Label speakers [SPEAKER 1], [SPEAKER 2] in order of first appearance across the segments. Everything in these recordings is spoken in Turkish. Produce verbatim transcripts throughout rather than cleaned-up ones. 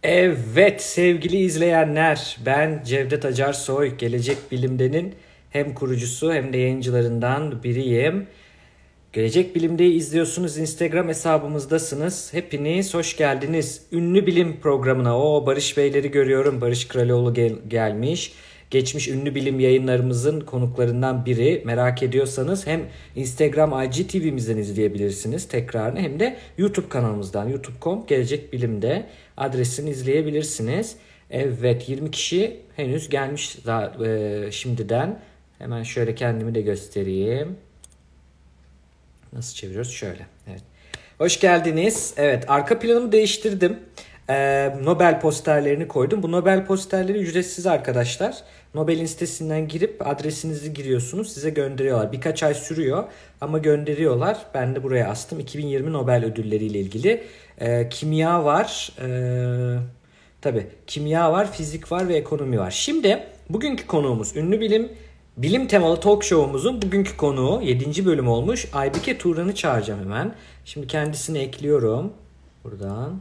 [SPEAKER 1] Evet sevgili izleyenler, ben Cevdet Acarsoy, Gelecek Bilim'denin hem kurucusu hem de yayıncılarından biriyim. Gelecek Bilim'deyi izliyorsunuz, Instagram hesabımızdasınız. Hepiniz hoş geldiniz. Ünlü Bilim programına, o Barış Beyleri görüyorum, Barış Kralioğlu gel- gelmiş. Geçmiş ünlü bilim yayınlarımızın konuklarından biri. Merak ediyorsanız hem Instagram I G T V'mizden izleyebilirsiniz tekrarını, hem de YouTube kanalımızdan youtube nokta com Gelecek Bilim'de adresini izleyebilirsiniz. Evet, yirmi kişi henüz gelmiş daha, e, şimdiden. Hemen şöyle kendimi de göstereyim. Nasıl çeviriyoruz? Şöyle. Evet. Hoş geldiniz. Evet, arka planımı değiştirdim. Ee, Nobel posterlerini koydum. Bu Nobel posterleri ücretsiz arkadaşlar. Nobel'in sitesinden girip adresinizi giriyorsunuz. Size gönderiyorlar. Birkaç ay sürüyor ama gönderiyorlar. Ben de buraya astım. iki bin yirmi Nobel ödülleriyle ilgili. Ee, kimya var. Ee, tabii kimya var, fizik var ve ekonomi var. Şimdi bugünkü konuğumuz ünlü bilim Bilim temalı talk show'umuzun bugünkü konuğu yedinci bölüm olmuş. Aybike Turan'ı çağıracağım hemen. Şimdi kendisini ekliyorum. Buradan.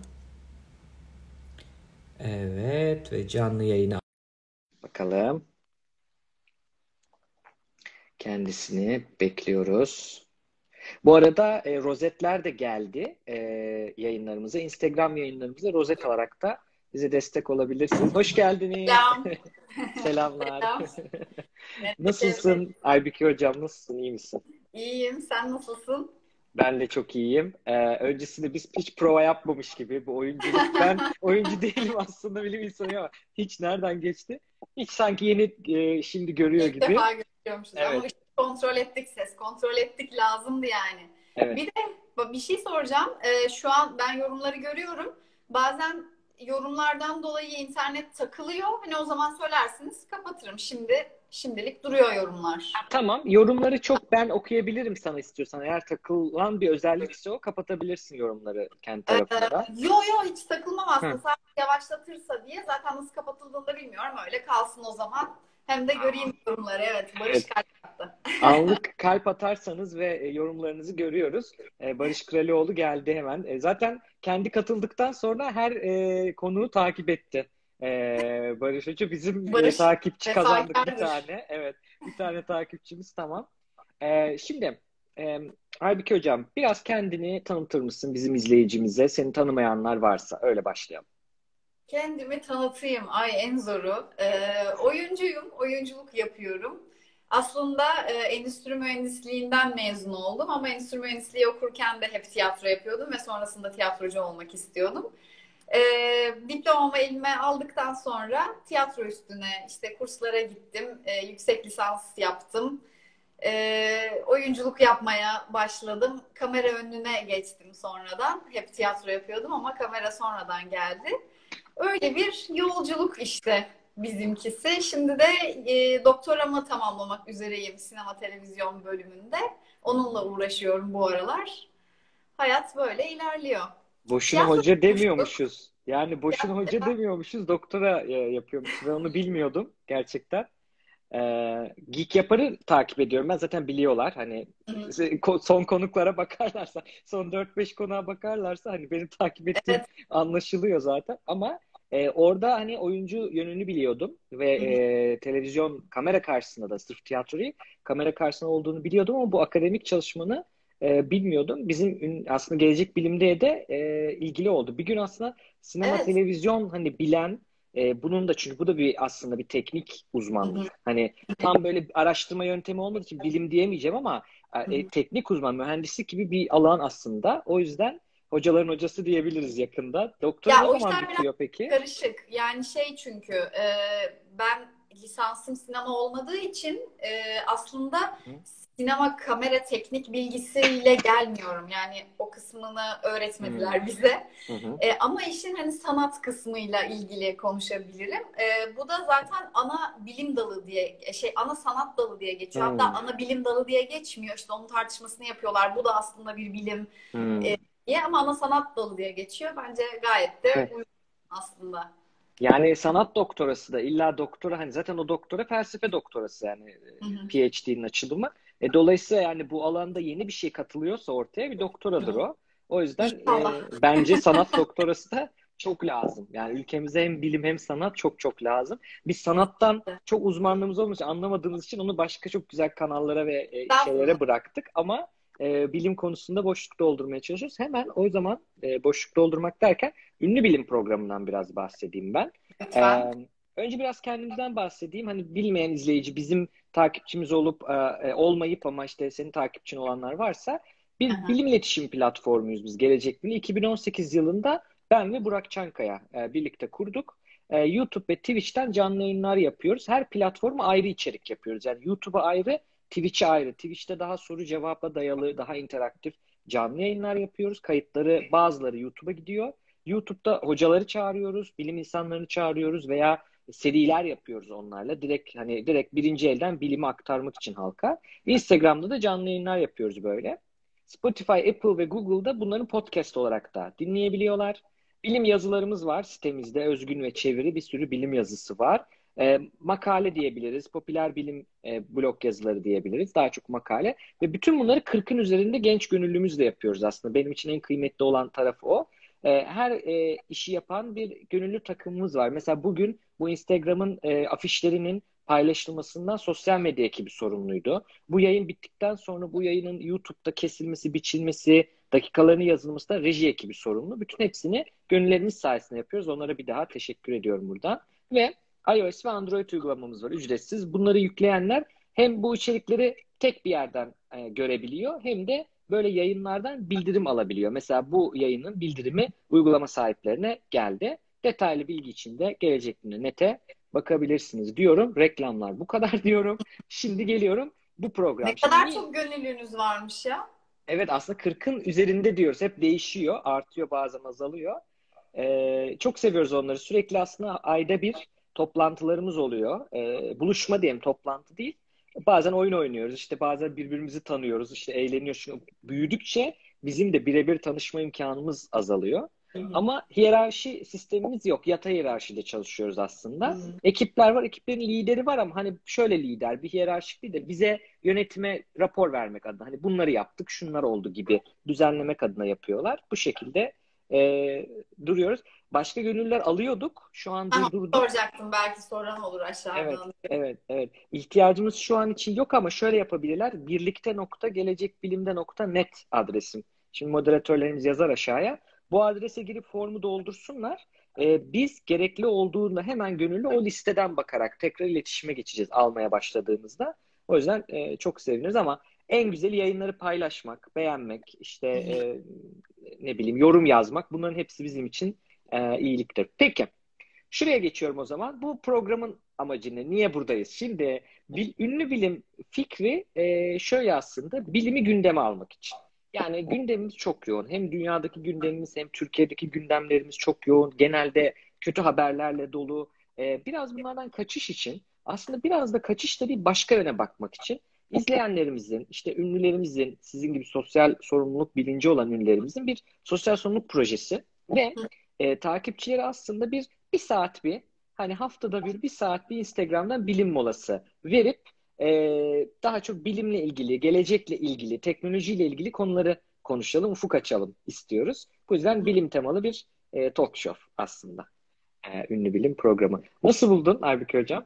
[SPEAKER 1] Evet ve canlı yayına. Bakalım. Kendisini bekliyoruz. Bu arada e, rozetler de geldi e, yayınlarımıza. Instagram yayınlarımıza rozet alarak da bize destek olabilirsiniz. Hoş geldiniz.
[SPEAKER 2] Selam.
[SPEAKER 1] Selamlar.
[SPEAKER 2] Selam.
[SPEAKER 1] Nasılsın Aybike Hocam? Nasılsın? İyi misin?
[SPEAKER 2] İyiyim. Sen nasılsın?
[SPEAKER 1] Ben de çok iyiyim. Ee, öncesinde biz hiç prova yapmamış gibi bu oyunculuk. Ben oyuncu değilim aslında, bilim insanıyım ama hiç nereden geçti? Hiç sanki yeni e, şimdi görüyor
[SPEAKER 2] İlk
[SPEAKER 1] gibi.
[SPEAKER 2] defa görüyormuşuz ama
[SPEAKER 1] Evet,
[SPEAKER 2] ışık kontrol ettik, ses kontrol ettik, lazımdı yani.
[SPEAKER 1] evet.
[SPEAKER 2] Bir de bir şey soracağım. Ee, şu an ben yorumları görüyorum. Bazen yorumlardan dolayı internet takılıyor. Hani o zaman söylersiniz, kapatırım. Şimdi şimdilik duruyor yorumlar.
[SPEAKER 1] Tamam. Yorumları çok ben okuyabilirim sana, istiyorsan. Eğer takılan bir özellikse o, kapatabilirsin yorumları kendi
[SPEAKER 2] Ee,
[SPEAKER 1] tarafında.
[SPEAKER 2] yo yo hiç takılmam aslında.
[SPEAKER 1] Hı.
[SPEAKER 2] Sadece yavaşlatırsa diye. Zaten nasıl kapatıldığını da bilmiyorum. Öyle kalsın o zaman. Hem de göreyim yorumları. Evet, Barış
[SPEAKER 1] Evet.
[SPEAKER 2] kalp attı.
[SPEAKER 1] Anlık kalp atarsanız ve e, yorumlarınızı görüyoruz. E, Barış Kralioğlu geldi hemen. E, zaten kendi katıldıktan sonra her e, konuğu takip etti. E, Barış Hoca bizim e,
[SPEAKER 2] Barış
[SPEAKER 1] takipçi kazandık bir
[SPEAKER 2] vefakardır.
[SPEAKER 1] tane. Evet, bir tane takipçimiz, tamam. E, şimdi e, Aybike Hocam, biraz kendini tanıtır mısın bizim izleyicimize? Seni tanımayanlar varsa öyle başlayalım.
[SPEAKER 2] Kendimi tanıtayım. Ay en zoru. Ee, oyuncuyum. Oyunculuk yapıyorum. Aslında e, endüstri mühendisliğinden mezun oldum ama endüstri mühendisliği okurken de hep tiyatro yapıyordum ve sonrasında tiyatrocu olmak istiyordum. Ee, diplomamı elime aldıktan sonra tiyatro üstüne işte kurslara gittim. Ee, yüksek lisans yaptım. Ee, oyunculuk yapmaya başladım. Kamera önüne geçtim sonradan. Hep tiyatro yapıyordum ama kamera sonradan geldi. Öyle bir yolculuk işte bizimkisi. Şimdi de e, doktoramı tamamlamak üzereyim sinema televizyon bölümünde. Onunla uğraşıyorum bu aralar. Hayat böyle ilerliyor.
[SPEAKER 1] Boşuna
[SPEAKER 2] Tiyatro
[SPEAKER 1] hoca
[SPEAKER 2] konuştuk.
[SPEAKER 1] demiyormuşuz. Yani boşuna hoca
[SPEAKER 2] Tiyatro,
[SPEAKER 1] demiyormuşuz. Doktora e, yapıyormuşuz. Ben onu bilmiyordum gerçekten. Ee, Geek Yapar'ı takip ediyorum. Ben zaten biliyorlar. Hani son konuklara bakarlarsa, son dört beş konuğa bakarlarsa hani beni takip ettiğim
[SPEAKER 2] evet.
[SPEAKER 1] anlaşılıyor zaten. Ama e, orada hani oyuncu yönünü biliyordum ve e, televizyon kamera karşısında da, sırf tiyatro değil, kamera karşısında olduğunu biliyordum ama bu akademik çalışmanı e, bilmiyordum. Bizim ün- aslında gelecek bilimde de e, ilgili oldu. Bir gün aslında sinema
[SPEAKER 2] Evet.
[SPEAKER 1] televizyon hani bilen, e, bunun da, çünkü bu da bir aslında bir teknik
[SPEAKER 2] Hı hı,
[SPEAKER 1] uzmanlık. Hani tam böyle bir araştırma yöntemi olmadığı için bilim diyemeyeceğim ama
[SPEAKER 2] hı
[SPEAKER 1] e,
[SPEAKER 2] hı.
[SPEAKER 1] teknik uzman, mühendislik gibi bir alan aslında. O yüzden hocaların hocası diyebiliriz yakında. Doktora
[SPEAKER 2] Ya
[SPEAKER 1] ne
[SPEAKER 2] o
[SPEAKER 1] zaman
[SPEAKER 2] işler biraz
[SPEAKER 1] bitiyor peki?
[SPEAKER 2] karışık. Yani şey çünkü e, ben lisansım sinema olmadığı için e, aslında
[SPEAKER 1] Hı
[SPEAKER 2] sinema kamera teknik bilgisiyle gelmiyorum. Yani o kısmını
[SPEAKER 1] hı
[SPEAKER 2] öğretmediler bize.
[SPEAKER 1] hı hı.
[SPEAKER 2] E, ama işin hani sanat kısmıyla ilgili konuşabilirim. E, bu da zaten ana bilim dalı diye e, şey ana sanat dalı diye geçiyor. Hatta
[SPEAKER 1] Hı
[SPEAKER 2] ana bilim dalı diye geçmiyor. İşte onun tartışmasını yapıyorlar. Bu da aslında bir bilim
[SPEAKER 1] hı.
[SPEAKER 2] e, diye ama ana sanat dalı diye geçiyor. Bence gayet de
[SPEAKER 1] Evet.
[SPEAKER 2] uygun aslında.
[SPEAKER 1] Yani sanat doktorası da illa doktora, hani zaten o doktora felsefe doktorası, yani
[SPEAKER 2] Hı hı.
[SPEAKER 1] e, PhD'nin açılımı. E, dolayısıyla yani bu alanda yeni bir şey katılıyorsa ortaya, bir
[SPEAKER 2] Hı
[SPEAKER 1] doktoradır
[SPEAKER 2] hı.
[SPEAKER 1] o. O yüzden
[SPEAKER 2] İnşallah.
[SPEAKER 1] e, bence sanat doktorası da
[SPEAKER 3] çok lazım. Yani ülkemize hem bilim hem sanat çok çok lazım. Biz sanattan çok uzmanlığımız olmuş, anlamadığımız için onu başka çok güzel kanallara ve e,
[SPEAKER 2] Estağfurullah.
[SPEAKER 3] şeylere bıraktık. Ama e, bilim konusunda boşluk doldurmaya çalışıyoruz. Hemen o zaman e, boşluk doldurmak derken ünlü bilim programından biraz bahsedeyim ben. E,
[SPEAKER 2] Lütfen.
[SPEAKER 3] Önce biraz kendimden bahsedeyim. Hani bilmeyen izleyici, bizim takipçimiz olup e, e, olmayıp ama işte senin takipçin olanlar varsa, bir
[SPEAKER 2] Aha.
[SPEAKER 3] bilim iletişim platformuyuz biz, Gelecek Bilim. iki bin on sekiz yılında ben ve Burak Çankaya e, birlikte kurduk. E, YouTube ve Twitch'ten canlı yayınlar yapıyoruz. Her platforma ayrı içerik yapıyoruz. Yani YouTube'a ayrı, Twitch'e ayrı. Twitch'te daha soru cevapla dayalı, daha interaktif canlı yayınlar yapıyoruz. Kayıtları bazıları YouTube'a gidiyor. YouTube'da hocaları çağırıyoruz, bilim insanlarını çağırıyoruz veya seriler yapıyoruz onlarla. Direkt hani direkt birinci elden bilimi aktarmak için halka. Instagram'da da canlı yayınlar yapıyoruz böyle. Spotify, Apple ve Google'da bunların podcast olarak da dinleyebiliyorlar. Bilim yazılarımız var sitemizde. Özgün ve çeviri bir sürü bilim yazısı var. E, makale diyebiliriz. Popüler bilim e, blog yazıları diyebiliriz. Daha çok makale. Ve bütün bunları kırkın üzerinde genç gönüllümüzle yapıyoruz aslında. Benim için en kıymetli olan tarafı o. E, her e, işi yapan bir gönüllü takımımız var. Mesela bugün bu Instagram'ın e, afişlerinin paylaşılmasından sosyal medya ekibi sorumluydu. Bu yayın bittikten sonra bu yayının YouTube'da kesilmesi, biçilmesi, dakikalarının yazılması da reji ekibi sorumlu. Bütün hepsini gönüllerimiz sayesinde yapıyoruz. Onlara bir daha teşekkür ediyorum buradan. Ve iOS ve Android uygulamamız var, ücretsiz. Bunları yükleyenler hem bu içerikleri tek bir yerden e, görebiliyor, hem de böyle yayınlardan bildirim alabiliyor. Mesela bu yayının bildirimi uygulama sahiplerine geldi. Detaylı bilgi için de Gelecek Bilim'de nete bakabilirsiniz diyorum. Reklamlar bu kadar diyorum. Şimdi geliyorum bu program.
[SPEAKER 2] Ne
[SPEAKER 3] Şimdi
[SPEAKER 2] kadar
[SPEAKER 3] niye?
[SPEAKER 2] çok gönüllünüz varmış ya.
[SPEAKER 3] Evet, aslında kırkın üzerinde diyoruz. Hep değişiyor. Artıyor, bazen azalıyor. Ee, çok seviyoruz onları. Sürekli aslında ayda bir toplantılarımız oluyor. Ee, buluşma diyelim, toplantı değil. Bazen oyun oynuyoruz. İşte bazen birbirimizi tanıyoruz. İşte eğleniyoruz. Çünkü büyüdükçe bizim de birebir tanışma imkanımız azalıyor.
[SPEAKER 2] Hı hı.
[SPEAKER 3] Ama hiyerarşi sistemimiz yok. Yatay hiyerarşide çalışıyoruz aslında.
[SPEAKER 2] Hı.
[SPEAKER 3] Ekipler var. Ekiplerin lideri var ama hani şöyle lider, bir hiyerarşik değil de bize yönetime rapor vermek adına. Hani bunları yaptık, şunlar oldu gibi düzenlemek adına yapıyorlar. Bu şekilde e, duruyoruz. Başka gönüllüler alıyorduk. Şu an
[SPEAKER 2] Tamam,
[SPEAKER 3] durdurduk.
[SPEAKER 2] soracaktım. Belki soran olur
[SPEAKER 3] Evet,
[SPEAKER 2] aşağıdan.
[SPEAKER 3] evet, evet. İhtiyacımız şu an için yok ama şöyle yapabilirler. Birlikte nokta gelecekbilimde nokta net adresim. Şimdi moderatörlerimiz yazar aşağıya. Bu adrese girip formu doldursunlar. Ee, biz gerekli olduğunda hemen gönüllü o listeden bakarak tekrar iletişime geçeceğiz almaya başladığımızda. O yüzden e, çok seviniriz ama en güzeli yayınları paylaşmak, beğenmek, işte
[SPEAKER 2] Hı hı.
[SPEAKER 3] e, ne bileyim yorum yazmak. Bunların hepsi bizim için e, iyiliktir. Peki. Şuraya geçiyorum o zaman. Bu programın amacı ne? Niye buradayız? Şimdi bil, ünlü bilim fikri e, şöyle aslında, bilimi gündeme almak için. Yani gündemimiz çok yoğun. Hem dünyadaki gündemimiz hem Türkiye'deki gündemlerimiz çok yoğun. Genelde kötü haberlerle dolu. E, biraz bunlardan kaçış için, aslında biraz da kaçış da değil, başka yöne bakmak için izleyenlerimizin, işte ünlülerimizin, sizin gibi sosyal sorumluluk bilinci olan ünlülerimizin bir sosyal sorumluluk projesi ve e, takipçileri aslında bir bir saat bir, hani haftada bir bir saat bir Instagram'dan bilim molası verip e, daha çok bilimle ilgili, gelecekle ilgili, teknolojiyle ilgili konuları konuşalım, ufuk açalım istiyoruz. Bu yüzden bilim temalı bir e, talk show aslında. E, ünlü bilim programı. Nasıl buldun Aybüke Hocam?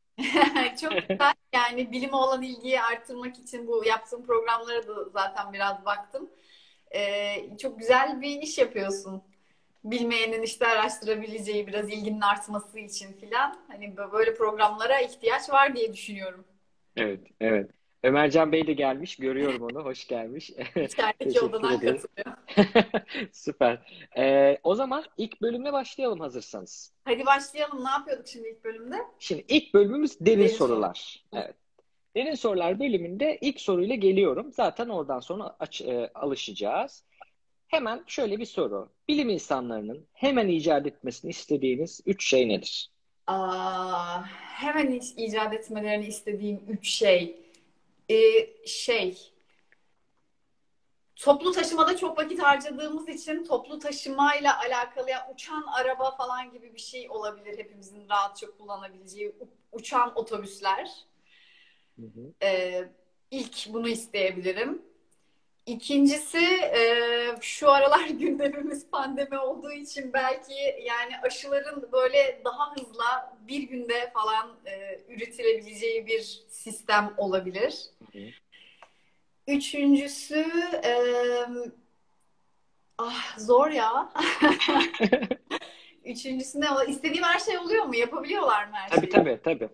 [SPEAKER 2] Çok güzel. Yani bilime olan ilgiyi arttırmak için bu yaptığım programlara da zaten biraz baktım. Ee, çok güzel bir iş yapıyorsun. Bilmeyenin işte araştırabileceği, biraz ilginin artması için filan. Hani böyle programlara ihtiyaç var diye düşünüyorum.
[SPEAKER 3] Evet, evet. Ömercan Bey de gelmiş. Görüyorum onu. Hoş gelmiş.
[SPEAKER 2] İçerideki
[SPEAKER 3] Teşekkür
[SPEAKER 2] odadan
[SPEAKER 3] ederiz.
[SPEAKER 2] katılıyor.
[SPEAKER 3] Süper. Ee, o zaman ilk bölümle başlayalım hazırsanız.
[SPEAKER 2] Hadi başlayalım. Ne yapıyorduk şimdi ilk bölümde?
[SPEAKER 3] Şimdi ilk bölümümüz derin
[SPEAKER 2] Derin soru.
[SPEAKER 3] sorular. Evet. Derin sorular bölümünde ilk soruyla geliyorum. Zaten oradan sonra aç, e, alışacağız. Hemen şöyle bir soru. Bilim insanlarının hemen icat etmesini istediğiniz üç şey nedir?
[SPEAKER 2] Aa, hemen ic- icat etmelerini istediğim üç şey. Ee, şey, toplu taşımada çok vakit harcadığımız için toplu taşımayla alakalı ya uçan araba falan gibi bir şey olabilir. Hepimizin rahatça kullanabileceği u- uçan otobüsler.
[SPEAKER 3] Hı hı.
[SPEAKER 2] Ee, ilk bunu isteyebilirim. İkincisi e, şu aralar gündemimiz pandemi olduğu için belki yani aşıların böyle daha hızlı bir günde falan e, üretilebileceği bir sistem olabilir.
[SPEAKER 3] Hı hı.
[SPEAKER 2] Üçüncüsü e, ah zor ya. Üçüncüsü ne olur? İstediğim her şey oluyor mu? Yapabiliyorlar mı her
[SPEAKER 3] Tabii
[SPEAKER 2] şeyi?
[SPEAKER 3] tabii tabii.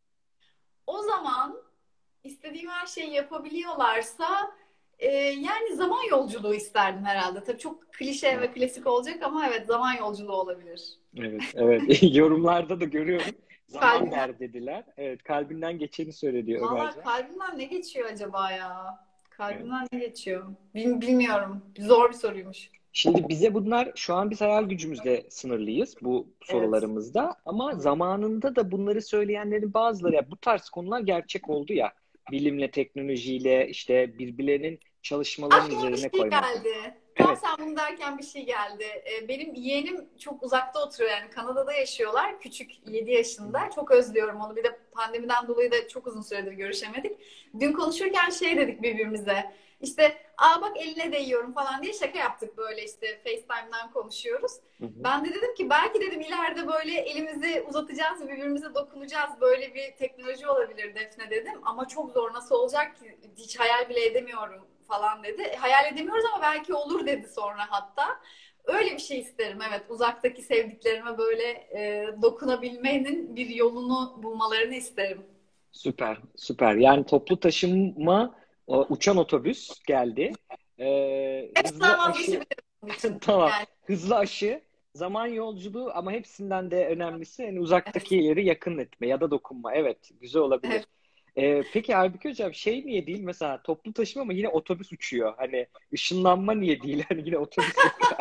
[SPEAKER 2] O zaman istediğim her şeyi yapabiliyorlarsa e, yani zaman yolculuğu isterdim herhalde. Tabii çok klişe ve klasik olacak ama evet zaman yolculuğu olabilir.
[SPEAKER 3] Evet, evet. Yorumlarda da görüyorum. Zaman
[SPEAKER 2] Kalbimden,
[SPEAKER 3] der dediler. Evet, kalbinden geçeni söyledi
[SPEAKER 2] valla
[SPEAKER 3] Ömercan.
[SPEAKER 2] kalbimden ne geçiyor acaba ya?
[SPEAKER 3] Evet.
[SPEAKER 2] Kalbimden ne geçiyor? Bil- bilmiyorum. Zor bir soruymuş.
[SPEAKER 3] Şimdi bize bunlar şu an biz hayal gücümüzle sınırlıyız bu
[SPEAKER 2] Evet.
[SPEAKER 3] sorularımızda ama zamanında da bunları söyleyenlerin bazıları ya bu tarz konular gerçek oldu ya bilimle teknolojiyle işte birbirlerinin çalışmalarının
[SPEAKER 2] Aklıma bir
[SPEAKER 3] üzerine
[SPEAKER 2] şey
[SPEAKER 3] koymak.
[SPEAKER 2] geldi. Tam
[SPEAKER 3] Evet.
[SPEAKER 2] sen bunu derken bir şey geldi. Ee, Benim yeğenim çok uzakta oturuyor yani Kanada'da yaşıyorlar. Küçük yedi yaşında. Çok özlüyorum onu. Bir de pandemiden dolayı da çok uzun süredir görüşemedik. Dün konuşurken şey dedik birbirimize. İşte aa bak eline değiyorum falan diye şaka yaptık böyle işte FaceTime'dan konuşuyoruz.
[SPEAKER 3] Hı hı.
[SPEAKER 2] Ben de dedim ki belki dedim ileride böyle elimizi uzatacağız ve birbirimize dokunacağız. Böyle bir teknoloji olabilir Defne dedim. Ama çok zor nasıl olacak ki hiç hayal bile edemiyorum falan dedi. Hayal edemiyoruz ama belki olur dedi sonra hatta. Öyle bir şey isterim evet. Uzaktaki sevdiklerime böyle e, dokunabilmenin bir yolunu bulmalarını isterim.
[SPEAKER 3] Süper, süper. Yani toplu taşıma, o uçan otobüs geldi. Ee, hızlı
[SPEAKER 2] Hepsinden
[SPEAKER 3] aşı,
[SPEAKER 2] vazgeçebilirim bunun için.
[SPEAKER 3] tamam.
[SPEAKER 2] Yani
[SPEAKER 3] Hızlı aşı, zaman yolculuğu ama hepsinden de önemlisi yani
[SPEAKER 2] evet,
[SPEAKER 3] uzaktaki yeri yakın etme ya da dokunma. Evet, güzel olabilir.
[SPEAKER 2] evet.
[SPEAKER 3] Ee, peki Aybüke Hocam şey niye değil mesela toplu taşıma ama yine otobüs uçuyor. Hani ışınlanma niye değil? Hani yine otobüs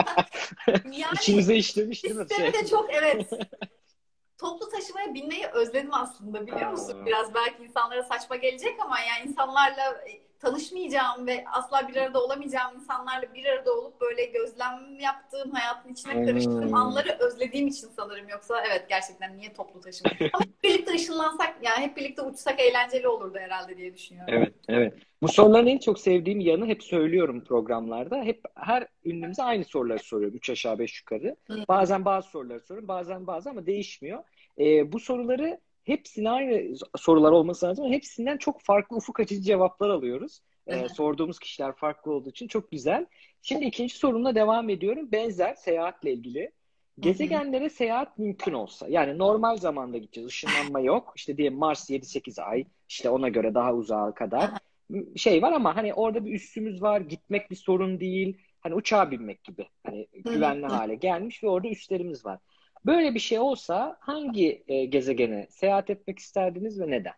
[SPEAKER 2] Yani
[SPEAKER 3] içimize işlemiş değil mi
[SPEAKER 2] sistemi
[SPEAKER 3] şey?
[SPEAKER 2] de çok evet. Toplu taşımaya binmeyi özledim aslında biliyor musun?
[SPEAKER 3] Aa,
[SPEAKER 2] Biraz belki insanlara saçma gelecek ama yani insanlarla e, tanışmayacağım ve asla bir arada olamayacağım insanlarla bir arada olup böyle gözlem yaptığım, hayatın içine karıştığım
[SPEAKER 3] hmm.
[SPEAKER 2] anları özlediğim için sanırım. Yoksa evet gerçekten niye toplu taşıma? Ama hep birlikte ışınlansak yani hep birlikte uçsak eğlenceli olurdu herhalde diye düşünüyorum.
[SPEAKER 3] Evet, evet. Bu soruların en çok sevdiğim yanı hep söylüyorum programlarda. Hep her ünlümüze aynı soruları soruyorum. Üç aşağı beş yukarı.
[SPEAKER 2] Hı.
[SPEAKER 3] Bazen bazı soruları soruyorum. Bazen bazı ama değişmiyor. Ee, bu soruları hepsine aynı sorular olması lazım. Ama hepsinden çok farklı ufuk açıcı cevaplar alıyoruz. Ee, sorduğumuz kişiler farklı olduğu için çok güzel. Şimdi ikinci sorumla devam ediyorum. Benzer seyahatle ilgili.
[SPEAKER 2] Hı hı.
[SPEAKER 3] Gezegenlere seyahat mümkün olsa, yani normal zamanda gideceğiz, ışınlanma yok. İşte diyelim Mars yedi sekiz ay, işte ona göre daha uzağa kadar şey var ama hani orada bir üssümüz var, gitmek bir sorun değil. Hani uçağa binmek gibi, hani
[SPEAKER 2] Hı
[SPEAKER 3] güvenli
[SPEAKER 2] hı.
[SPEAKER 3] hale gelmiş ve orada üslerimiz var. Böyle bir şey olsa hangi e, gezegene seyahat etmek isterdiniz ve neden?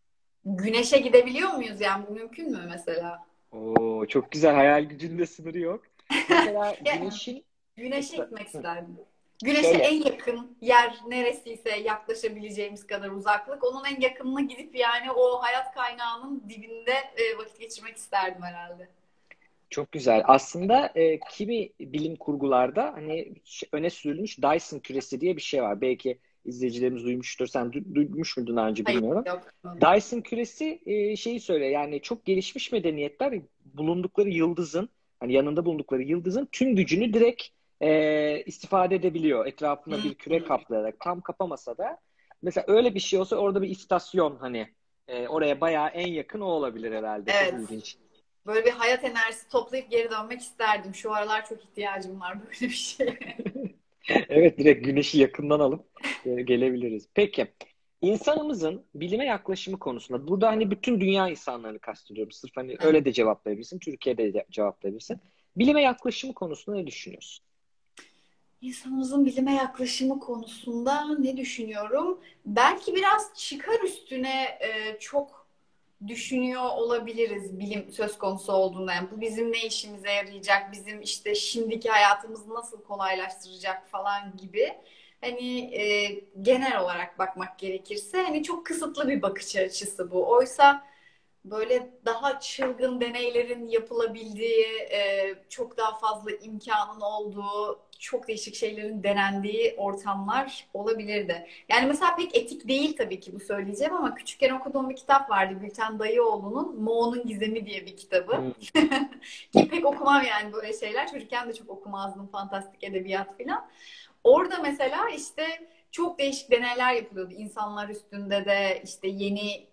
[SPEAKER 2] Güneşe gidebiliyor muyuz yani bu mümkün mü mesela?
[SPEAKER 3] Oo, çok güzel, hayal gücünde sınırı yok. Mesela
[SPEAKER 2] Ya,
[SPEAKER 3] güneşin
[SPEAKER 2] Güneşe
[SPEAKER 3] etra-
[SPEAKER 2] gitmek
[SPEAKER 3] Hı,
[SPEAKER 2] isterdim. Güneşe
[SPEAKER 3] şöyle.
[SPEAKER 2] en yakın yer neresiyse yaklaşabileceğimiz kadar uzaklık. Onun en yakınına gidip yani o hayat kaynağının dibinde e, vakit geçirmek isterdim herhalde.
[SPEAKER 3] Çok güzel. Aslında e, kimi bilim kurgularda hani ş- öne sürülmüş Dyson küresi diye bir şey var. Belki izleyicilerimiz duymuştur. Sen du- duymuş muydun daha önce
[SPEAKER 2] Hayır
[SPEAKER 3] bilmiyorum.
[SPEAKER 2] yok.
[SPEAKER 3] Dyson küresi e, şeyi söylüyor. Yani çok gelişmiş medeniyetler bulundukları yıldızın hani yanında bulundukları yıldızın tüm gücünü direkt e, istifade edebiliyor. Etrafına bir küre
[SPEAKER 2] Hmm.
[SPEAKER 3] kaplayarak tam kapamasa da mesela öyle bir şey olsa orada bir istasyon hani e, oraya bayağı en yakın o olabilir herhalde. Çok
[SPEAKER 2] Evet.
[SPEAKER 3] ilginç.
[SPEAKER 2] Böyle bir hayat enerjisi toplayıp geri dönmek isterdim. Şu aralar çok ihtiyacım var böyle bir şeye.
[SPEAKER 3] Evet, direkt güneşi yakından alıp e, gelebiliriz. Peki, insanımızın bilime yaklaşımı konusunda, burada hani bütün dünya insanlarını kastediyorum. Sırf hani öyle de cevaplayabilirsin, Türkiye'de de cevaplayabilirsin. Bilime yaklaşımı konusunda ne düşünüyorsun?
[SPEAKER 2] İnsanımızın bilime yaklaşımı konusunda ne düşünüyorum? Belki biraz çıkar üstüne e, çok düşünüyor olabiliriz bilim söz konusu olduğunda. Yani bu bizim ne işimize yarayacak, bizim işte şimdiki hayatımızı nasıl kolaylaştıracak falan gibi. Hani e, genel olarak bakmak gerekirse hani çok kısıtlı bir bakış açısı bu. Oysa böyle daha çılgın deneylerin yapılabildiği, e, çok daha fazla imkanın olduğu, çok değişik şeylerin denendiği ortamlar olabilirdi. Yani mesela pek etik değil tabii ki bu söyleyeceğim ama küçükken okuduğum bir kitap vardı. Gülten Dayıoğlu'nun Mo'nun Gizemi diye bir kitabı.
[SPEAKER 3] Hmm.
[SPEAKER 2] Ki pek okumam yani böyle şeyler. Çocukken de çok okumazdım fantastik edebiyat falan. Orada mesela işte çok değişik deneyler yapılıyordu. İnsanlar üstünde de işte yeni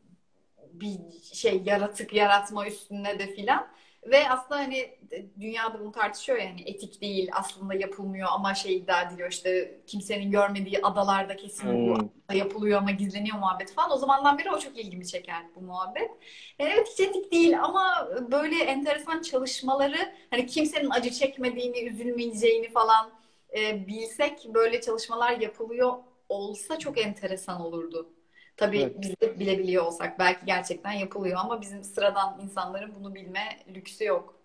[SPEAKER 2] bir şey yaratık yaratma üstünde de filan. Ve aslında hani dünyada bunu tartışıyor yani etik değil aslında yapılmıyor ama şey iddia ediliyor işte kimsenin görmediği adalarda kesin bu
[SPEAKER 3] Hmm.
[SPEAKER 2] yapılıyor ama gizleniyor muhabbet falan. O zamandan beri o çok ilgimi çeker bu muhabbet. Yani evet hiç etik değil ama böyle enteresan çalışmaları hani kimsenin acı çekmediğini, üzülmeyeceğini falan e, bilsek böyle çalışmalar yapılıyor olsa çok enteresan olurdu. Tabii
[SPEAKER 3] Evet.
[SPEAKER 2] biz de bilebiliyor olsak belki gerçekten yapılıyor ama bizim sıradan insanların bunu bilme lüksü yok.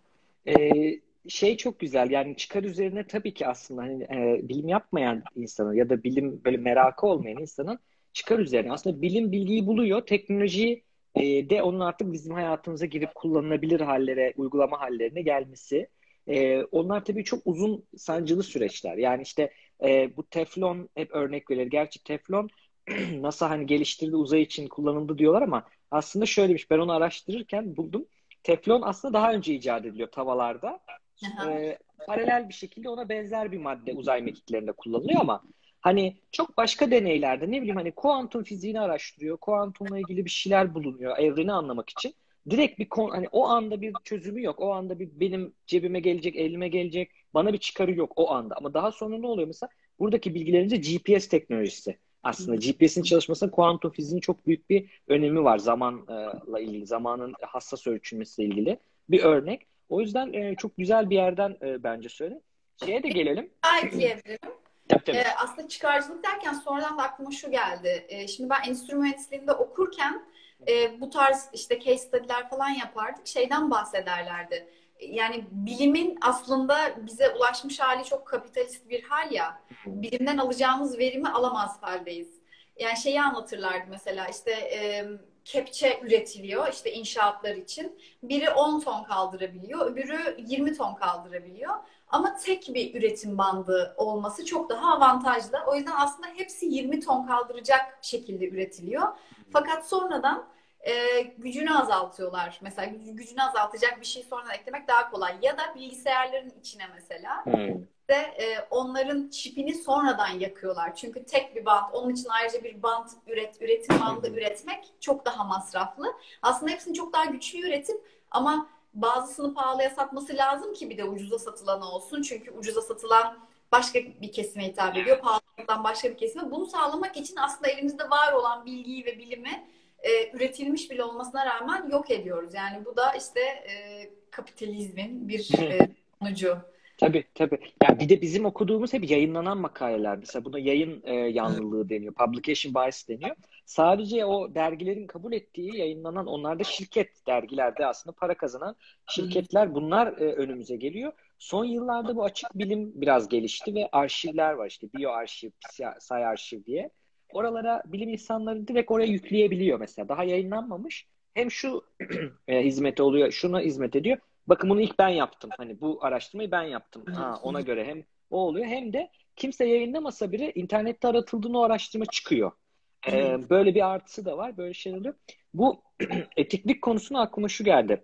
[SPEAKER 3] Ee, Şey çok güzel yani çıkar üzerine tabii ki aslında hani e, bilim yapmayan insanın ya da bilim böyle merakı olmayan insanın çıkar üzerine aslında bilim bilgiyi buluyor, teknoloji e, de onun artık bizim hayatımıza girip kullanılabilir hallere, uygulama hallerine gelmesi. E, onlar tabii çok uzun sancılı süreçler. Yani işte e, bu teflon hep örnek verilir. Gerçi teflon NASA hani geliştirdi uzay için kullanıldı diyorlar ama aslında şöylemiş ben onu araştırırken buldum. Teflon aslında daha önce icat ediliyor tavalarda.
[SPEAKER 2] Aha.
[SPEAKER 3] Ee, Paralel bir şekilde ona benzer bir madde uzay mekiklerinde kullanılıyor ama hani çok başka deneylerde ne bileyim hani kuantum fiziğini araştırıyor. Kuantumla ilgili bir şeyler bulunuyor evreni anlamak için. Direkt bir kon, hani o anda bir çözümü yok. O anda bir benim cebime gelecek, elime gelecek, bana bir çıkarı yok o anda. Ama daha sonra ne oluyor mesela? Buradaki bilgilerince G P S teknolojisi. Aslında G P S'in çalışmasında kuantum fiziğinin çok büyük bir önemi var zamanla ilgili, zamanın hassas ölçülmesiyle ilgili bir örnek. O yüzden e, çok güzel bir yerden e, bence söyle. Şeye de gelelim.
[SPEAKER 2] Daha ekleyebilirim.
[SPEAKER 3] Tabii
[SPEAKER 2] Ee,
[SPEAKER 3] tabii.
[SPEAKER 2] aslında çıkarcılık derken sonradan da aklıma şu geldi. Ee, şimdi ben endüstri mühendisliğinde okurken e, bu tarz işte case study'ler falan yapardık. Şeyden bahsederlerdi. Yani bilimin aslında bize ulaşmış hali çok kapitalist bir hal ya. Bilimden alacağımız verimi alamaz haldeyiz. Yani şeyi anlatırlardı mesela işte e, kepçe üretiliyor işte inşaatlar için. Biri on ton kaldırabiliyor, öbürü yirmi ton kaldırabiliyor. Ama tek bir üretim bandı olması çok daha avantajlı. O yüzden aslında hepsi yirmi ton kaldıracak şekilde üretiliyor. Fakat sonradan e, gücünü azaltıyorlar. Mesela gücünü azaltacak bir şey sonradan eklemek daha kolay. Ya da bilgisayarların içine mesela
[SPEAKER 3] Hmm.
[SPEAKER 2] de e, onların çipini sonradan yakıyorlar. Çünkü tek bir bant, onun için ayrıca bir bant üret, üretim bandı üretmek çok daha masraflı. Aslında hepsini çok daha güçlü üretip ama bazısını pahalıya satması lazım ki bir de ucuza satılan olsun. Çünkü ucuza satılan başka bir kesime hitap ediyor. Pahalı satılan başka bir kesime. Bunu sağlamak için aslında elimizde var olan bilgiyi ve bilimi e, üretilmiş bile olmasına rağmen yok ediyoruz. Yani bu da işte e, kapitalizmin bir e, sonucu.
[SPEAKER 3] Tabii tabii. Yani bir de bizim okuduğumuz hep yayınlanan makaleler. Mesela buna yayın e, yanlılığı deniyor. Publication bias deniyor. Sadece o dergilerin kabul ettiği yayınlanan onlarda şirket dergilerde aslında para kazanan şirketler bunlar e, önümüze geliyor. Son yıllarda bu açık bilim biraz gelişti ve arşivler var işte biyoarşiv, say arşiv diye. Oralara bilim insanları direkt oraya yükleyebiliyor mesela. Daha yayınlanmamış. Hem şu e, hizmeti oluyor, şuna hizmet ediyor. Bakın bunu ilk ben yaptım. Hani bu araştırmayı ben yaptım. Ha, ona göre hem o oluyor hem de kimse yayınlamasa bile internette aratıldığında o araştırma çıkıyor. Ee, böyle bir artısı da var. Böyle şeyler oluyor. Bu etiklik konusuna aklıma şu geldi.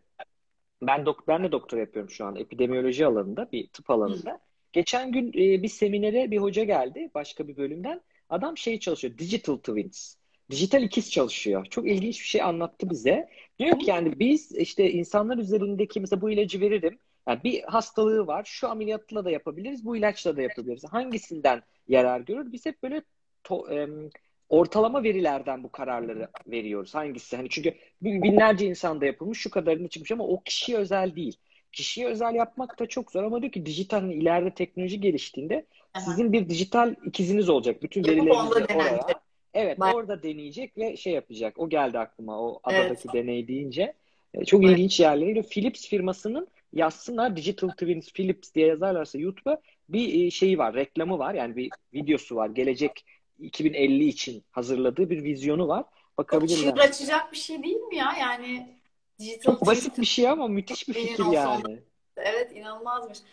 [SPEAKER 3] Ben dok ben de doktora yapıyorum şu an epidemiyoloji alanında, bir tıp alanında. Geçen gün e, bir seminere bir hoca geldi başka bir bölümden. Adam şey çalışıyor, Digital Twins. Dijital ikiz çalışıyor. Çok ilginç bir şey anlattı bize. Diyor ki yani biz işte insanlar üzerindeki mesela bu ilacı veririm. Yani bir hastalığı var. Şu ameliyatla da yapabiliriz, bu ilaçla da yapabiliriz. Hangisinden yarar görür? Biz hep böyle to, em, ortalama verilerden bu kararları veriyoruz. Hangisi? Hani çünkü binlerce insanda yapılmış şu kadarını çıkmış ama o kişiye özel değil. Kişiye özel yapmak da çok zor ama diyor ki dijital hani ileride teknoloji geliştiğinde
[SPEAKER 2] Aha.
[SPEAKER 3] sizin bir dijital ikiziniz olacak. Bütün
[SPEAKER 2] Yapıp
[SPEAKER 3] verilerinizi
[SPEAKER 2] onda denenecek.
[SPEAKER 3] oraya. Evet
[SPEAKER 2] Bayağı,
[SPEAKER 3] orada deneyecek ve şey yapacak. O geldi aklıma o
[SPEAKER 2] evet.
[SPEAKER 3] adadaki deney deyince. E, Çok
[SPEAKER 2] Bayağı.
[SPEAKER 3] ilginç yerleri. Philips firmasının yazsınlar Digital Twins Philips diye yazarlarsa YouTube'a bir e, şeyi var, reklamı var. Yani bir videosu var. Gelecek iki bin elli için hazırladığı bir vizyonu var.
[SPEAKER 2] Çok çığır
[SPEAKER 3] Bakabilirler.
[SPEAKER 2] açacak bir şey değil mi ya? Yani digital
[SPEAKER 3] Çok basit
[SPEAKER 2] twin
[SPEAKER 3] bir şey ama müthiş bir
[SPEAKER 2] beyin
[SPEAKER 3] fikir
[SPEAKER 2] olsa onda.
[SPEAKER 3] yani.
[SPEAKER 2] Evet inanılmazmış.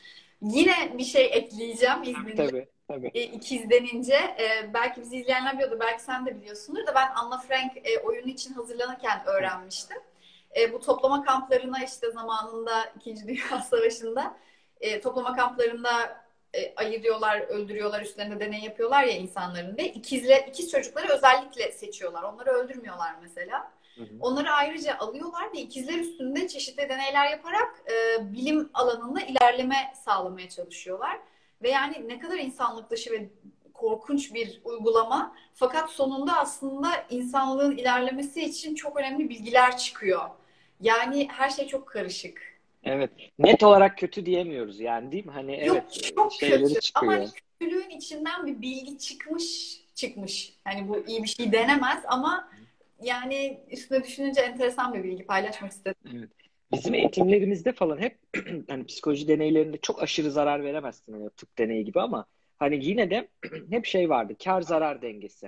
[SPEAKER 2] Yine bir şey ekleyeceğim izninle.
[SPEAKER 3] Tabii, tabii.
[SPEAKER 2] E, ikiz denince e, belki bizi izleyenler biliyordur, belki sen de biliyorsundur da ben Anna Frank e, oyunu için hazırlanırken öğrenmiştim. E, bu toplama kamplarına işte zamanında İkinci Dünya Savaşı'nda e, toplama kamplarında e, ayırıyorlar, öldürüyorlar, üstlerinde deney yapıyorlar ya insanların ve ikizle, ikiz çocukları özellikle seçiyorlar. Onları öldürmüyorlar mesela.
[SPEAKER 3] Hı hı.
[SPEAKER 2] Onları ayrıca alıyorlar ve ikizler üstünde çeşitli deneyler yaparak e, bilim alanında ilerleme sağlamaya çalışıyorlar. Ve yani ne kadar insanlık dışı ve korkunç bir uygulama. Fakat sonunda aslında insanlığın ilerlemesi için çok önemli bilgiler çıkıyor. Yani her şey çok karışık.
[SPEAKER 3] Evet. Net olarak kötü diyemiyoruz yani, değil mi? Hani
[SPEAKER 2] Yok,
[SPEAKER 3] evet,
[SPEAKER 2] çok
[SPEAKER 3] şeyleri
[SPEAKER 2] kötü. Ama
[SPEAKER 3] çıkıyor.
[SPEAKER 2] hani kötülüğün içinden bir bilgi çıkmış çıkmış. Hani bu iyi bir şey denemez ama yani üstüne düşününce enteresan bir bilgi paylaşmak istedim.
[SPEAKER 3] Evet. Bizim eğitimlerimizde falan hep hani psikoloji deneylerinde çok aşırı zarar veremezsin, hani tıp deneyi gibi, ama hani yine de hep şey vardı. Kar zarar dengesi.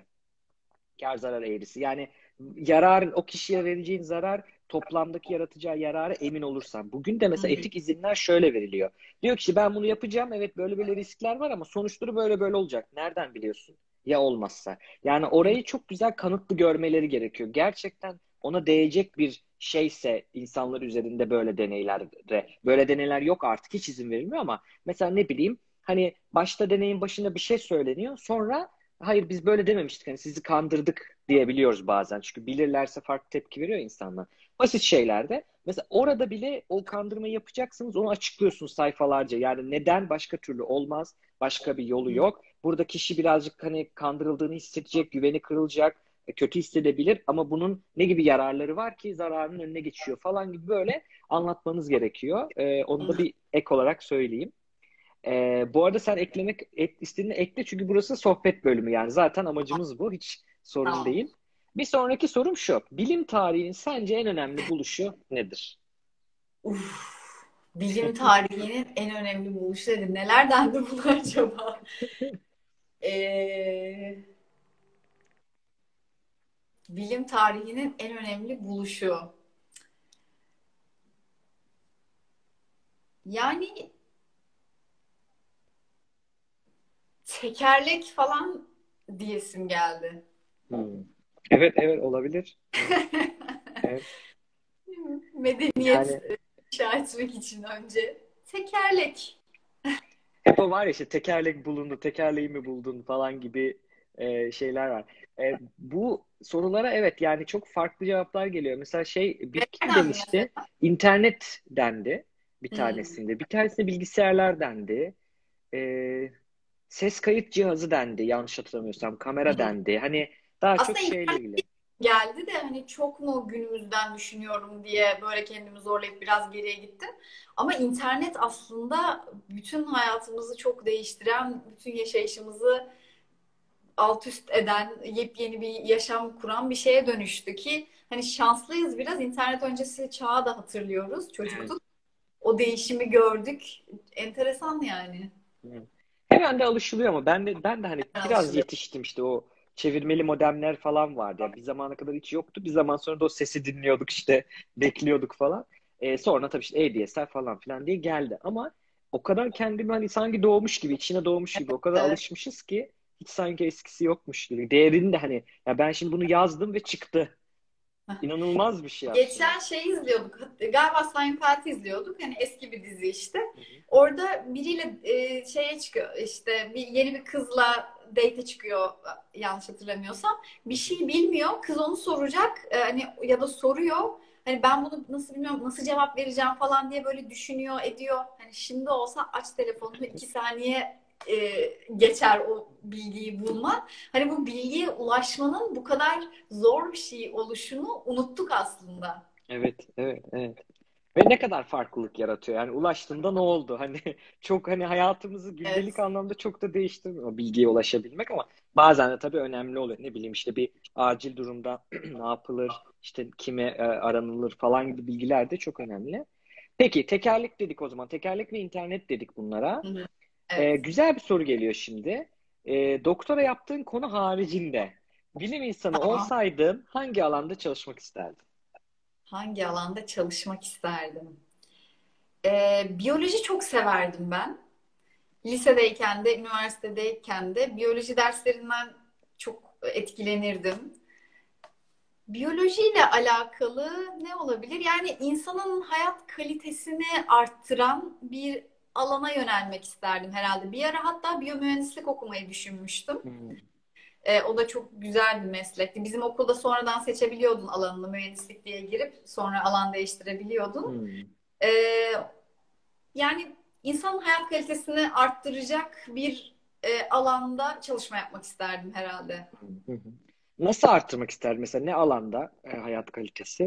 [SPEAKER 3] Kar zarar eğrisi. Yani yararın, o kişiye vereceğin zarar toplamdaki yaratacağı yarara emin olursan. Bugün de mesela etik izinler şöyle veriliyor. Diyor ki işte ben bunu yapacağım. Evet, böyle böyle riskler var ama sonuçları böyle böyle olacak. Nereden biliyorsun? Ya olmazsa. Yani orayı çok güzel kanıtlı görmeleri gerekiyor. Gerçekten ona değecek bir şeyse insanlar üzerinde böyle deneylerde. Böyle deneyler yok artık. Hiç izin verilmiyor ama mesela ne bileyim, hani başta deneyin başında bir şey söyleniyor. Sonra hayır biz böyle dememiştik, hani sizi kandırdık diyebiliyoruz bazen. Çünkü bilirlerse farklı tepki veriyor insanlar. Basit şeylerde. Mesela orada bile o kandırmayı yapacaksınız, onu açıklıyorsunuz sayfalarca. Yani neden başka türlü olmaz? Başka bir yolu yok. Burada kişi birazcık hani kandırıldığını hissedecek, güveni kırılacak, e, kötü hissedebilir ama bunun ne gibi yararları var ki zararının önüne geçiyor falan gibi böyle anlatmanız gerekiyor. Ee, onu da bir ek olarak söyleyeyim. Ee, bu arada sen eklemek et, istediğini ekle çünkü burası sohbet bölümü, yani zaten amacımız bu, hiç sorun
[SPEAKER 2] Tamam.
[SPEAKER 3] değil. Bir sonraki sorum şu: bilim tarihinin sence en önemli buluşu nedir?
[SPEAKER 2] Uf, bilim tarihinin en önemli buluşları nelerdendi bu acaba? Ee, bilim tarihinin en önemli buluşu. Yani tekerlek falan diyesim geldi.
[SPEAKER 3] Hmm. Evet, evet, olabilir. Evet, evet.
[SPEAKER 2] Medeniyet
[SPEAKER 3] Yani
[SPEAKER 2] inşa etmek için önce. Tekerlek.
[SPEAKER 3] hep o var ya, işte tekerlek bulundu, tekerleği mi buldun falan gibi e, şeyler var. E, bu sorulara evet yani çok farklı cevaplar geliyor. Mesela şey, bir kim
[SPEAKER 2] Nereden
[SPEAKER 3] demişti?
[SPEAKER 2] mesela?
[SPEAKER 3] İnternet dendi bir
[SPEAKER 2] Hmm.
[SPEAKER 3] tanesinde. Bir tanesinde bilgisayarlar dendi. E, ses kayıt cihazı dendi yanlış hatırlamıyorsam. Kamera
[SPEAKER 2] Hmm.
[SPEAKER 3] dendi. Hani daha çok
[SPEAKER 2] Aslında
[SPEAKER 3] şeyle
[SPEAKER 2] internet
[SPEAKER 3] ilgili.
[SPEAKER 2] geldi de hani çok mu günümüzden düşünüyorum diye böyle kendimi zorlayıp biraz geriye gittim. Ama internet aslında bütün hayatımızı çok değiştiren, bütün yaşayışımızı alt üst eden, yepyeni bir yaşam kuran bir şeye dönüştü ki hani şanslıyız biraz. İnternet öncesi çağı da hatırlıyoruz.
[SPEAKER 3] Evet.
[SPEAKER 2] Çocuktuk. O değişimi gördük. Enteresan yani.
[SPEAKER 3] Hı. Hemen de alışılıyor ama ben de ben de hani biraz
[SPEAKER 2] Alışılıyor.
[SPEAKER 3] yetiştim, işte o çevirmeli modemler falan vardı. Yani bir zamana kadar hiç yoktu. Bir zaman sonra da o sesi dinliyorduk, işte bekliyorduk falan. Ee, sonra tabii işte A D S L falan filan diye geldi. Ama o kadar kendimi hani sanki doğmuş gibi, içine doğmuş gibi o kadar
[SPEAKER 2] Evet.
[SPEAKER 3] alışmışız ki hiç sanki eskisi yokmuş gibi. Değerini de hani, ya ben şimdi bunu yazdım ve çıktı. İnanılmaz bir şey aslında.
[SPEAKER 2] Geçen şey izliyorduk. Galiba Seinfeld izliyorduk. Hani eski bir dizi işte.
[SPEAKER 3] Hı hı.
[SPEAKER 2] Orada biriyle e, şeye çıkıyor işte bir yeni bir kızla date çıkıyor yanlış hatırlamıyorsam.
[SPEAKER 3] Hı
[SPEAKER 2] Bir
[SPEAKER 3] hı.
[SPEAKER 2] şey bilmiyor. Kız onu soracak e, hani ya da soruyor. Hani ben bunu nasıl bilmiyorum, nasıl cevap vereceğim falan diye böyle düşünüyor, ediyor. Hani şimdi olsa aç telefonunu iki saniye e, geçer o bilgiyi bulma. Hani bu bilgiye ulaşmanın bu kadar zor bir şey oluşunu unuttuk aslında.
[SPEAKER 3] Evet, evet, evet. Ve ne kadar farklılık yaratıyor. Yani ulaştığında ne oldu? Hani çok, hani hayatımızı gündelik
[SPEAKER 2] Evet.
[SPEAKER 3] anlamda çok da değiştirmiyor o bilgiye ulaşabilmek, ama bazen de tabii önemli oluyor. Ne bileyim işte bir acil durumda ne yapılır, işte kime e, aranılır falan gibi bilgiler de çok önemli. Peki tekerlek dedik o zaman. Tekerlek ve internet dedik bunlara.
[SPEAKER 2] Hı hı.
[SPEAKER 3] E,
[SPEAKER 2] Evet.
[SPEAKER 3] güzel bir soru geliyor şimdi. E, doktora yaptığın konu haricinde bilim insanı
[SPEAKER 2] Tamam.
[SPEAKER 3] olsaydın hangi alanda çalışmak isterdin?
[SPEAKER 2] Hangi alanda çalışmak isterdim? Ee, biyoloji çok severdim ben. lisedeyken de, üniversitedeyken de biyoloji derslerinden çok etkilenirdim. Biyolojiyle alakalı ne olabilir? Yani insanın hayat kalitesini arttıran bir alana yönelmek isterdim herhalde. Bir ara hatta biyomühendislik okumayı düşünmüştüm.
[SPEAKER 3] Hmm.
[SPEAKER 2] Ee, o da çok güzel bir meslekti. Bizim okulda sonradan seçebiliyordun alanını, mühendislik diye girip sonra alan değiştirebiliyordun.
[SPEAKER 3] Hmm.
[SPEAKER 2] Ee, Yani insanın hayat kalitesini arttıracak bir e, alanda çalışma yapmak isterdim herhalde.
[SPEAKER 3] Hı hı. Nasıl artırmak ister mesela ne alanda e, hayat kalitesi?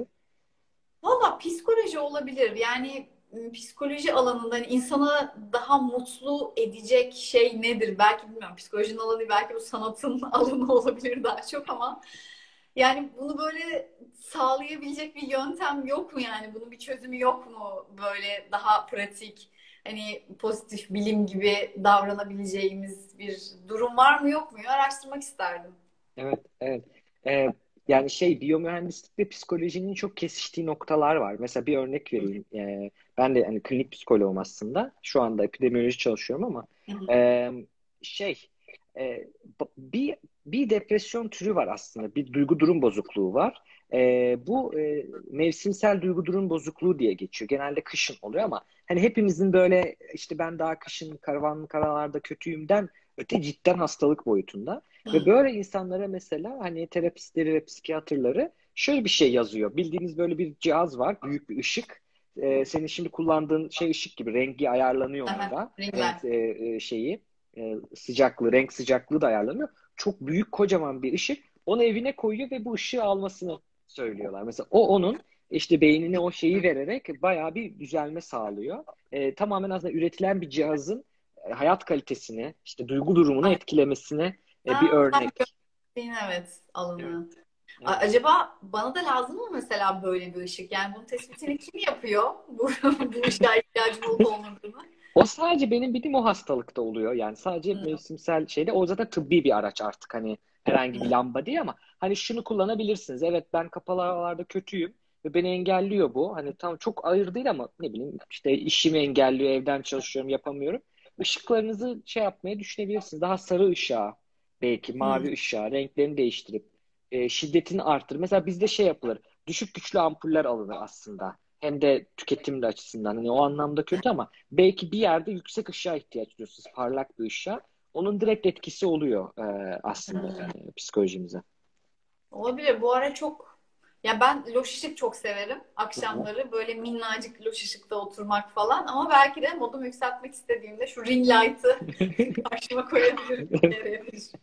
[SPEAKER 2] Valla psikoloji olabilir. Yani m, psikoloji alanında hani insanı daha mutlu edecek şey nedir? Belki bilmiyorum. Psikolojinin alanı belki bu sanatın alanı olabilir daha çok ama yani bunu böyle sağlayabilecek bir yöntem yok mu yani? Bunun bir çözümü yok mu? Böyle daha pratik, hani pozitif bilim gibi davranabileceğimiz bir durum var mı yok mu? Araştırmak isterdim.
[SPEAKER 3] Evet, evet. Ee, yani şey biyomühendislik ve psikolojinin çok kesiştiği noktalar var. Mesela bir örnek vereyim. Ee, ben de hani klinik psikoloğum aslında. Şu anda epidemioloji çalışıyorum ama
[SPEAKER 2] Hı hı.
[SPEAKER 3] e, şey e, bir bir depresyon türü var aslında. Bir duygu durum bozukluğu var. Ee, bu e, mevsimsel duygu durum bozukluğu diye geçiyor. Genelde kışın oluyor ama hani hepimizin böyle işte ben daha kışın karavanlı karalarda kötüyümden öte cidden hastalık boyutunda. Ve
[SPEAKER 2] Hı.
[SPEAKER 3] böyle insanlara mesela hani terapistleri ve psikiyatrları şöyle bir şey yazıyor. Bildiğiniz böyle bir cihaz var. Büyük bir ışık. Ee, senin şimdi kullandığın şey ışık gibi rengi ayarlanıyor
[SPEAKER 2] Aha,
[SPEAKER 3] onda.
[SPEAKER 2] ringler.
[SPEAKER 3] Renk e, e, şeyi e, sıcaklığı, renk sıcaklığı da ayarlanıyor. Çok büyük kocaman bir ışık. Onu evine koyuyor ve bu ışığı almasını söylüyorlar. Mesela o onun işte beynine o şeyi vererek bayağı bir düzelme sağlıyor. E, tamamen aslında üretilen bir cihazın e, hayat kalitesini, işte duygu durumunu etkilemesine e, bir
[SPEAKER 2] Ha, tam
[SPEAKER 3] örnek.
[SPEAKER 2] gösterdiğin evet
[SPEAKER 3] Evet,
[SPEAKER 2] alanı. A-
[SPEAKER 3] evet.
[SPEAKER 2] Acaba bana da lazım mı mesela böyle bir ışık? Yani bunun tespitini kim yapıyor? Bu, bu ışığa ihtiyacım olup olmadığını.
[SPEAKER 3] O sadece benim bildiğim o hastalıkta oluyor. Yani sadece
[SPEAKER 2] Hı,
[SPEAKER 3] mevsimsel şeyde. O zaten tıbbi bir araç artık. Hani herhangi bir
[SPEAKER 2] hı,
[SPEAKER 3] lamba değil ama hani şunu kullanabilirsiniz. Evet ben kapalı havalarda kötüyüm ve beni engelliyor bu. Hani tam çok ağır değil ama ne bileyim işte işimi engelliyor, evden çalışıyorum, yapamıyorum. Işıklarınızı şey yapmaya düşünebilirsiniz. Daha sarı ışığa, belki
[SPEAKER 2] hı.
[SPEAKER 3] mavi ışığa, renklerini değiştirip e, şiddetini arttırır. Mesela bizde şey yapılır. Düşük güçlü ampuller alınır aslında. Hem de tüketim de açısından. Hani o anlamda kötü ama belki bir yerde yüksek ışığa ihtiyaç duyuyorsunuz. Parlak bir ışığa. Onun direkt etkisi oluyor e, aslında
[SPEAKER 2] Hı.
[SPEAKER 3] e, psikolojimize.
[SPEAKER 2] Olabilir. Bu ara çok ya ben loş ışık çok severim.
[SPEAKER 3] Hı hı.
[SPEAKER 2] Akşamları böyle minnacık loş ışıkta oturmak falan. Ama belki de modumu yükseltmek istediğimde şu ring light'ı karşıma koyabilirim bir kere.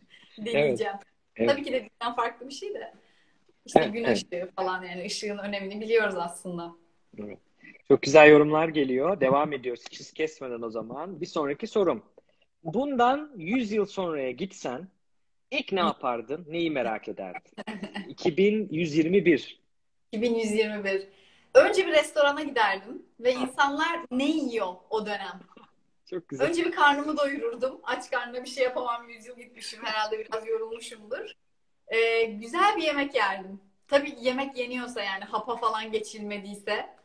[SPEAKER 3] Evet,
[SPEAKER 2] Deneyeceğim.
[SPEAKER 3] evet,
[SPEAKER 2] Tabii ki de bizden farklı bir şey de. İşte
[SPEAKER 3] evet,
[SPEAKER 2] gün
[SPEAKER 3] evet,
[SPEAKER 2] ışığı falan yani ışığın önemini biliyoruz aslında.
[SPEAKER 3] evet. Çok güzel yorumlar geliyor. Devam ediyoruz. Hiç hız kesmeden o zaman. Bir sonraki sorum. Bundan yüz yıl sonraya gitsen ilk ne yapardın? Neyi merak ederdin? iki bin yüz yirmi bir.
[SPEAKER 2] iki bin yüz yirmi bir. Önce bir restorana giderdim ve insanlar ne yiyor o dönem?
[SPEAKER 3] Çok güzel.
[SPEAKER 2] Önce bir karnımı doyururdum. Aç karnına bir şey yapamam. Yüz yıl gitmişim. Herhalde biraz yorulmuşumdur. Ee, güzel bir yemek yerdim. Tabii yemek yeniyorsa yani hapa falan geçilmediyse.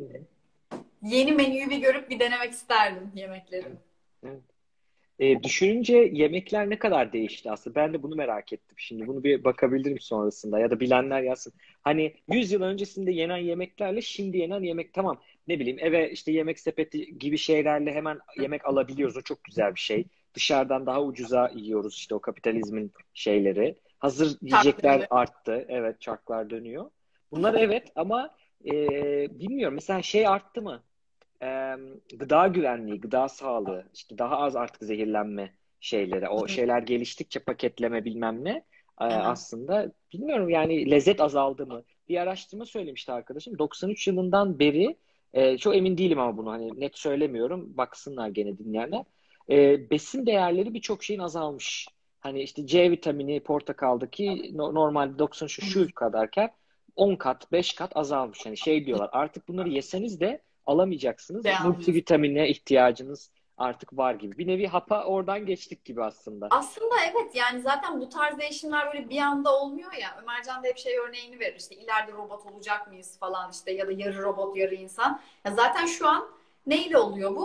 [SPEAKER 2] Yeni menüyü bir görüp bir denemek isterdim yemekleri.
[SPEAKER 3] Evet, evet. E, düşününce yemekler ne kadar değişti aslında. Ben de bunu merak ettim. Şimdi bunu bir bakabilirim sonrasında ya da bilenler yazsın. Hani yüz yıl öncesinde yenen yemeklerle şimdi yenen yemek tamam. Ne bileyim eve işte yemek sepeti gibi şeylerle hemen yemek alabiliyoruz. O çok güzel bir şey. Dışarıdan daha ucuza yiyoruz işte o kapitalizmin şeyleri. Hazır
[SPEAKER 2] Çark
[SPEAKER 3] yiyecekler
[SPEAKER 2] dönüyor.
[SPEAKER 3] arttı. Evet çarklar dönüyor. Bunlar evet ama e, bilmiyorum mesela şey arttı mı? e, Gıda güvenliği, gıda sağlığı, işte daha az artık zehirlenme şeyleri, o şeyler geliştikçe paketleme bilmem ne e,
[SPEAKER 2] Aha.
[SPEAKER 3] aslında bilmiyorum yani lezzet azaldı mı? Bir araştırma söylemişti arkadaşım. doksan üç yılından beri e, çok emin değilim ama bunu hani net söylemiyorum. Baksınlar gene dinleyenler. E, besin değerleri birçok şeyin azalmış. Hani işte C vitamini portakaldaki no- normalde doksan üç şu kadarken on kat, beş kat azalmış. Hani şey diyorlar artık bunları yeseniz de alamayacaksınız.
[SPEAKER 2] Şey almıyorsun.
[SPEAKER 3] Multivitamine ihtiyacınız artık var gibi. Bir nevi hapa oradan geçtik gibi aslında.
[SPEAKER 2] Aslında evet yani zaten bu tarz değişimler böyle bir anda olmuyor ya. Ömercan da hep şey örneğini verir işte ileride robot olacak mıyız falan işte ya da yarı robot yarı insan. Ya zaten şu an neyle oluyor bu?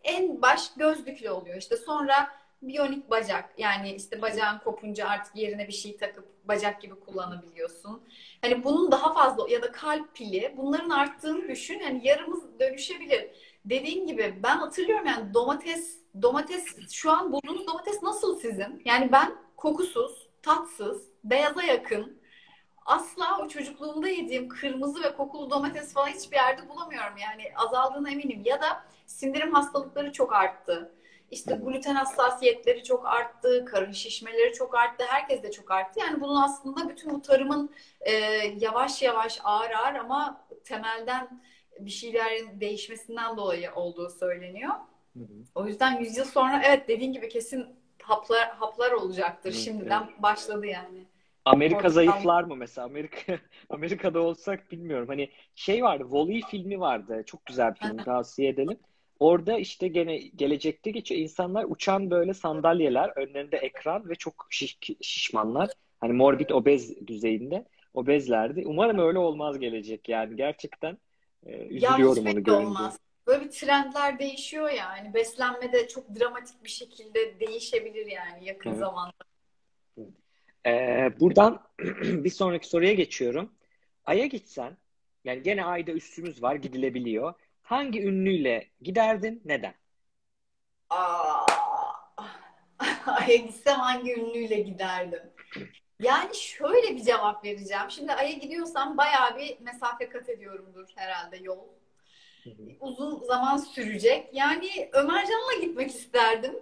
[SPEAKER 2] en baş gözlükle oluyor. İşte sonra biyonik bacak, yani işte bacağın kopunca artık yerine bir şey takıp bacak gibi kullanabiliyorsun. Hani bunun daha fazla, ya da kalp pili, bunların arttığını düşün. Yani yarımız dönüşebilir. Dediğin gibi ben hatırlıyorum, yani domates domates şu an bulduğunuz domates nasıl sizin? Yani ben kokusuz, tatsız, beyaza yakın, asla o çocukluğumda yediğim kırmızı ve kokulu domates falan hiçbir yerde bulamıyorum. Yani azaldığına eminim. Ya da sindirim hastalıkları çok arttı. İşte gluten hassasiyetleri çok arttı, karın şişmeleri çok arttı, herkes de çok arttı. Yani bunun aslında bütün bu tarımın e, yavaş yavaş, ağır ağır ama temelden bir şeylerin değişmesinden dolayı olduğu söyleniyor.
[SPEAKER 3] Hı hı.
[SPEAKER 2] O yüzden yüz yıl sonra evet, dediğin gibi kesin haplar haplar olacaktır.
[SPEAKER 3] Evet,
[SPEAKER 2] Şimdiden
[SPEAKER 3] evet.
[SPEAKER 2] başladı yani.
[SPEAKER 3] Amerika
[SPEAKER 2] Portakal.
[SPEAKER 3] zayıflar mı mesela? Amerika Amerika'da olsak bilmiyorum. Hani şey vardı, Wall-E filmi vardı. Çok güzel bir film, tavsiye edelim. Orada işte gene gelecekte geçiyor. İnsanlar uçan böyle sandalyeler, önlerinde ekran ve çok şiş, şişmanlar. Hani morbid obez düzeyinde. Obezlerdi. Umarım öyle olmaz gelecek yani. Gerçekten e,
[SPEAKER 2] Ya
[SPEAKER 3] üzülüyorum
[SPEAKER 2] hiç
[SPEAKER 3] onu
[SPEAKER 2] belli
[SPEAKER 3] görünce.
[SPEAKER 2] olmaz. Böyle bir trendler değişiyor yani. Beslenmede çok dramatik bir şekilde değişebilir yani yakın
[SPEAKER 3] Evet.
[SPEAKER 2] zamanda.
[SPEAKER 3] Ee, buradan bir sonraki soruya geçiyorum. Ay'a gitsen, yani gene Ay'da üssümüz var, gidilebiliyor. Hangi ünlüyle giderdin, neden?
[SPEAKER 2] Aa, Ay'a gitsem hangi ünlüyle giderdim? Yani şöyle bir cevap vereceğim. Şimdi Ay'a gidiyorsam bayağı bir mesafe kat ediyorumdur herhalde, yol.
[SPEAKER 3] Hı hı.
[SPEAKER 2] Uzun zaman sürecek. Yani Ömercan'la gitmek isterdim.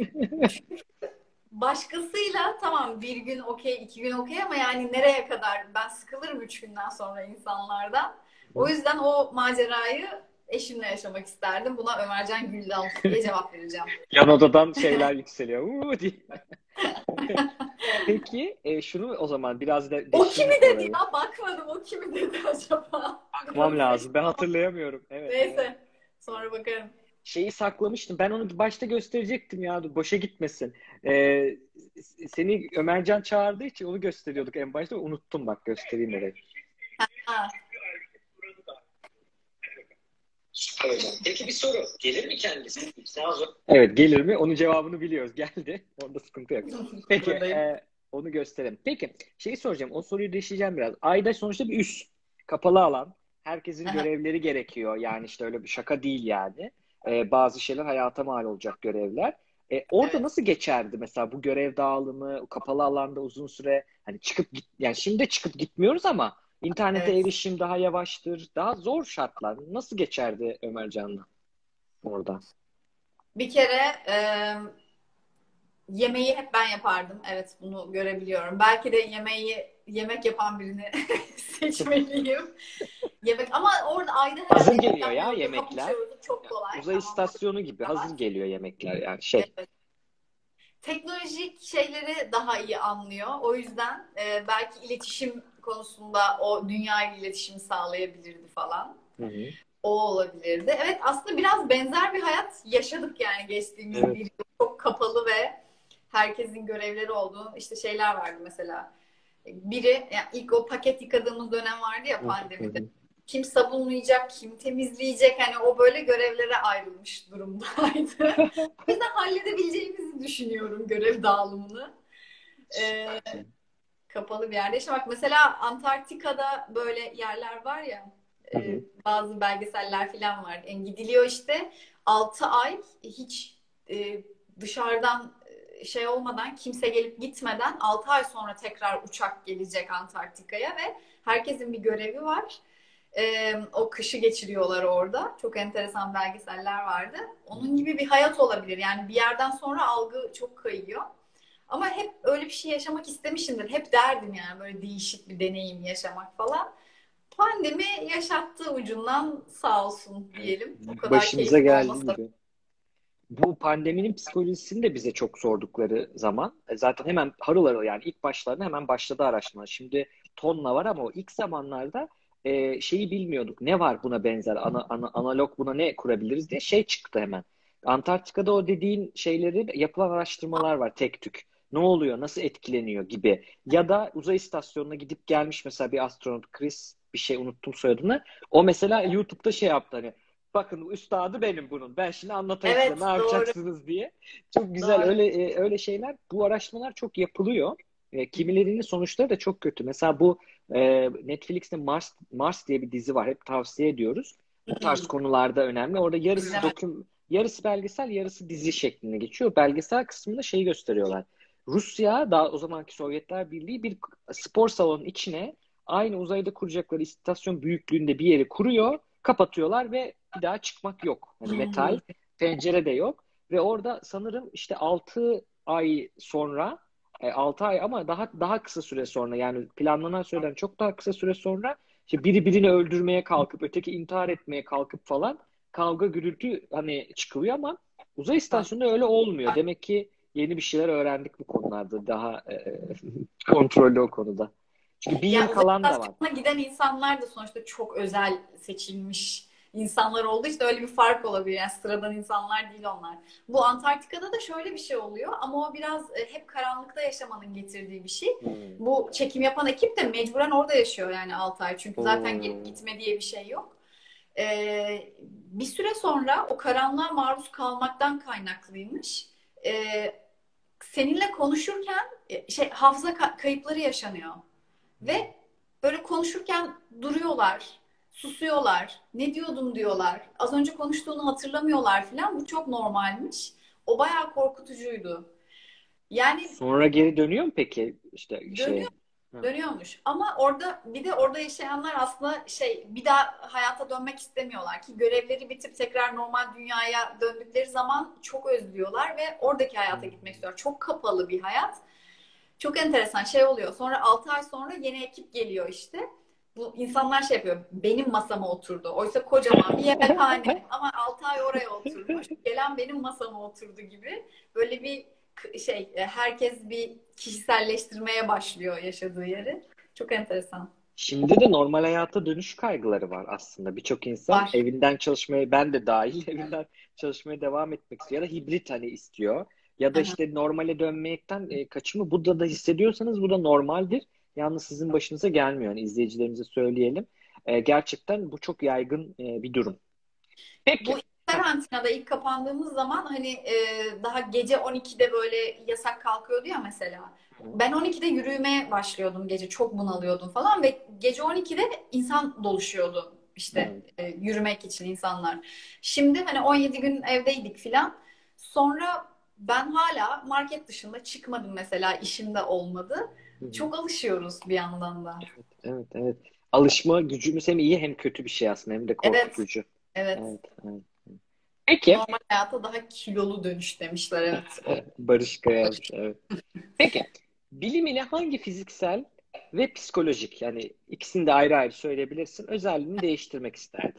[SPEAKER 2] Başkasıyla tamam, bir gün okey, iki gün okey, ama yani nereye kadar? Ben sıkılırım üç günden sonra insanlardan. O yüzden o macerayı eşimle yaşamak isterdim. Buna Ömercan Güldal diye cevap vereceğim.
[SPEAKER 3] Yan odadan şeyler yükseliyor. Uuu diye. Peki e, şunu o zaman biraz da
[SPEAKER 2] O
[SPEAKER 3] deşeyim
[SPEAKER 2] kimi dedi
[SPEAKER 3] orayı.
[SPEAKER 2] ya? Bakmadım, o kimi dedi acaba?
[SPEAKER 3] Bakmam lazım. Ben hatırlayamıyorum. Evet, evet.
[SPEAKER 2] Neyse. Sonra bakarım.
[SPEAKER 3] Şeyi saklamıştım. Ben onu başta gösterecektim ya. Dur, boşa gitmesin. Ee, seni Ömercan çağırdığı için onu gösteriyorduk en başta. Unuttum, bak göstereyim orayı.
[SPEAKER 2] Ha.
[SPEAKER 3] Evet. Peki bir soru. Gelir mi kendisi? Evet, gelir mi? Onun cevabını biliyoruz. Geldi. Orada sıkıntı yok. Peki
[SPEAKER 2] Buradayım.
[SPEAKER 3] e, onu gösterelim. Peki şeyi soracağım. O soruyu değiştireceğim biraz. Ayda sonuçta bir üs. Kapalı alan. Herkesin
[SPEAKER 2] Aha,
[SPEAKER 3] görevleri gerekiyor. Yani işte öyle bir şaka değil yani. E, bazı şeyler hayata mal olacak görevler. E, orada
[SPEAKER 2] evet.
[SPEAKER 3] nasıl geçerdi mesela bu görev dağılımı, o kapalı alanda uzun süre hani çıkıp git, yani şimdi de çıkıp gitmiyoruz ama İnternete
[SPEAKER 2] Evet.
[SPEAKER 3] erişim daha yavaştır. Daha zor şartlar. Nasıl geçerdi Ömercan'la orada?
[SPEAKER 2] Bir kere e, yemeği hep ben yapardım. Evet, bunu görebiliyorum. Belki de yemeği yemek yapan birini seçmeliyim. Yemek, ama orada ayda
[SPEAKER 3] Hazır
[SPEAKER 2] herhalde yemek
[SPEAKER 3] geliyor ya
[SPEAKER 2] yapmıyordur. Hap
[SPEAKER 3] yemekler.
[SPEAKER 2] uçuyordur. Çok kolay.
[SPEAKER 3] Uzay
[SPEAKER 2] Tamam, çok
[SPEAKER 3] istasyonu gibi hazır
[SPEAKER 2] rahat.
[SPEAKER 3] geliyor yemekler yani şey.
[SPEAKER 2] Evet. Teknolojik şeyleri daha iyi anlıyor. O yüzden e, belki iletişim konusunda o dünya ile iletişimi sağlayabilirdi falan.
[SPEAKER 3] Hı hı.
[SPEAKER 2] O olabilirdi. Evet, aslında biraz benzer bir hayat yaşadık yani geçtiğimiz bir
[SPEAKER 3] Evet.
[SPEAKER 2] yıl. Çok kapalı ve herkesin görevleri olduğu işte şeyler vardı mesela. Biri, yani ilk o paket yıkadığımız dönem vardı ya
[SPEAKER 3] Hı hı
[SPEAKER 2] pandemide.
[SPEAKER 3] hı.
[SPEAKER 2] Kim sabunlayacak, kim temizleyecek, hani o böyle görevlere ayrılmış durumdaydı. O yüzden halledebileceğimizi düşünüyorum görev dağılımını. Ee,
[SPEAKER 3] Süpersin.
[SPEAKER 2] Kapalı bir yerde yaşamak. Mesela Antarktika'da böyle yerler var ya,
[SPEAKER 3] Hı
[SPEAKER 2] e,
[SPEAKER 3] hı.
[SPEAKER 2] bazı belgeseller falan var. Yani gidiliyor işte altı ay hiç e, dışarıdan e, şey olmadan, kimse gelip gitmeden altı ay sonra tekrar uçak gelecek Antarktika'ya ve herkesin bir görevi var. E, o kışı geçiriyorlar orada. Çok enteresan belgeseller vardı.
[SPEAKER 3] Hı
[SPEAKER 2] Onun
[SPEAKER 3] hı.
[SPEAKER 2] gibi bir hayat olabilir. Yani bir yerden sonra algı çok kayıyor. Ama hep öyle bir şey yaşamak istemişimdir. Hep derdim yani, böyle değişik bir deneyim yaşamak falan. Pandemi yaşattı ucundan, sağ olsun
[SPEAKER 3] Evet.
[SPEAKER 2] diyelim. O kadar
[SPEAKER 3] Başımıza
[SPEAKER 2] keyifli
[SPEAKER 3] geldiği
[SPEAKER 2] olmasa da.
[SPEAKER 3] gibi. Bu pandeminin psikolojisini de bize çok sordukları zaman e, zaten hemen harıl harıl yani ilk başlarında hemen başladı araştırma. Şimdi tonla var ama o ilk zamanlarda e, şeyi bilmiyorduk. Ne var buna benzer ana, ana- analog buna ne kurabiliriz diye şey çıktı hemen. Antarktika'da o dediğin şeyleri yapılan araştırmalar var tek tük. Ne oluyor, nasıl etkileniyor gibi. Ya da uzay istasyonuna gidip gelmiş mesela bir astronot Chris bir şey unuttum soyadını. O mesela YouTube'da şey yaptı hani bakın üstadı benim bunun. Ben şimdi anlatayım size
[SPEAKER 2] Evet,
[SPEAKER 3] ne
[SPEAKER 2] doğru.
[SPEAKER 3] yapacaksınız diye. Çok güzel
[SPEAKER 2] Doğru.
[SPEAKER 3] öyle e, öyle şeyler. Bu araştırmalar çok yapılıyor. E, kimilerinin sonuçları da çok kötü. Mesela bu e, Netflix'te Mars Mars diye bir dizi var. Hep tavsiye ediyoruz. Bu tarz
[SPEAKER 2] Hmm,
[SPEAKER 3] konularda önemli. Orada yarısı
[SPEAKER 2] İzlemedim.
[SPEAKER 3] doküm yarısı belgesel, yarısı dizi şeklinde geçiyor. Belgesel kısmında şeyi gösteriyorlar. Rusya, daha o zamanki Sovyetler Birliği, bir spor salonunun içine aynı uzayda kuracakları istasyon büyüklüğünde bir yeri kuruyor, kapatıyorlar ve bir daha çıkmak yok. Hani
[SPEAKER 2] Hmm.
[SPEAKER 3] metal, pencere de yok. Ve orada sanırım işte altı ay sonra, e, altı ay ama daha daha kısa süre sonra, yani planlanan süreden çok daha kısa süre sonra işte biri birini öldürmeye kalkıp öteki intihar etmeye kalkıp falan kavga gürültü hani çıkılıyor ama uzay istasyonunda öyle olmuyor. Demek ki yeni bir şeyler öğrendik bu konularda. Daha e, kontrollü o konuda. Çünkü bir yıl
[SPEAKER 2] Ya uzay
[SPEAKER 3] kalan da var.
[SPEAKER 2] istasyonuna giden insanlar da sonuçta çok özel seçilmiş insanlar olduğu için öyle bir fark olabilir. Yani sıradan insanlar değil onlar. Bu Antarktika'da da şöyle bir şey oluyor ama o biraz e, hep karanlıkta yaşamanın getirdiği bir şey.
[SPEAKER 3] Hmm.
[SPEAKER 2] Bu çekim yapan ekip de mecburen orada yaşıyor yani altı ay. Çünkü zaten gelip
[SPEAKER 3] Hmm.
[SPEAKER 2] gitme diye bir şey yok. Ee, bir süre sonra o karanlığa maruz kalmaktan kaynaklıymış. Ee, seninle konuşurken e, şey hafıza ka- kayıpları yaşanıyor. Ve böyle konuşurken duruyorlar, susuyorlar, ne diyordum diyorlar. Az önce konuştuğunu hatırlamıyorlar falan. Bu çok normalmiş. O bayağı korkutucuydu. Yani
[SPEAKER 3] Sonra geri dönüyor mu peki işte
[SPEAKER 2] dönüyor,
[SPEAKER 3] şeye? Ha.
[SPEAKER 2] dönüyormuş. Ama orada bir de orada yaşayanlar aslında şey bir daha hayata dönmek istemiyorlar ki görevleri bitip tekrar normal dünyaya döndükleri zaman çok özlüyorlar ve oradaki hayata gitmek istiyorlar. Çok kapalı bir hayat. Çok enteresan şey oluyor. Sonra altı ay sonra yeni ekip geliyor işte. Bu insanlar şey yapıyor. Benim masama oturdu. Oysa kocaman bir yemekhane. Ama altı ay oraya oturmuş. Gelen benim masama oturdu gibi. Böyle bir şey herkes bir kişiselleştirmeye başlıyor yaşadığı yeri. Çok enteresan.
[SPEAKER 3] Şimdi de normal hayata dönüş kaygıları var aslında. Birçok insan
[SPEAKER 2] Var.
[SPEAKER 3] evinden çalışmaya, ben de dahil, evinden çalışmaya devam etmek istiyor ya da hibrit hani istiyor. Ya da
[SPEAKER 2] Aha.
[SPEAKER 3] işte normale dönmekten e, kaçımı, bu da da hissediyorsanız bu da normaldir. Yalnız sizin başınıza gelmiyor. Yani izleyicilerimize söyleyelim. E, gerçekten bu çok yaygın e, bir durum.
[SPEAKER 2] Bu
[SPEAKER 3] Peki.
[SPEAKER 2] ilk
[SPEAKER 3] Heh.
[SPEAKER 2] karantinada ilk kapandığımız zaman hani e, daha gece on ikide böyle yasak kalkıyordu ya mesela. Ben on ikide yürümeye başlıyordum gece çok bunalıyordum falan ve gece on ikide insan doluşuyordu işte
[SPEAKER 3] Hı.
[SPEAKER 2] e, yürümek için insanlar. Şimdi hani on yedi gün evdeydik filan. Sonra ben hala market dışında çıkmadım mesela işimde olmadı.
[SPEAKER 3] Hı hı.
[SPEAKER 2] Çok alışıyoruz bir yandan da.
[SPEAKER 3] Evet, evet, evet. Alışma gücümüz hem iyi hem kötü bir şey aslında, hem de
[SPEAKER 2] Evet,
[SPEAKER 3] korkutucu.
[SPEAKER 2] evet.
[SPEAKER 3] Evet, evet. Peki.
[SPEAKER 2] Normal hayata daha kilolu dönüş demişler evet.
[SPEAKER 3] Barış Kaya yazmış, evet. Peki. Bilim ile hangi fiziksel ve psikolojik, yani ikisini de ayrı ayrı söyleyebilirsin, özelliğini değiştirmek isterdin?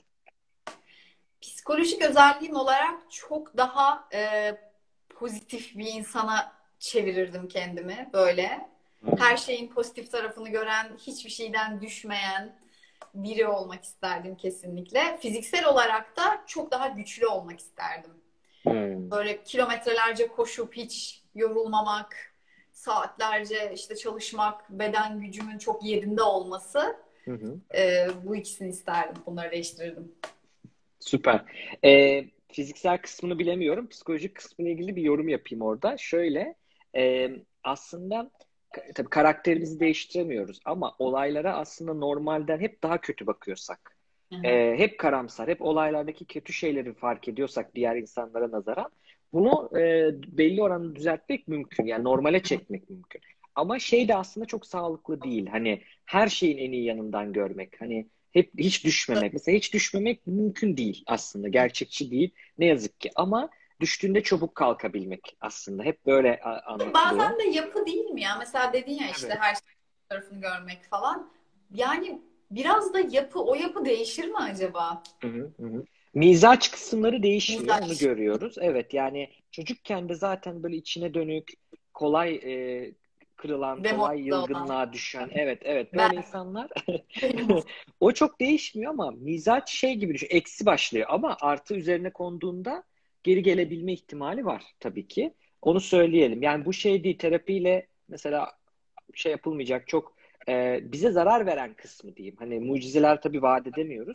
[SPEAKER 2] Psikolojik özelliğim olarak çok daha e, pozitif bir insana çevirirdim kendimi böyle. Her şeyin pozitif tarafını gören, hiçbir şeyden düşmeyen biri olmak isterdim kesinlikle. Fiziksel olarak da çok daha güçlü olmak isterdim.
[SPEAKER 3] Hmm.
[SPEAKER 2] Böyle kilometrelerce koşup hiç yorulmamak, saatlerce işte çalışmak, beden gücümün çok yerinde olması.
[SPEAKER 3] Hı hı.
[SPEAKER 2] e, bu ikisini isterdim. Bunları değiştirirdim.
[SPEAKER 3] Süper. Ee, fiziksel kısmını bilemiyorum. Psikolojik kısmıyla ilgili bir yorum yapayım orada. Şöyle, e, aslında ka- tabii karakterimizi değiştiremiyoruz ama olaylara aslında normalden hep daha kötü bakıyorsak,
[SPEAKER 2] Hı hı.
[SPEAKER 3] e, hep karamsar, hep olaylardaki kötü şeyleri fark ediyorsak diğer insanlara nazaran, bunu e, belli oranda düzeltmek mümkün. Yani normale çekmek mümkün. Ama şey de aslında çok sağlıklı değil. Hani her şeyin en iyi yanından görmek. Hani hep hiç düşmemek. Mesela hiç düşmemek mümkün değil aslında. Gerçekçi değil. Ne yazık ki. Ama düştüğünde çabuk kalkabilmek aslında. Hep böyle a- anlatılıyor.
[SPEAKER 2] Bazen de yapı değil mi ya? Mesela dedin ya işte
[SPEAKER 3] Evet.
[SPEAKER 2] her şey tarafını görmek falan. Yani biraz da yapı, o yapı değişir mi acaba?
[SPEAKER 3] Hı hı, hı hı. Mizaç kısımları değişmiyor. Onu
[SPEAKER 2] Mizaç.
[SPEAKER 3] görüyoruz. Evet, yani çocukken de zaten böyle içine dönük, kolay e, kırılan, kolay
[SPEAKER 2] Demoralize olan.
[SPEAKER 3] yılgınlığa düşen. Evet, evet. Böyle
[SPEAKER 2] Ben.
[SPEAKER 3] insanlar
[SPEAKER 2] Benim o.
[SPEAKER 3] o çok değişmiyor ama mizaç şey gibi düşün. Eksi başlıyor ama artı üzerine konduğunda geri gelebilme ihtimali var tabii ki. Onu söyleyelim. Yani bu şey değil, terapiyle mesela şey yapılmayacak çok e, bize zarar veren kısmı diyeyim. Hani mucizeler tabii vaat edemiyoruz.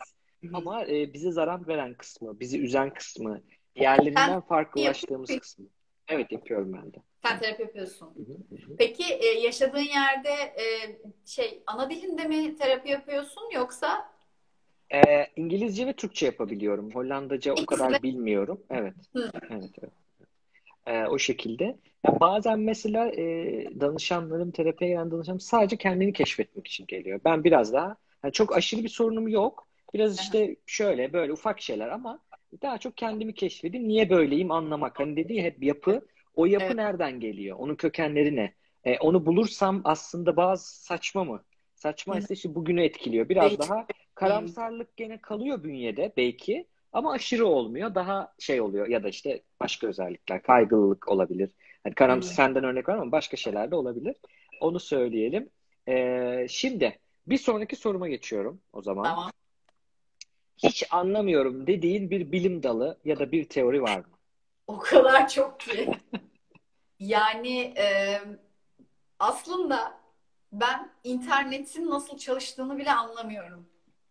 [SPEAKER 3] Hı hı. Ama e, bize zarar veren kısmı, bizi üzen kısmı,
[SPEAKER 2] Sen
[SPEAKER 3] diğerlerinden
[SPEAKER 2] yapıyor
[SPEAKER 3] farklılaştığımız
[SPEAKER 2] musun?
[SPEAKER 3] kısmı. Evet, yapıyorum ben de.
[SPEAKER 2] Sen
[SPEAKER 3] Evet.
[SPEAKER 2] terapi yapıyorsun.
[SPEAKER 3] Hı hı, hı hı.
[SPEAKER 2] Peki e, yaşadığın yerde e, şey ana dilinde mi terapi yapıyorsun yoksa
[SPEAKER 3] Ee, İngilizce ve Türkçe yapabiliyorum. Hollandaca o
[SPEAKER 2] ikisi de?
[SPEAKER 3] kadar bilmiyorum. Evet.
[SPEAKER 2] Hı.
[SPEAKER 3] Evet, evet. Ee, o şekilde. Ya bazen mesela e, danışanlarım, terapiye gelen danışanlarım sadece kendini keşfetmek için geliyor. Ben biraz daha, yani çok aşırı bir sorunum yok. Biraz
[SPEAKER 2] Aha,
[SPEAKER 3] işte şöyle böyle ufak şeyler ama daha çok kendimi keşfedeyim. Niye böyleyim anlamak. Hani dedi ya hep yapı. O yapı
[SPEAKER 2] evet.
[SPEAKER 3] nereden geliyor? Onun kökenleri ne? E, onu bulursam aslında bazı saçma mı? Saçma
[SPEAKER 2] Hı.
[SPEAKER 3] ise işte bugünü etkiliyor. Biraz
[SPEAKER 2] Değişik
[SPEAKER 3] daha
[SPEAKER 2] deneyim.
[SPEAKER 3] karamsarlık gene kalıyor bünyede belki. Ama aşırı olmuyor. Daha şey oluyor ya da işte başka özellikler, kaygılılık olabilir. Hani karamsar
[SPEAKER 2] Hı.
[SPEAKER 3] senden örnek var ama başka şeyler de olabilir. Onu söyleyelim. Ee, şimdi bir sonraki soruma geçiyorum o zaman.
[SPEAKER 2] Tamam.
[SPEAKER 3] Hiç anlamıyorum dediğin bir bilim dalı ya da bir teori var mı?
[SPEAKER 2] O kadar çok ki. Yani e, aslında ben internetin nasıl çalıştığını bile anlamıyorum.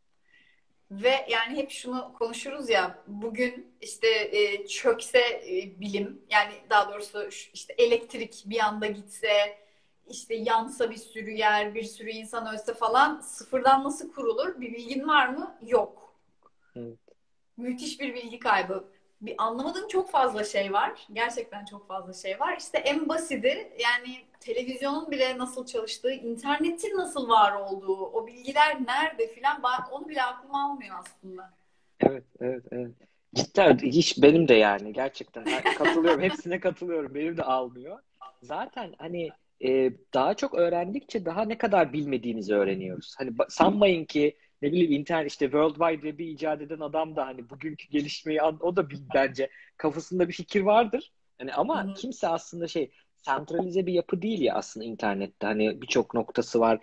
[SPEAKER 2] Ve yani hep şunu konuşuruz ya bugün işte e, çökse e, bilim yani daha doğrusu şu- işte elektrik bir anda gitse işte yansa bir sürü yer bir sürü insan ölse falan sıfırdan nasıl kurulur bir bilgin var mı? Yok.
[SPEAKER 3] Evet.
[SPEAKER 2] Müthiş bir bilgi kaybı. Bir anlamadığım çok fazla şey var. Gerçekten çok fazla şey var. İşte en basiti yani televizyonun bile nasıl çalıştığı, internetin nasıl var olduğu, o bilgiler nerede filan ben onu bile aklım almıyor aslında.
[SPEAKER 3] Evet, evet, evet. Cidden hiç benim de yani gerçekten ha, katılıyorum. Hepsine katılıyorum. Benim de almıyor. Zaten hani e, daha çok öğrendikçe daha ne kadar bilmediğimizi öğreniyoruz. Hani ba- sanmayın ki ne bileyim internet işte World Wide Web'i icat eden adam da hani bugünkü gelişmeyi an- o da bil, bence kafasında bir fikir vardır. Hani
[SPEAKER 2] Hı
[SPEAKER 3] ama
[SPEAKER 2] hı.
[SPEAKER 3] kimse aslında şey sentralize bir yapı değil ya aslında internette. Hani birçok noktası var.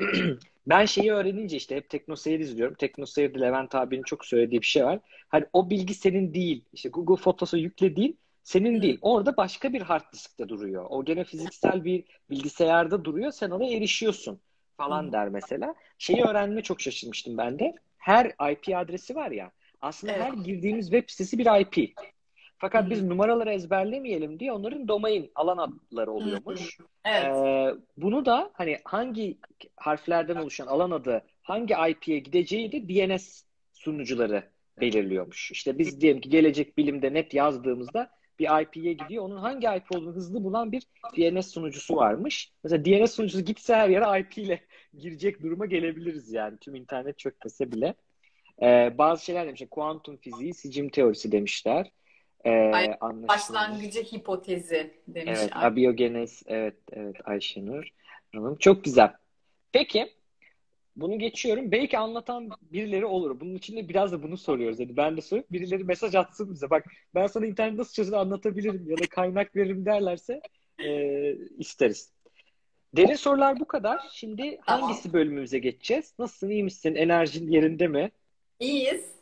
[SPEAKER 3] Ben şeyi öğrenince işte hep TeknoSeyir izliyorum. TeknoSeyir'de Levent abinin çok söylediği bir şey var. Hani o bilgi senin değil. İşte Google Photos'a yüklediğin senin
[SPEAKER 2] Hı.
[SPEAKER 3] değil. Orada başka bir hard diskte duruyor. O gene fiziksel bir bilgisayarda duruyor. Sen ona erişiyorsun
[SPEAKER 2] Hı
[SPEAKER 3] falan
[SPEAKER 2] hı.
[SPEAKER 3] der mesela. Şeyi öğrenme çok şaşırmıştım ben de. Her I P adresi var ya. Aslında
[SPEAKER 2] Evet.
[SPEAKER 3] her girdiğimiz web sitesi bir I P.
[SPEAKER 2] Hı
[SPEAKER 3] Fakat biz
[SPEAKER 2] hı.
[SPEAKER 3] numaraları ezberlemeyelim diye onların domain alan adları
[SPEAKER 2] Hı hı.
[SPEAKER 3] oluyormuş.
[SPEAKER 2] Evet.
[SPEAKER 3] Ee, bunu da hani hangi harflerden oluşan alan adı hangi I P'ye gideceği de D N S sunucuları belirliyormuş. İşte biz diyelim ki gelecek bilimde net yazdığımızda bir I P'ye gidiyor. Onun hangi I P olduğunu hızlı bulan bir D N S sunucusu varmış. Mesela D N S sunucusu gitse her yere I P ile girecek duruma gelebiliriz yani. Tüm internet çökmese bile. Ee, bazı şeyler demişler. Kuantum fiziği, sicim teorisi demişler.
[SPEAKER 2] Ay,
[SPEAKER 3] Ee, anlaşılmış.
[SPEAKER 2] başlangıcı hipotezi demiş.
[SPEAKER 3] Evet, abiyogenes. Evet, evet Ayşenur Hanım. Çok güzel. Peki, bunu geçiyorum. Belki anlatan birileri olur. Bunun için de biraz da bunu soruyoruz. Yani ben de soruyorum. Birileri mesaj atsın bize. Bak ben sana internet nasıl çözülür anlatabilirim ya da kaynak veririm derlerse e, isteriz. Derin sorular bu kadar. Şimdi
[SPEAKER 2] Tamam.
[SPEAKER 3] hangisi bölümümüze geçeceğiz? Nasılsın, iyi misin? Enerjin yerinde mi?
[SPEAKER 2] İyiyiz.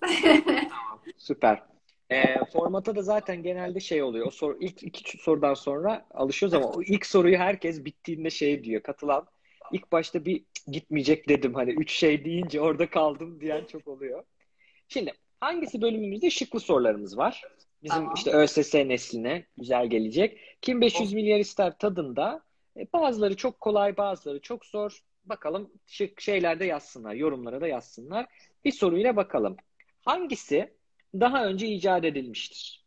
[SPEAKER 3] Süper. E, formata da zaten genelde şey oluyor. O soru, ilk iki sorudan sonra alışıyoruz ama o ilk soruyu herkes bittiğinde şey diyor. Katılan ilk başta bir gitmeyecek dedim. Hani üç şey deyince orada kaldım diyen çok oluyor. Şimdi hangisi bölümümüzde şıklı sorularımız var. Bizim işte
[SPEAKER 2] Tamam.
[SPEAKER 3] ÖSS nesline güzel gelecek. Kim beş yüz milyar ister tadında. E, bazıları çok kolay, bazıları çok zor. Bakalım şık şeylerde yazsınlar, yorumlara da yazsınlar. Bir soruyla bakalım. Hangisi daha önce icat edilmiştir?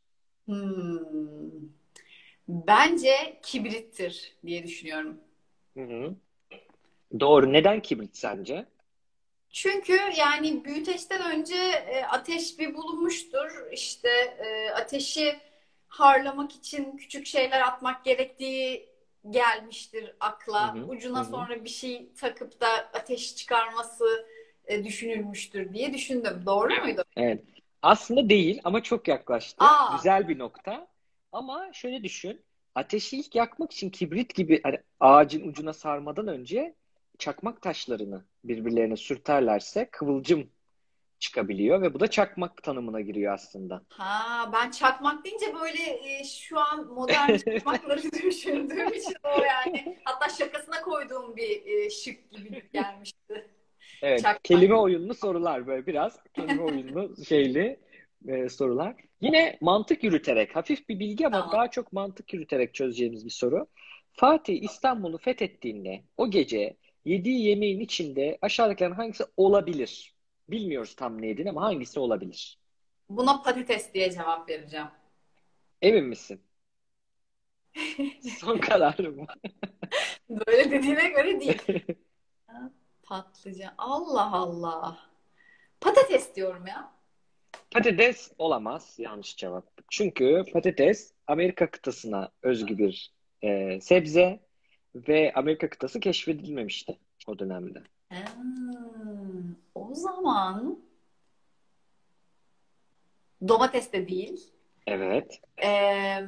[SPEAKER 2] Hmm. Bence kibrittir diye düşünüyorum.
[SPEAKER 3] Hı hı. Doğru. Neden kibrit sence?
[SPEAKER 2] Çünkü yani büyüteçten önce e, ateş bir bulunmuştur. İşte e, ateşi harlamak için küçük şeyler atmak gerektiği gelmiştir
[SPEAKER 3] Hı
[SPEAKER 2] akla.
[SPEAKER 3] hı. Hı
[SPEAKER 2] Ucuna
[SPEAKER 3] hı.
[SPEAKER 2] sonra bir şey takıp da ateş çıkarması e, düşünülmüştür diye düşündüm. Doğru muydu?
[SPEAKER 3] Evet. Aslında değil ama çok yaklaştın.
[SPEAKER 2] Aa,
[SPEAKER 3] Güzel bir nokta. Ama şöyle düşün. Ateşi ilk yakmak için kibrit gibi hani ağacın ucuna sarmadan önce çakmak taşlarını birbirlerine sürterlerse kıvılcım çıkabiliyor ve bu da çakmak tanımına giriyor aslında.
[SPEAKER 2] ha ben çakmak deyince böyle e, şu an modern çakmakları düşündüğüm için o yani hatta şakasına koyduğum bir e, şık gibi gelmişti.
[SPEAKER 3] Evet,
[SPEAKER 2] Çakmak.
[SPEAKER 3] kelime oyunlu sorular böyle biraz kelime oyunlu şeyli e, sorular. Yine mantık yürüterek, hafif bir bilgi ama
[SPEAKER 2] Tamam.
[SPEAKER 3] daha çok mantık yürüterek çözeceğimiz bir soru. Fatih İstanbul'u fethettiğinde o gece yediği yemeğin içinde aşağıdakilerin hangisi olabilir? Bilmiyoruz tam neydi ama hangisi olabilir?
[SPEAKER 2] Buna patates diye cevap vereceğim.
[SPEAKER 3] Emin misin? Son kararım mı?
[SPEAKER 2] Böyle dediğine göre değil. Patlıcan. Allah Allah. Patates diyorum ya.
[SPEAKER 3] Patates olamaz. Yanlış cevap. Çünkü patates Amerika kıtasına özgü bir e, sebze ve Amerika kıtası keşfedilmemişti o dönemde.
[SPEAKER 2] Hmm, o zaman domates de değil.
[SPEAKER 3] Evet.
[SPEAKER 2] Ee,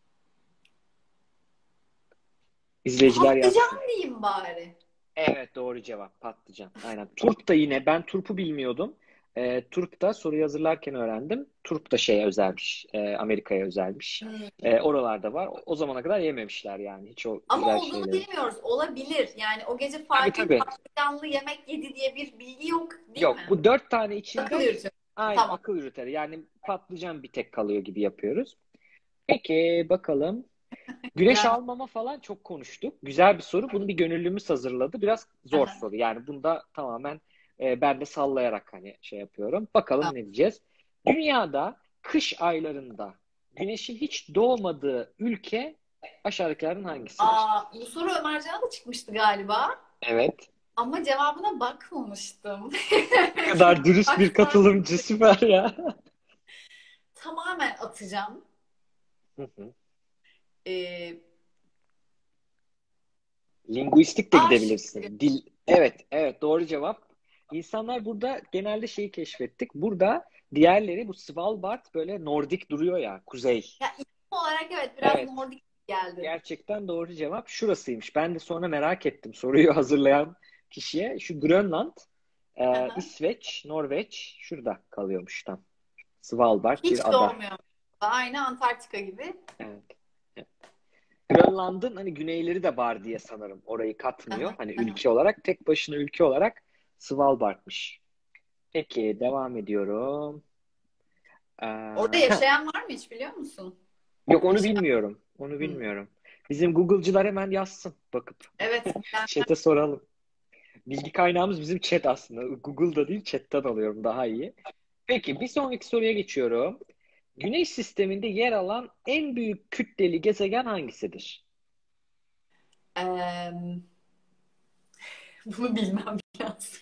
[SPEAKER 3] İzleyiciler yazsın.
[SPEAKER 2] patlıcan diyeyim bari.
[SPEAKER 3] Evet, doğru cevap patlıcan. Aynen. Turp da yine ben turpu bilmiyordum. E, turp da soruyu hazırlarken öğrendim. Turp da şeye özelmiş. e, Amerika'ya özelmiş.
[SPEAKER 2] Hmm.
[SPEAKER 3] E, oralarda var. O, o zamana kadar yememişler yani. Hiç o güzel
[SPEAKER 2] Ama olduğunu
[SPEAKER 3] şeyleri.
[SPEAKER 2] bilmiyoruz. Olabilir. Yani o gece
[SPEAKER 3] Tabii
[SPEAKER 2] Fatih
[SPEAKER 3] tabii.
[SPEAKER 2] patlıcanlı yemek yedi diye bir bilgi yok, değil
[SPEAKER 3] Yok,
[SPEAKER 2] mi?
[SPEAKER 3] bu dört tane
[SPEAKER 2] Akıl
[SPEAKER 3] içinde
[SPEAKER 2] yürütüyor.
[SPEAKER 3] aynı
[SPEAKER 2] Tamam.
[SPEAKER 3] akıl yürüteri. Yani patlıcan bir tek kalıyor gibi yapıyoruz. Peki bakalım. Güneş
[SPEAKER 2] Yani,
[SPEAKER 3] almama falan çok konuştuk. Güzel bir soru. Bunu bir gönüllümüz hazırladı. Biraz zor
[SPEAKER 2] aha,
[SPEAKER 3] soru. Yani bunda tamamen e, ben de sallayarak hani şey yapıyorum. Bakalım
[SPEAKER 2] tamam.
[SPEAKER 3] ne diyeceğiz. Dünyada kış aylarında güneşin hiç doğmadığı ülke aşağıdakilerden hangisidir?
[SPEAKER 2] Aa, bu soru Ömercan'a da çıkmıştı galiba.
[SPEAKER 3] Evet.
[SPEAKER 2] Ama cevabına bakmamıştım.
[SPEAKER 3] Ne kadar dürüst bir
[SPEAKER 2] Baksam
[SPEAKER 3] katılımcı, süper ya.
[SPEAKER 2] tamamen atacağım.
[SPEAKER 3] Hı hı.
[SPEAKER 2] Ee,
[SPEAKER 3] Linguistik de
[SPEAKER 2] A şıkkı.
[SPEAKER 3] gidebilirsin. Dil. Evet, evet doğru cevap. İnsanlar burada genelde şeyi keşfettik. Burada diğerleri bu Svalbard böyle Nordik duruyor ya, kuzey.
[SPEAKER 2] Ya isim olarak evet biraz
[SPEAKER 3] Evet,
[SPEAKER 2] Nordik geldi.
[SPEAKER 3] gerçekten doğru cevap şurasıymış. Ben de sonra merak ettim soruyu hazırlayan kişiye. Şu Grönland, e,
[SPEAKER 2] Aha.
[SPEAKER 3] İsveç, Norveç şurada kalıyormuş tam. Svalbard
[SPEAKER 2] Hiç
[SPEAKER 3] bir ada.
[SPEAKER 2] doğmuyor. Aynı Antarktika gibi.
[SPEAKER 3] Evet. Evet. Grönland'ın hani güneyleri de var diye sanırım. Orayı katmıyor.
[SPEAKER 2] Aha,
[SPEAKER 3] Hani
[SPEAKER 2] aha.
[SPEAKER 3] ülke olarak tek başına ülke olarak Svalbard'mış. Peki devam ediyorum. Ee,
[SPEAKER 2] Orada
[SPEAKER 3] heh,
[SPEAKER 2] yaşayan var mı hiç biliyor musun?
[SPEAKER 3] yok onu
[SPEAKER 2] Yaşayan.
[SPEAKER 3] bilmiyorum. Onu
[SPEAKER 2] Hmm.
[SPEAKER 3] bilmiyorum. Bizim Google'cılar hemen yazsın bakıp.
[SPEAKER 2] Evet. Ben,
[SPEAKER 3] Chat'e soralım. Bilgi kaynağımız bizim chat aslında. Google'da değil chat'ten alıyorum daha iyi. Peki bir sonraki soruya geçiyorum. Güneş sisteminde yer alan en büyük kütleli gezegen hangisidir?
[SPEAKER 2] Em, bunu bilmem lazım.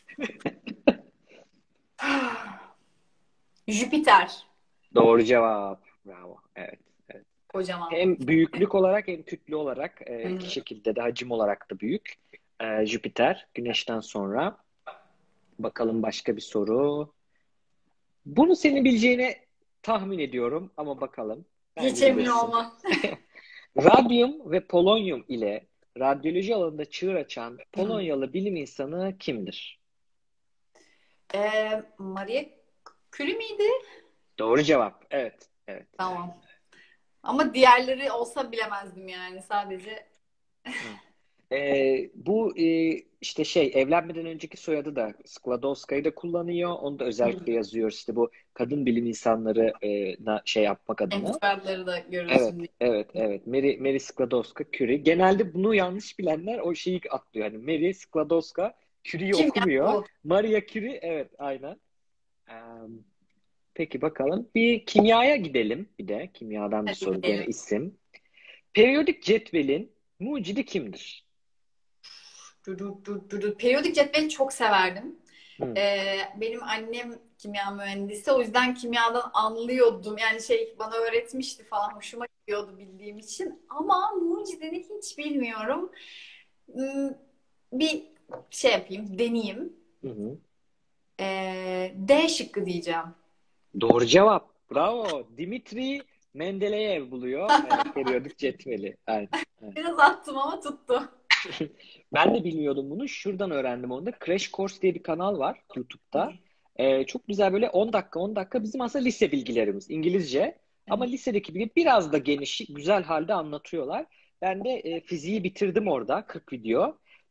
[SPEAKER 2] Jüpiter.
[SPEAKER 3] Doğru cevap. Bravo. Evet. Evet.
[SPEAKER 2] Kocaman.
[SPEAKER 3] Hem büyüklük olarak hem kütle olarak e, iki
[SPEAKER 2] Hmm.
[SPEAKER 3] şekilde de hacim olarak da büyük. E, Jüpiter Güneş'ten sonra. Bakalım başka bir soru. Bunu senin bileceğini tahmin ediyorum ama bakalım.
[SPEAKER 2] Hiç
[SPEAKER 3] Bence
[SPEAKER 2] emin
[SPEAKER 3] bilirsin.
[SPEAKER 2] olmam.
[SPEAKER 3] Radyum ve polonyum ile radyoloji alanında çığır açan
[SPEAKER 2] Hmm.
[SPEAKER 3] Polonyalı bilim insanı kimdir?
[SPEAKER 2] Ee, Maria Curie miydi?
[SPEAKER 3] Doğru cevap. Evet. Evet.
[SPEAKER 2] Tamam. Ama diğerleri olsa bilemezdim yani. Sadece
[SPEAKER 3] Ee, bu e, işte şey evlenmeden önceki soyadı da Skłodowska'yı da kullanıyor. Onu da özellikle
[SPEAKER 2] hmm.
[SPEAKER 3] yazıyor işte bu kadın bilim insanları e, na, şey yapmak
[SPEAKER 2] En
[SPEAKER 3] adına.
[SPEAKER 2] soyadları da
[SPEAKER 3] Evet,
[SPEAKER 2] görülsün diye.
[SPEAKER 3] evet, evet. Mary, Mary Skłodowska Curie. Genelde bunu yanlış bilenler o şeyi atlıyor. Hani Mary Skłodowska Curie'yi
[SPEAKER 2] Kim ya
[SPEAKER 3] okumuyor.
[SPEAKER 2] bu?
[SPEAKER 3] Maria Curie, evet, aynen. Ee, peki bakalım. Bir kimyaya gidelim. Bir de kimyadan bir
[SPEAKER 2] Hadi
[SPEAKER 3] soru. Gene
[SPEAKER 2] gidelim.
[SPEAKER 3] isim. Periyodik cetvelin mucidi kimdir?
[SPEAKER 2] Du- du- du- du- du. Periyodik cetveli çok severdim.
[SPEAKER 3] Hmm.
[SPEAKER 2] Ee, benim annem kimya mühendisi. O yüzden kimyadan anlıyordum. Yani şey bana öğretmişti falan. Hoşuma gidiyordu bildiğim için. Ama mucidini hiç bilmiyorum. Hmm, bir şey yapayım, deneyeyim.
[SPEAKER 3] Hı hı.
[SPEAKER 2] Ee, D şıkkı diyeceğim.
[SPEAKER 3] Doğru cevap. Bravo. Dimitri Mendeleyev buluyor e, periyodik cetveli. Aynen. Evet.
[SPEAKER 2] Biraz attım ama tuttu.
[SPEAKER 3] Ben de bilmiyordum bunu. Şuradan öğrendim onu da. Crash Course diye bir kanal var YouTube'da. E, çok güzel böyle on dakika on dakika bizim aslında lise bilgilerimiz İngilizce. Ama lisedeki bilgi biraz da geniş, güzel halde anlatıyorlar. Ben de e, fiziği bitirdim orada kırk video.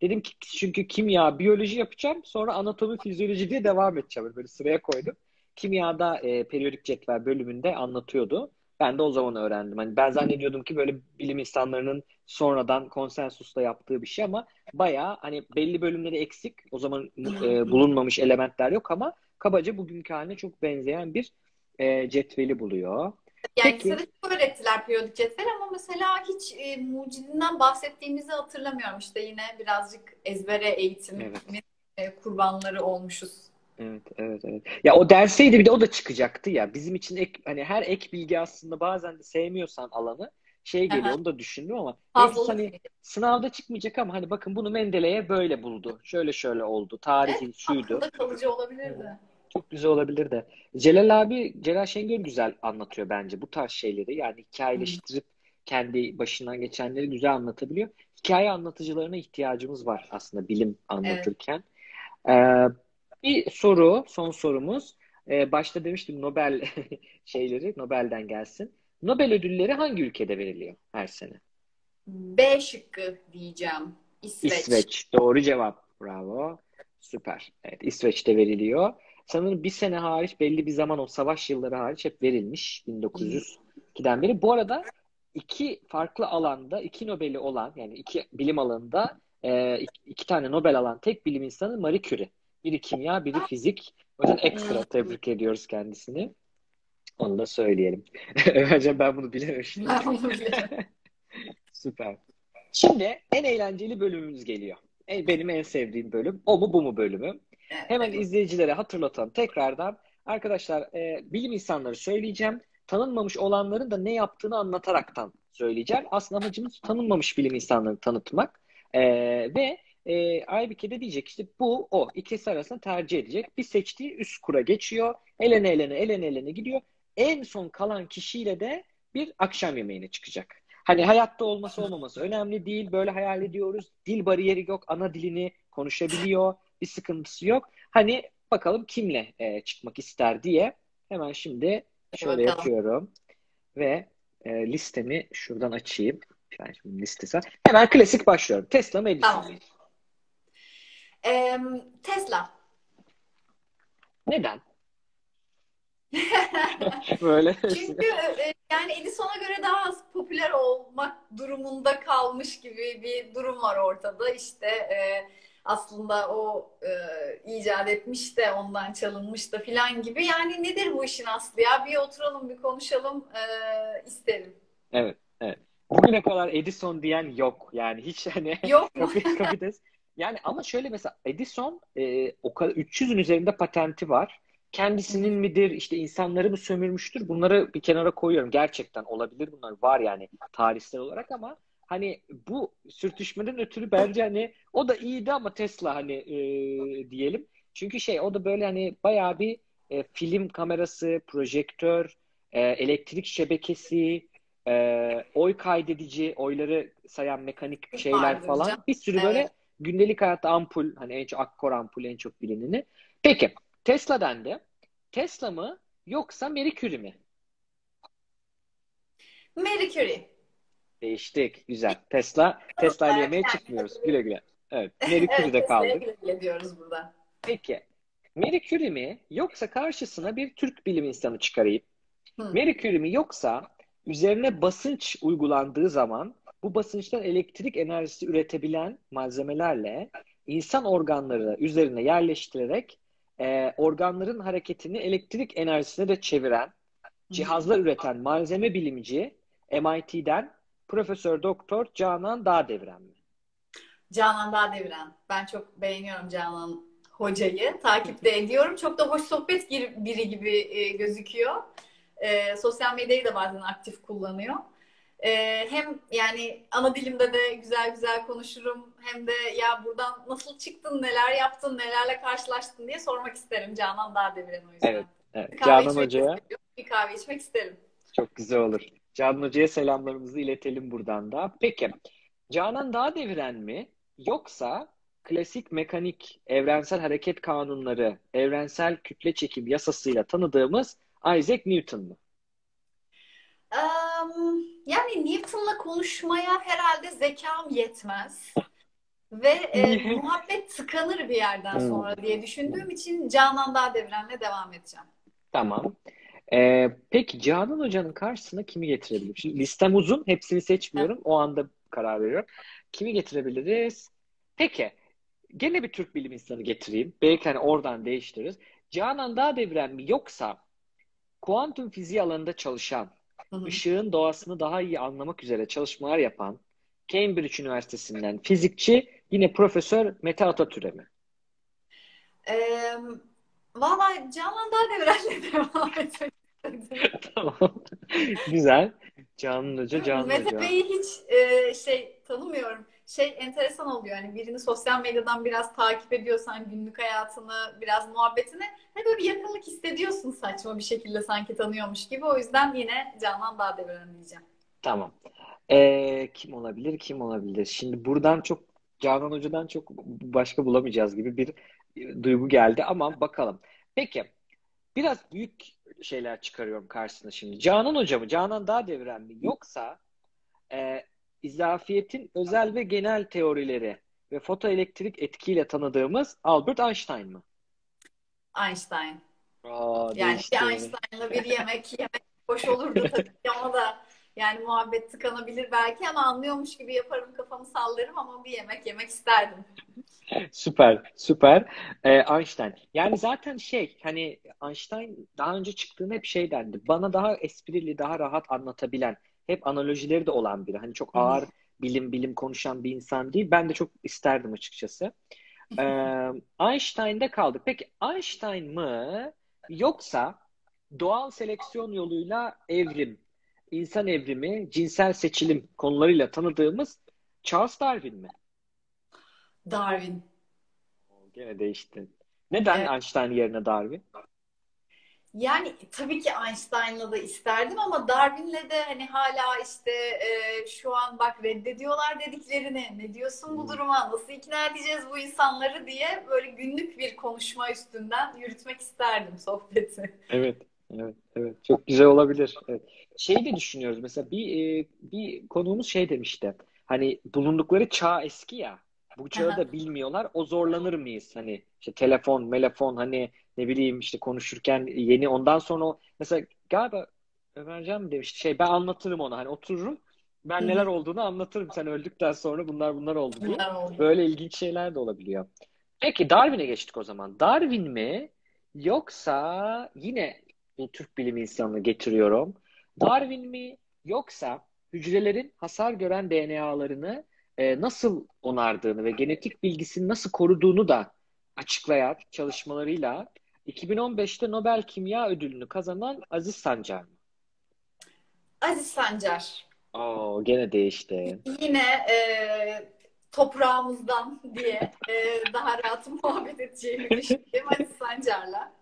[SPEAKER 3] Dedim ki çünkü kimya, biyoloji yapacağım. Sonra anatomi, fizyoloji diye devam edeceğim. Böyle sıraya koydum. Kimyada e, periyodik cetvel bölümünde anlatıyordu. Ben de o zaman öğrendim. Hani ben zannediyordum ki böyle bilim insanlarının sonradan konsensusla yaptığı bir şey ama bayağı hani belli bölümleri eksik. O zaman e, bulunmamış elementler yok ama kabaca bugünkü haline çok benzeyen bir e, cetveli buluyor.
[SPEAKER 2] Yani
[SPEAKER 3] Peki.
[SPEAKER 2] lisede çok öğrettiler periyodik cetvel ama mesela hiç e, mucidinden bahsettiğimizi hatırlamıyorum. İşte yine birazcık ezbere eğitimin
[SPEAKER 3] Evet.
[SPEAKER 2] e, kurbanları olmuşuz.
[SPEAKER 3] Evet, evet, evet. Ya o derseydi bir de o da çıkacaktı ya. Bizim için ek, hani her ek bilgi aslında bazen de sevmiyorsan alanı şey geliyor
[SPEAKER 2] Aha,
[SPEAKER 3] onu da düşündüm ama hepsi
[SPEAKER 2] fazlalık
[SPEAKER 3] hani
[SPEAKER 2] değil.
[SPEAKER 3] sınavda çıkmayacak ama hani bakın bunu Mendeley böyle buldu. Şöyle şöyle oldu.
[SPEAKER 2] Evet,
[SPEAKER 3] Tarihi şuydu.
[SPEAKER 2] akılda kalıcı
[SPEAKER 3] Evet.
[SPEAKER 2] olabilirdi.
[SPEAKER 3] Çok güzel olabilir de. Celal abi, Celal Şengör güzel anlatıyor bence bu tarz şeyleri. Yani
[SPEAKER 2] Hmm.
[SPEAKER 3] hikayeleştirip kendi başından geçenleri güzel anlatabiliyor. Hikaye anlatıcılarına ihtiyacımız var aslında bilim
[SPEAKER 2] Evet.
[SPEAKER 3] anlatırken. Ee, bir soru, son sorumuz. Ee, başta demiştim Nobel şeyleri, Nobel'den gelsin. Nobel ödülleri hangi ülkede veriliyor her sene?
[SPEAKER 2] B şıkkı diyeceğim. İsveç.
[SPEAKER 3] İsveç. Doğru cevap. Bravo. Süper. Evet, İsveç'te veriliyor. Sanırım bir sene hariç, belli bir zaman o savaş yılları hariç hep verilmiş bin dokuz yüz ikiden beri. Bu arada iki farklı alanda iki Nobel'i olan yani iki bilim alanında e, iki, iki tane Nobel alan tek bilim insanı Marie Curie. Biri kimya, biri fizik. O yüzden ekstra
[SPEAKER 2] Hmm.
[SPEAKER 3] tebrik ediyoruz kendisini. Onu da söyleyelim. Bence ben bunu bilememiştim.
[SPEAKER 2] Ben bunu bilirim.
[SPEAKER 3] Süper. Şimdi en eğlenceli bölümümüz geliyor. E, Benim en sevdiğim bölüm. O mu bu mu bölümü.
[SPEAKER 2] Evet,
[SPEAKER 3] Hemen
[SPEAKER 2] hadi bakalım.
[SPEAKER 3] izleyicilere hatırlatalım tekrardan. Arkadaşlar e, bilim insanları söyleyeceğim. Tanınmamış olanların da ne yaptığını anlataraktan söyleyeceğim. Aslında amacımız tanınmamış bilim insanlarını tanıtmak. E, ve e, Aybike de diyecek işte bu o. İkisi arasında tercih edecek. Bir seçtiği üst kura geçiyor. Elene elene elene elene gidiyor. En son kalan kişiyle de bir akşam yemeğine çıkacak. Hani hayatta olması olmaması önemli değil. Böyle hayal ediyoruz. Dil bariyeri yok. Ana dilini konuşabiliyor. Bir sıkıntısı yok. Hani bakalım kimle e, çıkmak ister diye. Hemen şimdi
[SPEAKER 2] Hadi
[SPEAKER 3] şöyle
[SPEAKER 2] bakalım.
[SPEAKER 3] yapıyorum. Ve e, listemi şuradan açayım. Ben şimdi listesi. Hemen klasik başlıyorum. Tesla mı Edison
[SPEAKER 2] Tamam.
[SPEAKER 3] mu?
[SPEAKER 2] Em, Tesla.
[SPEAKER 3] Neden? Böyle.
[SPEAKER 2] Çünkü e, yani Edison'a göre daha az popüler olmak durumunda kalmış gibi bir durum var ortada. İşte e, aslında o e, icat etmiş de ondan çalınmış da filan gibi. Yani nedir bu işin aslı ya? Bir oturalım bir konuşalım e, isterim.
[SPEAKER 3] Evet, evet. Bugüne kadar Edison diyen yok. Yani hiç hani
[SPEAKER 2] Yok mu?
[SPEAKER 3] kapi, kapites. Yani ama şöyle mesela Edison e, o kadar üç yüzün üzerinde patenti var. Kendisinin midir, işte insanları mı sömürmüştür? Bunları bir kenara koyuyorum. Gerçekten olabilir bunlar var yani tarihsel olarak ama hani bu sürtüşmeden ötürü bence hani o da iyiydi ama Tesla hani e, diyelim. Çünkü şey o da böyle hani bayağı bir e, film kamerası, projektör, e, elektrik şebekesi, ee, oy kaydedici, oyları sayan mekanik şeyler
[SPEAKER 2] Vardır canım.
[SPEAKER 3] falan. Bir sürü
[SPEAKER 2] Evet.
[SPEAKER 3] böyle gündelik hayatta ampul, hani en çok akkor ampul en çok bilineni. Peki, Tesla dendi. Tesla mı yoksa Marie Curie mi?
[SPEAKER 2] Marie Curie.
[SPEAKER 3] Değiştik. Güzel. Tesla, Tesla ile yemeğe çıkmıyoruz. Güle güle. Evet, Marie
[SPEAKER 2] Evet,
[SPEAKER 3] Curie'de
[SPEAKER 2] Tesla'ya
[SPEAKER 3] kaldık.
[SPEAKER 2] güle güle diyoruz burada.
[SPEAKER 3] Peki, Marie Curie mi yoksa karşısına bir Türk bilim insanı çıkarayım?
[SPEAKER 2] Hı.
[SPEAKER 3] Marie Curie mi yoksa üzerine basınç uygulandığı zaman bu basınçtan elektrik enerjisi üretebilen malzemelerle insan organları üzerine yerleştirerek e, organların hareketini elektrik enerjisine de çeviren
[SPEAKER 2] Hı hı.
[SPEAKER 3] cihazlar üreten malzeme bilimci M I T'den Profesör Doktor Canan Dağdeviren mi?
[SPEAKER 2] Canan Dağdeviren. Ben çok beğeniyorum Canan hocayı. Takip de ediyorum. Çok da hoş sohbet biri gibi e, gözüküyor. E, sosyal medyayı da bazen aktif kullanıyor. E, hem yani ana dilimde de güzel güzel konuşurum. Hem de ya buradan nasıl çıktın, neler yaptın, nelerle karşılaştın diye sormak isterim Canan Dağdeviren o yüzden.
[SPEAKER 3] Evet, evet.
[SPEAKER 2] Bir kahve
[SPEAKER 3] Canan
[SPEAKER 2] içmek de
[SPEAKER 3] Hoca'ya
[SPEAKER 2] seviyorum. Bir kahve içmek isterim.
[SPEAKER 3] çok güzel olur. Canan Hoca'ya selamlarımızı iletelim buradan da. Peki, Canan Dağdeviren mi? Yoksa klasik mekanik evrensel hareket kanunları, evrensel kütle çekim yasasıyla tanıdığımız Isaac Newton mu?
[SPEAKER 2] Em, yani Newton'la konuşmaya herhalde zekam yetmez. Ve e,
[SPEAKER 3] Niye?
[SPEAKER 2] muhabbet tıkanır bir yerden
[SPEAKER 3] Hmm,
[SPEAKER 2] sonra diye düşündüğüm için Canan Dağdeviren'le devam edeceğim.
[SPEAKER 3] tamam. Ee, peki Canan Hoca'nın karşısına kimi getirebilirim? Şimdi listem uzun. Hepsini
[SPEAKER 2] Heh.
[SPEAKER 3] seçmiyorum. O anda karar veriyorum. Kimi getirebiliriz? Peki. Gene bir Türk bilim insanı getireyim. Belki hani oradan değiştiririz. Canan Dağdeviren mi yoksa kuantum fiziği alanında çalışan,
[SPEAKER 2] Hı hı.
[SPEAKER 3] ışığın doğasını daha iyi anlamak üzere çalışmalar yapan Cambridge Üniversitesi'nden fizikçi yine Profesör Mete Atatürk'e mi?
[SPEAKER 2] Ee, Valla Canan Dağdeviren'le devam etmek istedim.
[SPEAKER 3] Tamam. Güzel. Canan Hoca, Canan
[SPEAKER 2] Mete
[SPEAKER 3] Hoca.
[SPEAKER 2] Bey'i hiç e, şey tanımıyorum. Şey enteresan oluyor yani birini sosyal medyadan biraz takip ediyorsan günlük hayatını, biraz muhabbetini hep böyle bir yakınlık hissediyorsun saçma bir şekilde sanki tanıyormuş gibi. O yüzden yine Canan Dağdeviren diyeceğim.
[SPEAKER 3] Tamam. Ee, kim olabilir? Kim olabilir? Şimdi buradan çok Canan Hoca'dan çok başka bulamayacağız gibi bir e, duygu geldi ama bakalım. Peki. Biraz büyük şeyler çıkarıyorum karşısına şimdi. Canan Hoca mı? Canan Dağdeviren mi? Yoksa e, izafiyetin özel ve genel teorileri ve fotoelektrik etkiyle tanıdığımız Albert Einstein mı?
[SPEAKER 2] Einstein.
[SPEAKER 3] Aa,
[SPEAKER 2] Yani bir
[SPEAKER 3] değişti.
[SPEAKER 2] Einstein'la bir yemek yemek hoş olurdu tabii ki ama da yani muhabbet tıkanabilir belki ama anlıyormuş gibi yaparım kafamı sallarım ama bir yemek yemek isterdim.
[SPEAKER 3] Süper, süper. Ee, Einstein. Yani zaten şey, hani Einstein daha önce çıktığında hep şey dendi. Bana daha esprili, daha rahat anlatabilen, hep analojileri de olan biri. Hani çok
[SPEAKER 2] Hı hı.
[SPEAKER 3] ağır bilim bilim konuşan bir insan değil. Ben de çok isterdim açıkçası. Ee, Einstein'da kaldık. Peki Einstein mı yoksa doğal seleksiyon yoluyla evrim, insan evrimi, cinsel seçilim konularıyla tanıdığımız Charles Darwin mi?
[SPEAKER 2] Darwin.
[SPEAKER 3] Gene değişti. Neden Einstein yerine Darwin?
[SPEAKER 2] Yani tabii ki Einstein'la da isterdim ama Darwin'le de hani hala işte e, şu an bak reddediyorlar dediklerini. Ne diyorsun bu
[SPEAKER 3] Hmm.
[SPEAKER 2] duruma? Nasıl ikna edeceğiz bu insanları diye böyle günlük bir konuşma üstünden yürütmek isterdim sohbeti.
[SPEAKER 3] Evet, evet, evet. Çok güzel olabilir. Evet. Şey de düşünüyoruz mesela bir e, bir konuğumuz şey demişti. Hani bulundukları çağ eski ya. Bu çağı da bilmiyorlar. O zorlanır mıyız? Hani işte telefon, melefon hani ne bileyim işte konuşurken yeni ondan sonra o mesela galiba Ömercan mı demişti şey ben anlatırım ona hani otururum
[SPEAKER 2] Hı
[SPEAKER 3] ben neler
[SPEAKER 2] hı.
[SPEAKER 3] olduğunu anlatırım sen öldükten sonra bunlar bunlar oldu diye.
[SPEAKER 2] Bunlar oldu.
[SPEAKER 3] Böyle ilginç şeyler de olabiliyor. Peki Darwin'e geçtik o zaman. Darwin mi yoksa yine bir Türk bilim insanını getiriyorum. Darwin mi yoksa hücrelerin hasar gören D N A'larını e, nasıl onardığını ve genetik bilgisini nasıl koruduğunu da açıklayan çalışmalarıyla iki bin on beşte Nobel Kimya Ödülünü kazanan Aziz Sancar mı?
[SPEAKER 2] Aziz Sancar.
[SPEAKER 3] Oo, gene değişti.
[SPEAKER 2] Yine e, toprağımızdan diye e, daha rahat muhabbet edeceğimi düşündüğüm Aziz Sancar'la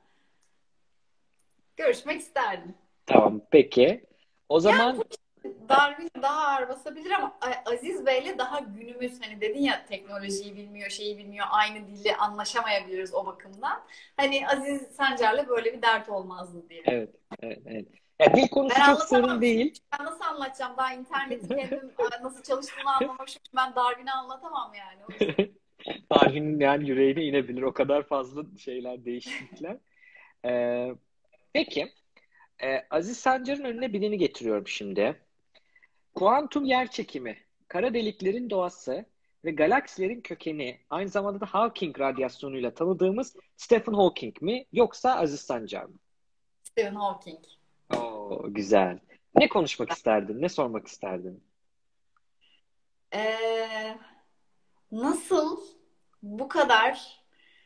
[SPEAKER 2] görüşmek isterdim.
[SPEAKER 3] Tamam, peki. O
[SPEAKER 2] Yani
[SPEAKER 3] zaman
[SPEAKER 2] Darwin daha ağır basabilir ama Aziz Bey'le daha günümüz hani dedin ya teknolojiyi bilmiyor, şeyi bilmiyor, aynı dili anlaşamayabiliriz o bakımdan. Hani Aziz Sancar'la böyle bir dert olmazdı diye.
[SPEAKER 3] evet, evet, evet. Ya, dil
[SPEAKER 2] Ben
[SPEAKER 3] konusu çok sorun
[SPEAKER 2] anlatamam çünkü
[SPEAKER 3] değil.
[SPEAKER 2] ben nasıl anlatacağım? Daha interneti kendim nasıl çalıştığını anlamamışım. Ben Darwin'i anlatamam yani o yüzden.
[SPEAKER 3] Darwin'in yani yüreğine inebilir. O kadar fazla şeyler, değişiklikler. Ee, peki. Ee, Aziz Sancar'ın önüne birini getiriyorum şimdi. Kuantum yerçekimi, kara deliklerin doğası ve galaksilerin kökeni, aynı zamanda da Hawking radyasyonuyla tanıdığımız Stephen Hawking mi yoksa Aziz Sancar mı?
[SPEAKER 2] Stephen Hawking.
[SPEAKER 3] Oo, güzel. Ne konuşmak isterdin? Ne sormak isterdin?
[SPEAKER 2] Ee, Nasıl bu kadar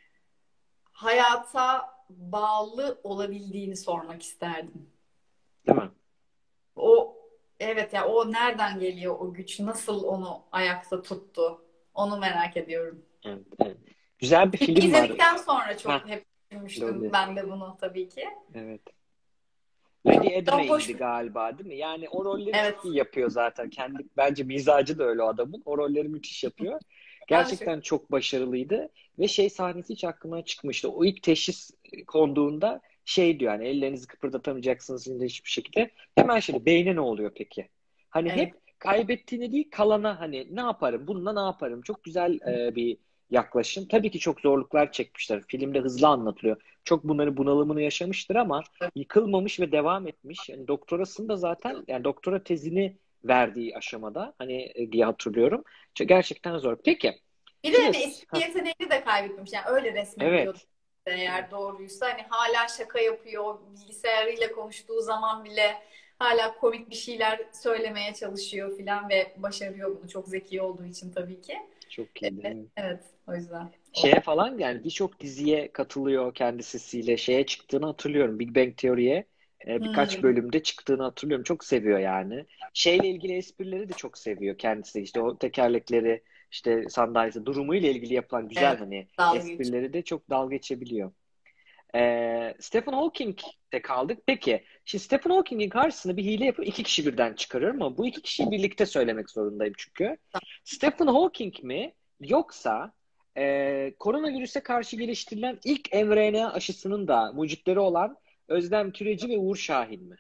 [SPEAKER 2] hayata bağlı olabildiğini sormak isterdim.
[SPEAKER 3] Değil mi?
[SPEAKER 2] O evet ya o nereden geliyor o güç? Nasıl onu ayakta tuttu? Onu merak ediyorum.
[SPEAKER 3] Evet, evet. Güzel bir
[SPEAKER 2] Filmi
[SPEAKER 3] film var.
[SPEAKER 2] izledikten sonra
[SPEAKER 3] Ha,
[SPEAKER 2] çok hep düşünmüştüm
[SPEAKER 3] Lodi.
[SPEAKER 2] ben de bunu tabii ki.
[SPEAKER 3] Evet.
[SPEAKER 2] Çok,
[SPEAKER 3] Lady
[SPEAKER 2] çok hoş
[SPEAKER 3] Edmay'di
[SPEAKER 2] bir
[SPEAKER 3] galiba değil mi? Yani o rolleri
[SPEAKER 2] evet.
[SPEAKER 3] çok iyi yapıyor zaten. Kendi bence mizacı da öyle o adamın. O rolleri müthiş yapıyor.
[SPEAKER 2] Ben de çok
[SPEAKER 3] Gerçekten çok başarılıydı ve şey sahnesi hiç aklıma çıkmıştı. O ilk teşhis konduğunda şey diyor yani ellerinizi kıpırdatamayacaksınız şimdi hiçbir şekilde. Hemen şey beyne ne oluyor peki? Hani
[SPEAKER 2] evet.
[SPEAKER 3] hep kaybettiğini değil, kalana hani ne yaparım, bununla ne yaparım. Çok güzel e, bir yaklaşım. Tabii ki çok zorluklar çekmişler. Filmde hızlı anlatılıyor. Çok bunları bunalımını yaşamıştır ama yıkılmamış ve devam etmiş. Yani doktorasını da zaten, yani doktora tezini verdiği aşamada hani e, diye hatırlıyorum. Çok, gerçekten zor. Peki.
[SPEAKER 2] Bir de
[SPEAKER 3] Şimdi
[SPEAKER 2] hani eski
[SPEAKER 3] ha,
[SPEAKER 2] yeteneğini de kaybetmemiş. Yani öyle resmediliyordu
[SPEAKER 3] evet.
[SPEAKER 2] eğer doğruysa. Hani hala şaka yapıyor. Bilgisayarıyla konuştuğu zaman bile hala komik bir şeyler söylemeye çalışıyor filan ve başarıyor bunu. Çok zeki olduğu için tabii ki.
[SPEAKER 3] Çok iyiydi.
[SPEAKER 2] Evet, evet, o yüzden.
[SPEAKER 3] Şeye falan, yani birçok diziye katılıyor kendi sesiyle. Şeye çıktığını hatırlıyorum. Big Bang Theory'ye e, birkaç
[SPEAKER 2] Hmm,
[SPEAKER 3] bölümde çıktığını hatırlıyorum. Çok seviyor yani. Şeyle ilgili esprileri de çok seviyor kendisi. İşte o tekerlekleri, işte sandalyesi durumuyla ilgili yapılan güzel
[SPEAKER 2] evet,
[SPEAKER 3] hani
[SPEAKER 2] dalga geçiyor.
[SPEAKER 3] esprileri de çok dalga geçebiliyor. Ee, Stephen Hawking'de kaldık. Peki, şimdi Stephen Hawking'in karşısına bir hile yapıp iki kişi birden çıkarıyorum ama bu iki kişiyi birlikte söylemek zorundayım çünkü. Stephen Hawking mi, yoksa e, koronavirüse karşı geliştirilen ilk mRNA aşısının da mucitleri olan Özlem Türeci ve Uğur Şahin mi?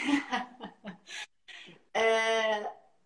[SPEAKER 2] Ee,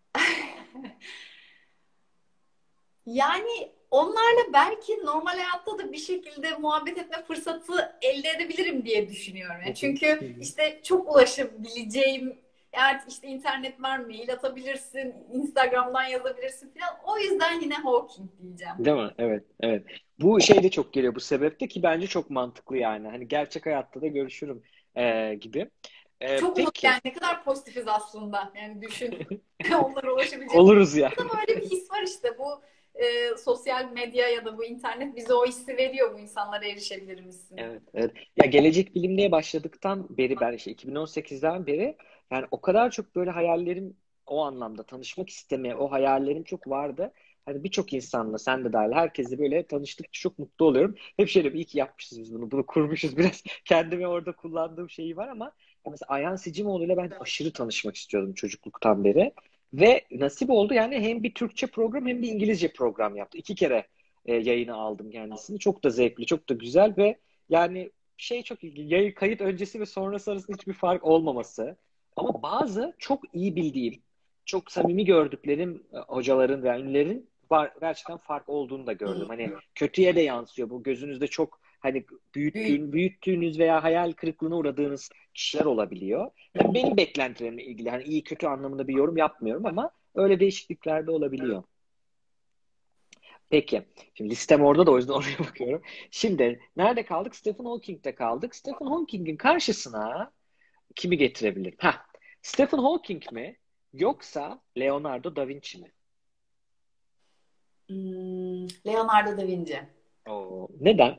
[SPEAKER 2] Yani onlarla belki normal hayatta da bir şekilde muhabbet etme fırsatı elde edebilirim diye düşünüyorum.
[SPEAKER 3] Hı
[SPEAKER 2] Yani
[SPEAKER 3] hı,
[SPEAKER 2] çünkü
[SPEAKER 3] hı hı.
[SPEAKER 2] işte çok ulaşabileceğim, yani işte internet var, mail atabilirsin, Instagram'dan yazabilirsin falan. O yüzden yine Hawking diyeceğim.
[SPEAKER 3] Değil mi? Evet, evet. Bu şey de çok geliyor bu sebepte, ki bence çok mantıklı yani. Hani gerçek hayatta da görüşürüm e, gibi. E,
[SPEAKER 2] Çok umut,
[SPEAKER 3] peki.
[SPEAKER 2] yani ne kadar pozitifiz aslında. Yani düşün. Onlara ulaşabileceğim.
[SPEAKER 3] Oluruz yani.
[SPEAKER 2] Ama öyle bir his var işte, bu e, sosyal medya ya da bu internet bize o hissi veriyor, bu insanlara erişebilir misin?
[SPEAKER 3] Evet, evet. Ya gelecek bilimliğe başladıktan beri, ben işte iki bin on sekizden beri yani o kadar çok böyle hayallerim, o anlamda tanışmak istemeye, o hayallerim çok vardı. Hani birçok insanla, sen de dahil, herkesle böyle tanıştıkça çok mutlu oluyorum. Hep şöyle bir, iyi ki yapmışız biz bunu, bunu kurmuşuz biraz. Kendimi orada kullandığım şeyi var ama mesela Ayhan Sicimoğlu'yla ben aşırı tanışmak istiyordum çocukluktan beri. Ve nasip oldu yani, hem bir Türkçe program hem bir İngilizce program yaptı. İki kere e, yayına aldım kendisini. Çok da zevkli, çok da güzel ve yani şey, çok ilginç. Yayın kayıt öncesi ve sonrası arasında hiçbir fark olmaması. Ama bazı çok iyi bildiğim, çok samimi gördüklerim e, hocaların ve ünlülerin var, gerçekten fark olduğunu da gördüm. Hani kötüye de yansıyor. Bu gözünüzde çok hani
[SPEAKER 2] Büyük.
[SPEAKER 3] büyüttüğün, büyüttüğünüz veya hayal kırıklığına uğradığınız kişiler olabiliyor. Tabii benim beklentilerimle ilgili hani iyi kötü anlamında bir yorum yapmıyorum ama öyle değişiklikler de olabiliyor. Peki. Şimdi listem orada da, o yüzden oraya bakıyorum. Şimdi nerede kaldık? Stephen Hawking'de kaldık. Stephen Hawking'in karşısına kimi getirebilirim? Ha, Stephen Hawking mi, yoksa Leonardo da Vinci mi?
[SPEAKER 2] Hmm, Leonardo da Vinci.
[SPEAKER 3] Oo, neden?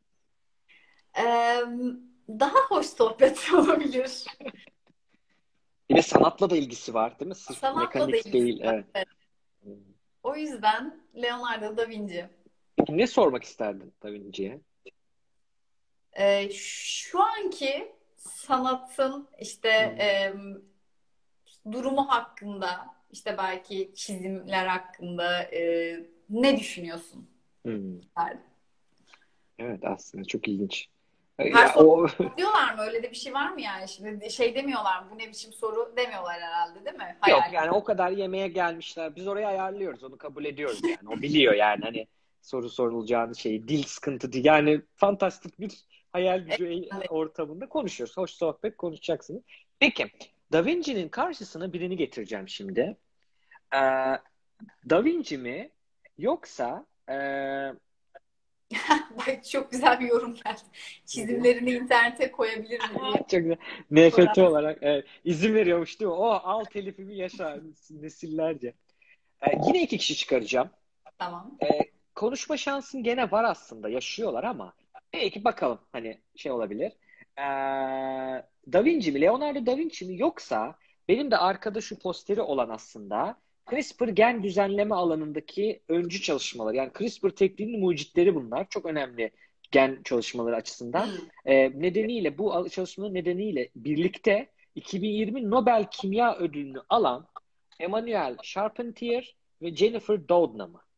[SPEAKER 2] Ee, Daha hoş sohbet olabilir.
[SPEAKER 3] Bir de sanatla da ilgisi var, değil mi? Sırf
[SPEAKER 2] Sanatla da
[SPEAKER 3] mekanik
[SPEAKER 2] ilgisi
[SPEAKER 3] değil.
[SPEAKER 2] var.
[SPEAKER 3] Evet.
[SPEAKER 2] Evet. O yüzden Leonardo da Vinci.
[SPEAKER 3] Peki ne sormak isterdin Da Vinci'ye?
[SPEAKER 2] Ee, şu anki sanatın işte
[SPEAKER 3] Hmm.
[SPEAKER 2] e, durumu hakkında, işte belki çizimler hakkında e, ne düşünüyorsun
[SPEAKER 3] Hmm.
[SPEAKER 2] derdim.
[SPEAKER 3] Evet, aslında çok ilginç.
[SPEAKER 2] Her
[SPEAKER 3] Ya
[SPEAKER 2] soru
[SPEAKER 3] o
[SPEAKER 2] diyorlar mı? Öyle de bir şey var mı yani? Şimdi şey demiyorlar mı? Bu ne biçim soru demiyorlar herhalde, değil mi?
[SPEAKER 3] yok
[SPEAKER 2] Hayal.
[SPEAKER 3] yani, o kadar yemeğe gelmişler. Biz orayı ayarlıyoruz. Onu kabul ediyoruz yani. O biliyor yani, hani soru sorulacağını, şeyi, dil sıkıntı değil. Yani fantastik bir hayal gücü ortamında konuşuyoruz. Hoş sohbet konuşacaksınız. Peki. Da Vinci'nin karşısına birini getireceğim şimdi. Ee, Da Vinci mi, yoksa ee,
[SPEAKER 2] Bak, çok güzel bir yorum geldi. Çizimlerini internete koyabilir mi diye
[SPEAKER 3] çok güzel. N F T
[SPEAKER 2] soran.
[SPEAKER 3] olarak evet, izin veriyormuş değil mi? O al telifimi yaşa nesillerce. Ee, yine iki kişi çıkaracağım.
[SPEAKER 2] Tamam.
[SPEAKER 3] Ee, Konuşma şansın gene var aslında. Yaşıyorlar ama belki bakalım, hani şey olabilir. Ee, Da Vinci mi? Leonardo da Vinci mi? Yoksa benim de arkada şu posteri olan, aslında CRISPR gen düzenleme alanındaki öncü çalışmalar. Yani CRISPR tekniğinin mucitleri bunlar. Çok önemli gen çalışmaları açısından.
[SPEAKER 2] Hmm.
[SPEAKER 3] Ee, nedeniyle, bu çalışmaların nedeniyle birlikte iki bin yirmi Nobel Kimya Ödülünü alan Emmanuel Charpentier ve Jennifer Doudna mı?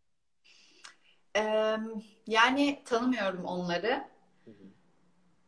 [SPEAKER 2] Ee, Yani tanımıyorum onları
[SPEAKER 3] Hı hı.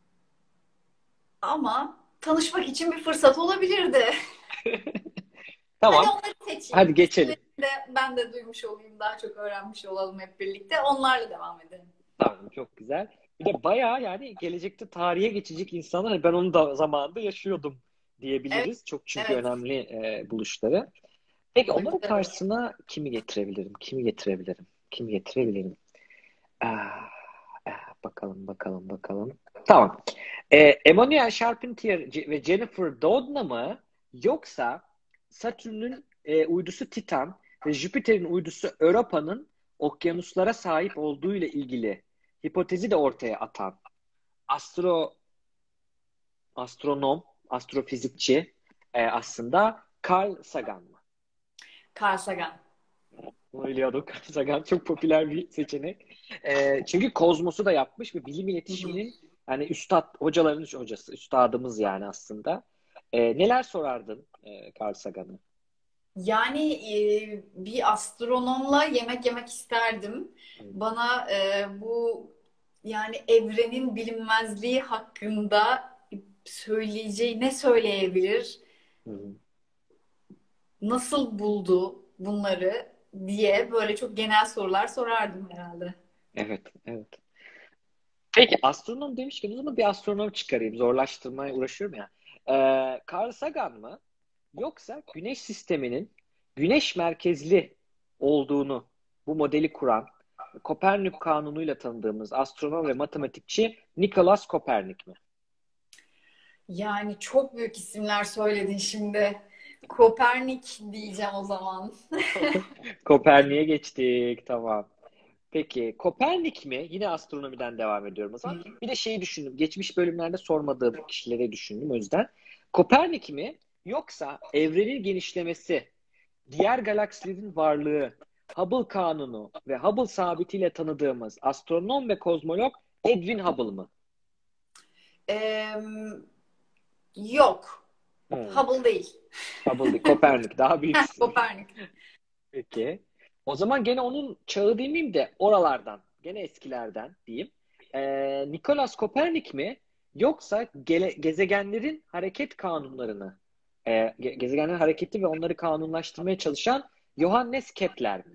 [SPEAKER 2] ama tanışmak için bir fırsat olabilirdi.
[SPEAKER 3] Tamam.
[SPEAKER 2] Hadi onları seçeyim.
[SPEAKER 3] Hadi geçelim.
[SPEAKER 2] De ben de duymuş olayım, daha çok öğrenmiş olalım hep birlikte. Onlarla devam edelim.
[SPEAKER 3] Tamam, çok güzel. Bir de bayağı yani gelecekte tarihe geçecek insanlar. Hani ben onu da zamanında yaşıyordum diyebiliriz.
[SPEAKER 2] Evet,
[SPEAKER 3] Çok çünkü
[SPEAKER 2] evet.
[SPEAKER 3] önemli e, buluşları. Peki onların
[SPEAKER 2] Güzel.
[SPEAKER 3] karşısına kimi getirebilirim? Kimi getirebilirim? Kimi getirebilirim? Ah, ah, bakalım, bakalım, bakalım. Tamam. E, Emmanuel Charpentier C- ve Jennifer Doudna mı? Yoksa Satürn'ün e, uydusu Titan ve Jüpiter'in uydusu Europa'nın okyanuslara sahip olduğu ile ilgili hipotezi de ortaya atan astro astronom, astrofizikçi e, aslında Carl Sagan mı?
[SPEAKER 2] Carl Sagan.
[SPEAKER 3] Bunu biliyorduk. Sagan çok popüler bir seçenek. E, çünkü Kozmos'u da yapmış ve bilim iletişiminin yani üstad, hocaların hocası, üstadımız yani aslında. E, neler sorardın e, Carl Sagan'a?
[SPEAKER 2] Yani e, bir astronomla yemek yemek isterdim. Bana e, bu yani evrenin bilinmezliği hakkında söyleyeceği ne söyleyebilir?
[SPEAKER 3] Hı hı.
[SPEAKER 2] Nasıl buldu bunları diye böyle çok genel sorular sorardım herhalde.
[SPEAKER 3] Evet, evet. Peki astronom demişken o zaman bir astronom çıkarayım. Zorlaştırmaya uğraşıyorum ya. Ee, Carl Sagan mı? Yoksa Güneş sisteminin güneş merkezli olduğunu bu modeli kuran Kopernik kanunuyla tanıdığımız astronom ve matematikçi Nikolaus Kopernik mi?
[SPEAKER 2] Yani çok büyük isimler söyledin şimdi. Kopernik diyeceğim o zaman.
[SPEAKER 3] Kopernik'e geçtik. Tamam. Peki Kopernik mi? Yine astronomiden devam ediyorum o zaman. Bir de şeyi düşündüm. Geçmiş bölümlerde sormadığım kişilere düşündüm o yüzden. Kopernik mi? Yoksa evrenin genişlemesi, diğer galaksilerin varlığı, Hubble kanunu ve Hubble sabitiyle tanıdığımız astronom ve kozmolog Edwin Hubble mı?
[SPEAKER 2] Ee, yok.
[SPEAKER 3] Hmm.
[SPEAKER 2] Hubble değil.
[SPEAKER 3] Hubble değil. Kopernik. Daha büyük isim.
[SPEAKER 2] Kopernik.
[SPEAKER 3] Peki. O zaman gene onun çağı demeyeyim de oralardan, gene eskilerden diyeyim. Ee, Nikolaus Kopernik mi? Yoksa gele- gezegenlerin hareket kanunlarını, e, ge- gezegenlerin hareketi ve onları kanunlaştırmaya çalışan Johannes Kepler mi?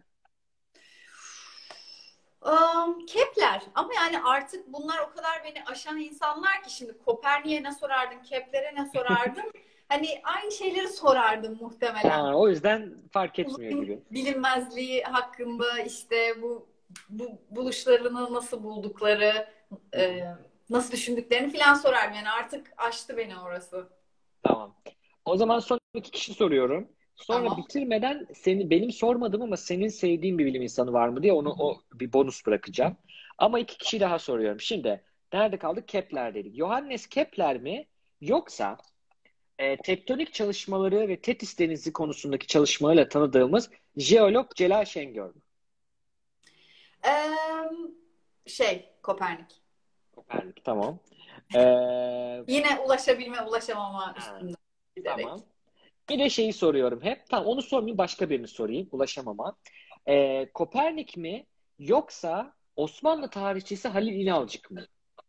[SPEAKER 2] Um, Kepler. Ama yani artık bunlar o kadar beni aşan insanlar ki şimdi Kopernik'e ne sorardın, Kepler'e ne sorardın? Hani aynı şeyleri sorardım muhtemelen.
[SPEAKER 3] Ha, o yüzden fark etmiyor
[SPEAKER 2] Uzayın
[SPEAKER 3] gibi.
[SPEAKER 2] bilinmezliği hakkında işte bu, bu buluşlarını nasıl buldukları, e, nasıl düşündüklerini falan sorardım. Yani artık aştı beni orası.
[SPEAKER 3] Tamam. O zaman son iki kişi soruyorum. Sonra
[SPEAKER 2] Tamam.
[SPEAKER 3] bitirmeden seni benim sormadım ama senin sevdiğin bir bilim insanı var mı diye onu o bir bonus bırakacağım. Ama iki kişi daha soruyorum. Şimdi nerede kaldık? Kepler dedik. Johannes Kepler mi? Yoksa e, tektonik çalışmaları ve Tetis Denizi konusundaki çalışmalarıyla tanıdığımız jeolog Celal Şengör mü?
[SPEAKER 2] Ee, şey, Kopernik.
[SPEAKER 3] Kopernik, tamam. Ee,
[SPEAKER 2] Yine ulaşabilme, ulaşamama
[SPEAKER 3] ha,
[SPEAKER 2] üstünden
[SPEAKER 3] tamam.
[SPEAKER 2] giderek.
[SPEAKER 3] Bir de şeyi soruyorum hep. Tamam onu sormayayım başka birini sorayım. Ulaşamama. Ee, Kopernik mi yoksa Osmanlı tarihçisi Halil İnalcık mı?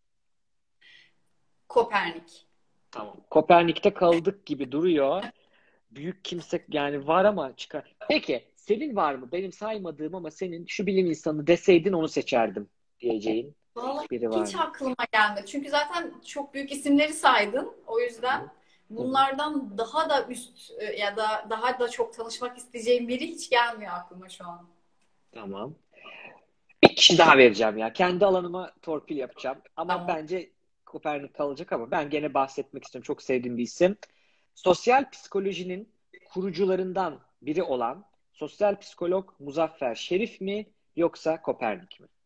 [SPEAKER 2] Kopernik.
[SPEAKER 3] Tamam. Kopernik'te kaldık gibi duruyor. Büyük kimse yani var ama çıkar. Peki senin var mı? Benim saymadığım ama senin şu bilim insanı deseydin onu seçerdim diyeceğin
[SPEAKER 2] Vallahi
[SPEAKER 3] biri var
[SPEAKER 2] hiç
[SPEAKER 3] mı?
[SPEAKER 2] aklıma gelmedi. Çünkü zaten çok büyük isimleri saydın. O
[SPEAKER 3] Hı hı.
[SPEAKER 2] yüzden
[SPEAKER 3] Hı hı.
[SPEAKER 2] bunlardan daha da üst e, ya da daha da çok tanışmak isteyeceğim biri hiç gelmiyor aklıma şu an.
[SPEAKER 3] Tamam. Bir kişi daha vereceğim ya. Kendi alanıma torpil yapacağım. Ama
[SPEAKER 2] Tamam.
[SPEAKER 3] bence Kopernik kalacak ama ben gene bahsetmek istiyorum. Çok sevdiğim bir isim. Sosyal psikolojinin kurucularından biri olan sosyal psikolog Muzaffer Şerif mi yoksa Kopernik mi?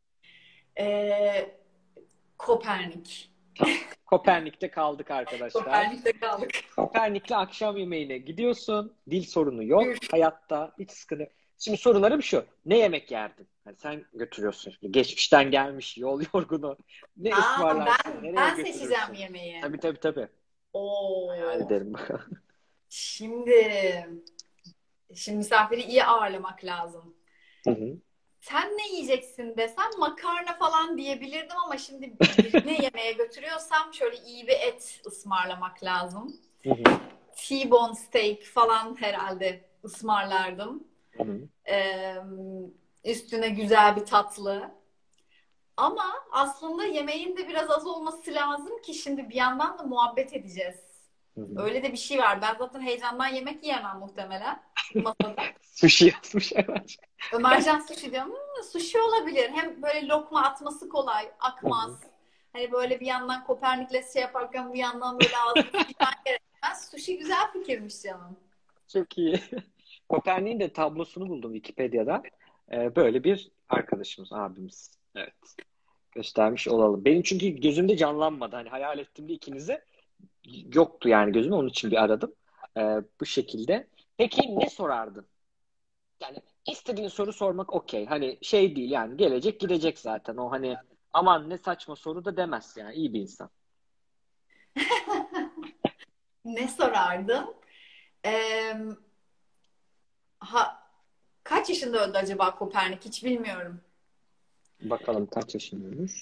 [SPEAKER 2] Ee, Kopernik.
[SPEAKER 3] Tamam. Kopernik'te kaldık arkadaşlar.
[SPEAKER 2] Kopernik'te kaldık.
[SPEAKER 3] Kopernik'le akşam yemeğine gidiyorsun. Dil sorunu yok.
[SPEAKER 2] Buyur.
[SPEAKER 3] Hayatta hiç sıkıntı. Şimdi sorularım şu. Ne yemek yerdin? Hani sen götürüyorsun. Şimdi geçmişten gelmiş yol yorgunu. Ne
[SPEAKER 2] Aa,
[SPEAKER 3] ısmarlarsın?
[SPEAKER 2] ben
[SPEAKER 3] Nereye
[SPEAKER 2] ben seçeceğim
[SPEAKER 3] götürürsün?
[SPEAKER 2] yemeği.
[SPEAKER 3] Tabii tabii tabii. Hayal
[SPEAKER 2] Oo.
[SPEAKER 3] ederim.
[SPEAKER 2] Şimdi şimdi misafiri iyi ağırlamak lazım.
[SPEAKER 3] Hı hı.
[SPEAKER 2] Sen ne yiyeceksin desem makarna falan diyebilirdim ama şimdi birini yemeğe götürüyorsam şöyle iyi bir et ısmarlamak lazım.
[SPEAKER 3] Hı hı.
[SPEAKER 2] T-bone steak falan herhalde ısmarlardım.
[SPEAKER 3] Hı hı.
[SPEAKER 2] Ee, Üstüne güzel bir tatlı. Ama aslında yemeğin de biraz az olması lazım ki şimdi bir yandan da muhabbet edeceğiz.
[SPEAKER 3] Hı hı.
[SPEAKER 2] Öyle de bir şey var. Ben zaten heyecandan yemek yiyemem muhtemelen masada.
[SPEAKER 3] Sushi yazmış hemen.
[SPEAKER 2] Ömercan sushi diyorum. Hmm, sushi olabilir. Hem böyle lokma atması kolay,
[SPEAKER 3] Hı hı.
[SPEAKER 2] akmaz. Hani böyle bir yandan Kopernikles şey yaparken bir yandan böyle ağzını sıkman gerekmez. Sushi güzel fikirmiş canım.
[SPEAKER 3] Çok iyi. Kopernik'in de tablosunu buldum Wikipedia'da. Ee, böyle bir arkadaşımız, abimiz. Evet. Göstermiş olalım. Benim çünkü gözümde canlanmadı. Hani hayal ettiğimde ikinize yoktu yani gözümde. Onun için bir aradım. Ee, bu şekilde. Peki ne sorardın? Yani istediğin soru sormak okey. Hani şey değil yani gelecek gidecek zaten. O hani aman ne saçma soru da demez yani. İyi bir insan.
[SPEAKER 2] Ne sorardım? Ee, ha, Kaç yaşında öldü acaba Kopernik? Hiç bilmiyorum.
[SPEAKER 3] Bakalım kaç yaşındaymış.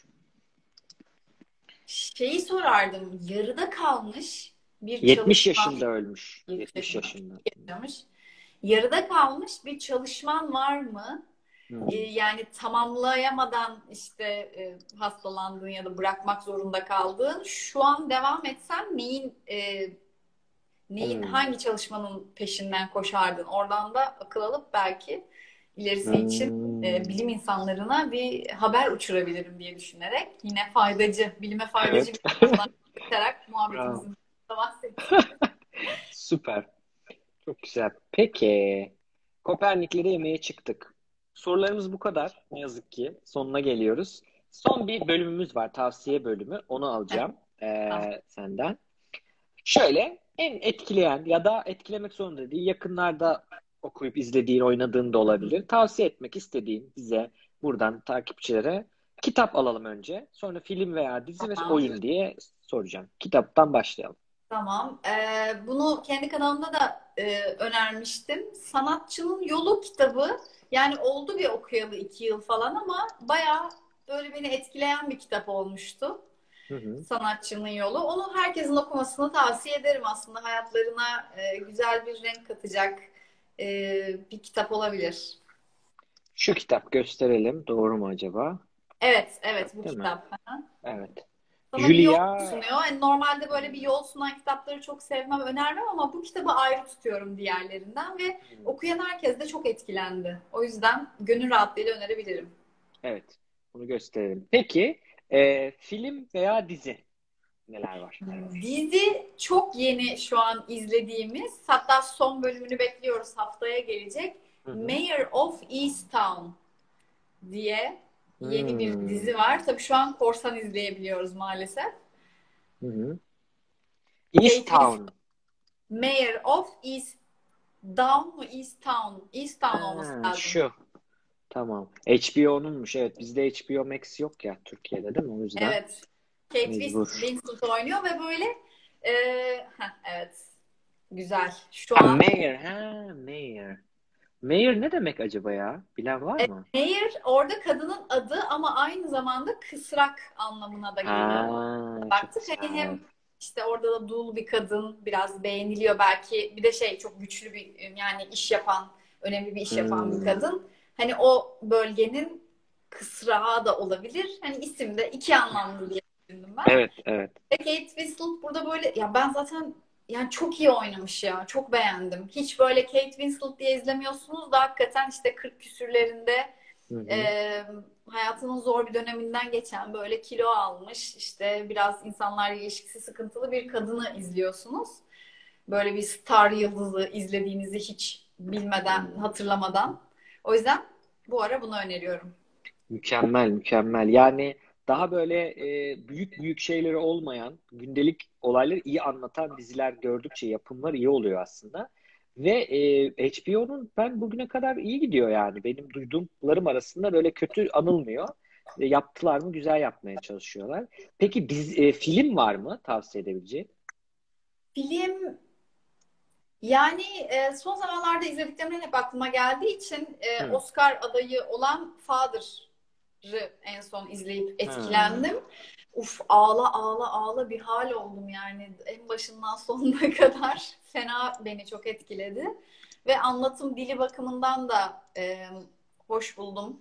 [SPEAKER 2] Şeyi sorardım. Yarıda kalmış bir
[SPEAKER 3] yetmiş
[SPEAKER 2] çalışma.
[SPEAKER 3] yaşında ölmüş.
[SPEAKER 2] yetmiş
[SPEAKER 3] yetmiş
[SPEAKER 2] yaşında
[SPEAKER 3] yaşında.
[SPEAKER 2] yaşamış. Yarıda kalmış bir çalışman var mı? Ee,
[SPEAKER 3] Hmm.
[SPEAKER 2] yani tamamlayamadan işte e, hastalandığın ya da bırakmak zorunda kaldığın. Şu an devam etsen neyin e, neyin
[SPEAKER 3] Hmm.
[SPEAKER 2] hangi çalışmanın peşinden koşardın? Oradan da akıl alıp belki ilerisi için e,
[SPEAKER 3] Hmm.
[SPEAKER 2] bilim insanlarına bir haber uçurabilirim diye düşünerek yine faydacı, bilime faydacı
[SPEAKER 3] Evet.
[SPEAKER 2] bir konudan bakarak
[SPEAKER 3] Bravo.
[SPEAKER 2] muhabbetimizin devam etsin.
[SPEAKER 3] Süper. Çok güzel. Peki. Kopernikleri yemeğe çıktık. Sorularımız bu kadar. Ne yazık ki sonuna geliyoruz. Son bir bölümümüz var. Tavsiye bölümü. Onu
[SPEAKER 2] Evet,
[SPEAKER 3] alacağım
[SPEAKER 2] tamam.
[SPEAKER 3] eee, senden. Şöyle en etkileyen ya da etkilemek zorunda değil. Yakınlarda okuyup izlediğin, oynadığın da olabilir. Tavsiye etmek istediğin bize buradan takipçilere kitap alalım önce. Sonra film veya dizi ve
[SPEAKER 2] Tamam.
[SPEAKER 3] oyun diye soracağım. Kitaptan başlayalım.
[SPEAKER 2] Tamam. Ee, bunu kendi kanalımda da e, önermiştim. Sanatçının Yolu kitabı. Yani oldu bir okuyalı iki yıl falan ama bayağı böyle beni etkileyen bir kitap olmuştu.
[SPEAKER 3] Hı hı.
[SPEAKER 2] Sanatçının Yolu. Onu herkesin okumasını tavsiye ederim aslında. Hayatlarına e, güzel bir renk katacak e, bir kitap olabilir.
[SPEAKER 3] Şu kitap gösterelim. Doğru mu acaba?
[SPEAKER 2] Evet, evet bu
[SPEAKER 3] Kitap değil mi?
[SPEAKER 2] kitap.
[SPEAKER 3] Evet.
[SPEAKER 2] Sana bir yol
[SPEAKER 3] Julia.
[SPEAKER 2] sunuyor. Yani normalde böyle bir
[SPEAKER 3] Hmm.
[SPEAKER 2] yol sunan kitapları çok sevmem, önermem ama bu kitabı ayrı tutuyorum diğerlerinden ve okuyan herkes de çok etkilendi. O yüzden gönül rahatlığıyla önerebilirim.
[SPEAKER 3] Evet. Bunu gösterelim. Peki e, film veya dizi neler var?
[SPEAKER 2] Dizi çok yeni şu an izlediğimiz, hatta son bölümünü bekliyoruz haftaya gelecek.
[SPEAKER 3] Hı hı.
[SPEAKER 2] Mayor of Easttown diye yeni bir
[SPEAKER 3] Hmm.
[SPEAKER 2] dizi var. Tabii şu an korsan izleyebiliyoruz maalesef.
[SPEAKER 3] Hı hı.
[SPEAKER 2] Kate
[SPEAKER 3] East
[SPEAKER 2] Winslet,
[SPEAKER 3] Town.
[SPEAKER 2] Mayor of East Down mu East Town? East Town olması
[SPEAKER 3] Ha,
[SPEAKER 2] lazım.
[SPEAKER 3] şu. Tamam. H B O'nunmuş. Evet. Bizde H B O Max yok ya Türkiye'de değil mi? O yüzden
[SPEAKER 2] Evet. Kate Winslet,
[SPEAKER 3] mecbur.
[SPEAKER 2] Winslet oynuyor ve böyle e, heh, evet. Güzel. Şu
[SPEAKER 3] Ha,
[SPEAKER 2] an
[SPEAKER 3] Mayor. Ha, Mayor. Mayor ne demek acaba ya? Bilen var
[SPEAKER 2] e,
[SPEAKER 3] mı?
[SPEAKER 2] Mayor orada kadının adı ama aynı zamanda kısrak anlamına da geliyor.
[SPEAKER 3] Ha, çok
[SPEAKER 2] Baktık hani
[SPEAKER 3] güzel.
[SPEAKER 2] hem işte orada da dul bir kadın biraz beğeniliyor belki. Bir de şey çok güçlü bir yani iş yapan, önemli bir iş yapan bir
[SPEAKER 3] Hmm.
[SPEAKER 2] kadın. Hani o bölgenin kısrağı da olabilir. Hani isim de iki anlamlı diye düşündüm ben.
[SPEAKER 3] Evet, evet.
[SPEAKER 2] Ve Kate Winslet burada böyle ya ben zaten yani çok iyi oynamış ya. Çok beğendim. Hiç böyle Kate Winslet diye izlemiyorsunuz da hakikaten işte kırk küsürlerinde
[SPEAKER 3] Hı hı.
[SPEAKER 2] e, hayatının zor bir döneminden geçen böyle kilo almış işte biraz insanlarla ilişkisi sıkıntılı bir kadını izliyorsunuz. Böyle bir star yıldızı izlediğinizi hiç bilmeden,
[SPEAKER 3] Hmm.
[SPEAKER 2] hatırlamadan. O yüzden bu ara bunu öneriyorum.
[SPEAKER 3] Mükemmel, mükemmel. Yani daha böyle e, büyük büyük şeyleri olmayan, gündelik olayları iyi anlatan diziler gördükçe yapımlar iyi oluyor aslında. Ve e, H B O'nun ben bugüne kadar iyi gidiyor yani. Benim duyduğumlarım arasında böyle kötü anılmıyor. E, yaptılar mı güzel yapmaya çalışıyorlar. Peki dizi, e, film var mı tavsiye edebileceğin?
[SPEAKER 2] Film yani e, son zamanlarda izlediklerimden hep aklıma geldiği için e,
[SPEAKER 3] Hı.
[SPEAKER 2] Oscar adayı olan Father'ı en son izleyip
[SPEAKER 3] Hı.
[SPEAKER 2] etkilendim. uf ağla ağla ağla bir hal oldum yani. En başından sonuna kadar fena beni çok etkiledi. Ve anlatım dili bakımından da e, hoş buldum.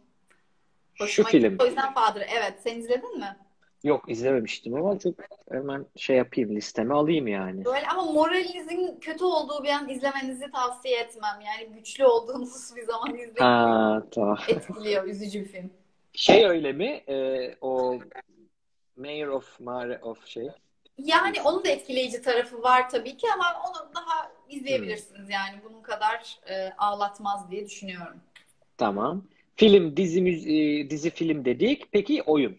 [SPEAKER 3] Şu
[SPEAKER 2] Hoşuma gitti. O
[SPEAKER 3] film.
[SPEAKER 2] yüzden Father. Evet, sen izledin mi?
[SPEAKER 3] Yok, izlememiştim ama çok hemen şey yapayım, listeme alayım yani.
[SPEAKER 2] Böyle ama moralinizin kötü olduğu bir an izlemenizi tavsiye etmem. Yani güçlü olduğunuz bir zaman izleyin.
[SPEAKER 3] Ha, tamam.
[SPEAKER 2] Etkiliyor, üzücü bir film.
[SPEAKER 3] Şey öyle mi? Ee, o Mayor of Mare of şey.
[SPEAKER 2] Yani onun da etkileyici tarafı var tabii ki ama onu daha
[SPEAKER 3] Hmm,
[SPEAKER 2] izleyebilirsiniz. Yani bunun kadar e, ağlatmaz diye düşünüyorum.
[SPEAKER 3] tamam. Film, dizi, müz- e, dizi film dedik. Peki oyun.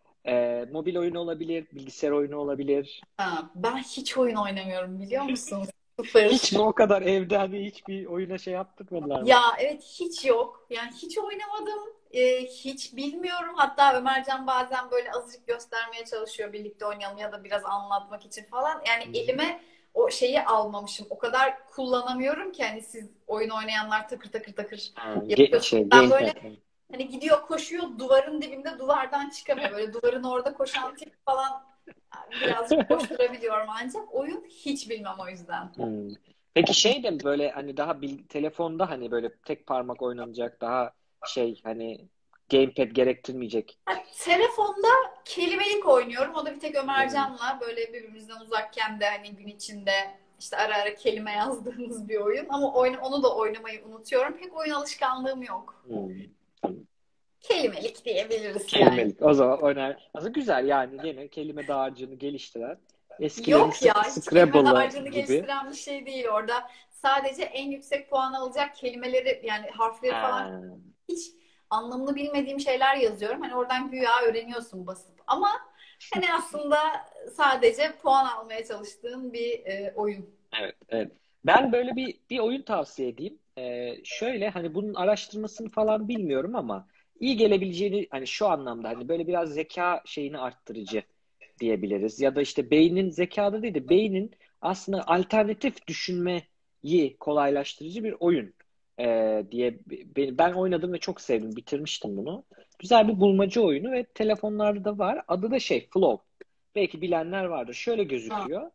[SPEAKER 3] Ee, mobil oyun olabilir, bilgisayar oyunu olabilir.
[SPEAKER 2] Ha, ben hiç oyun oynamıyorum biliyor musunuz?
[SPEAKER 3] Hiç
[SPEAKER 2] Sıfır.
[SPEAKER 3] mi o kadar evde hani hiçbir oyuna şey yaptırmadılar mı?
[SPEAKER 2] Ya evet hiç yok. Yani hiç oynamadım. Ee, hiç bilmiyorum. Hatta Ömercan bazen böyle azıcık göstermeye çalışıyor birlikte oynayalım ya da biraz anlatmak için falan. Yani
[SPEAKER 3] Hı.
[SPEAKER 2] elime o şeyi almamışım. O kadar kullanamıyorum ki hani siz oyun oynayanlar takır takır takır
[SPEAKER 3] Ha, ge-
[SPEAKER 2] yapıyorsunuz.
[SPEAKER 3] şey,
[SPEAKER 2] Ben böyle
[SPEAKER 3] gamepad.
[SPEAKER 2] hani gidiyor koşuyor duvarın dibinde duvardan çıkamıyor. Böyle duvarın orada koşan tip falan birazcık koşturabiliyorum ancak oyun hiç bilmem o yüzden.
[SPEAKER 3] Hmm. Peki şey de mi böyle hani daha bil- telefonda hani böyle tek parmak oynanacak daha şey hani gamepad gerektirmeyecek.
[SPEAKER 2] Ha, telefonda kelimelik oynuyorum. O da bir tek
[SPEAKER 3] Hmm.
[SPEAKER 2] Ömercan'la böyle birbirimizden uzakken de hani gün içinde işte ara ara kelime yazdığımız bir oyun. Ama oyun, onu da oynamayı unutuyorum. Pek oyun alışkanlığım yok.
[SPEAKER 3] Hmm. Tamam.
[SPEAKER 2] Kelimelik diyebiliriz yani.
[SPEAKER 3] Kelimelik. O zaman oynar. Aslında güzel yani yine kelime dağarcığını geliştiren eskilerin
[SPEAKER 2] Yok ya
[SPEAKER 3] Sc-
[SPEAKER 2] hiç kelime
[SPEAKER 3] Scrabble'ı
[SPEAKER 2] dağarcığını
[SPEAKER 3] gibi.
[SPEAKER 2] geliştiren bir şey değil orada. Sadece en yüksek puan alacak kelimeleri yani harfleri falan
[SPEAKER 3] Ha.
[SPEAKER 2] hiç anlamını bilmediğim şeyler yazıyorum. Hani oradan güya öğreniyorsun basıp. Ama hani aslında sadece puan almaya çalıştığım bir e, oyun.
[SPEAKER 3] Evet, evet. Ben böyle bir bir oyun tavsiye edeyim. Ee, şöyle hani bunun araştırmasını falan bilmiyorum ama iyi gelebileceğini hani şu anlamda hani böyle biraz zeka şeyini arttırıcı diyebiliriz. Ya da işte beynin zekada değil de beynin aslında alternatif düşünmeyi kolaylaştırıcı bir oyun ee, diye ben, ben oynadım ve çok sevdim. Bitirmiştim bunu. Güzel bir bulmaca oyunu ve telefonlarda da var. Adı da şey Flow. Belki bilenler vardır. Şöyle
[SPEAKER 2] Ha.
[SPEAKER 3] gözüküyor.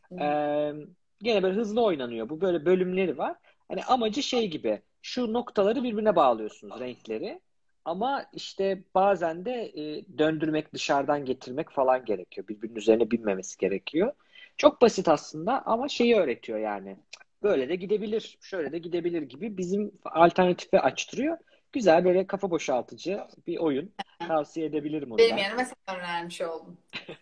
[SPEAKER 3] Ee, Gene böyle hızlı oynanıyor. Bu böyle bölümleri var. Hani amacı şey gibi. Şu noktaları birbirine bağlıyorsunuz renkleri. Ama işte bazen de e, döndürmek, dışarıdan getirmek falan gerekiyor. Birbirinin üzerine binmemesi gerekiyor. Çok basit aslında ama şeyi öğretiyor yani. Böyle de gidebilir, şöyle de gidebilir gibi bizim alternatifi açtırıyor. Güzel böyle kafa boşaltıcı bir oyun. Tavsiye edebilirim onu
[SPEAKER 2] Benim
[SPEAKER 3] da.
[SPEAKER 2] yerine sen öğrenmiş oldun.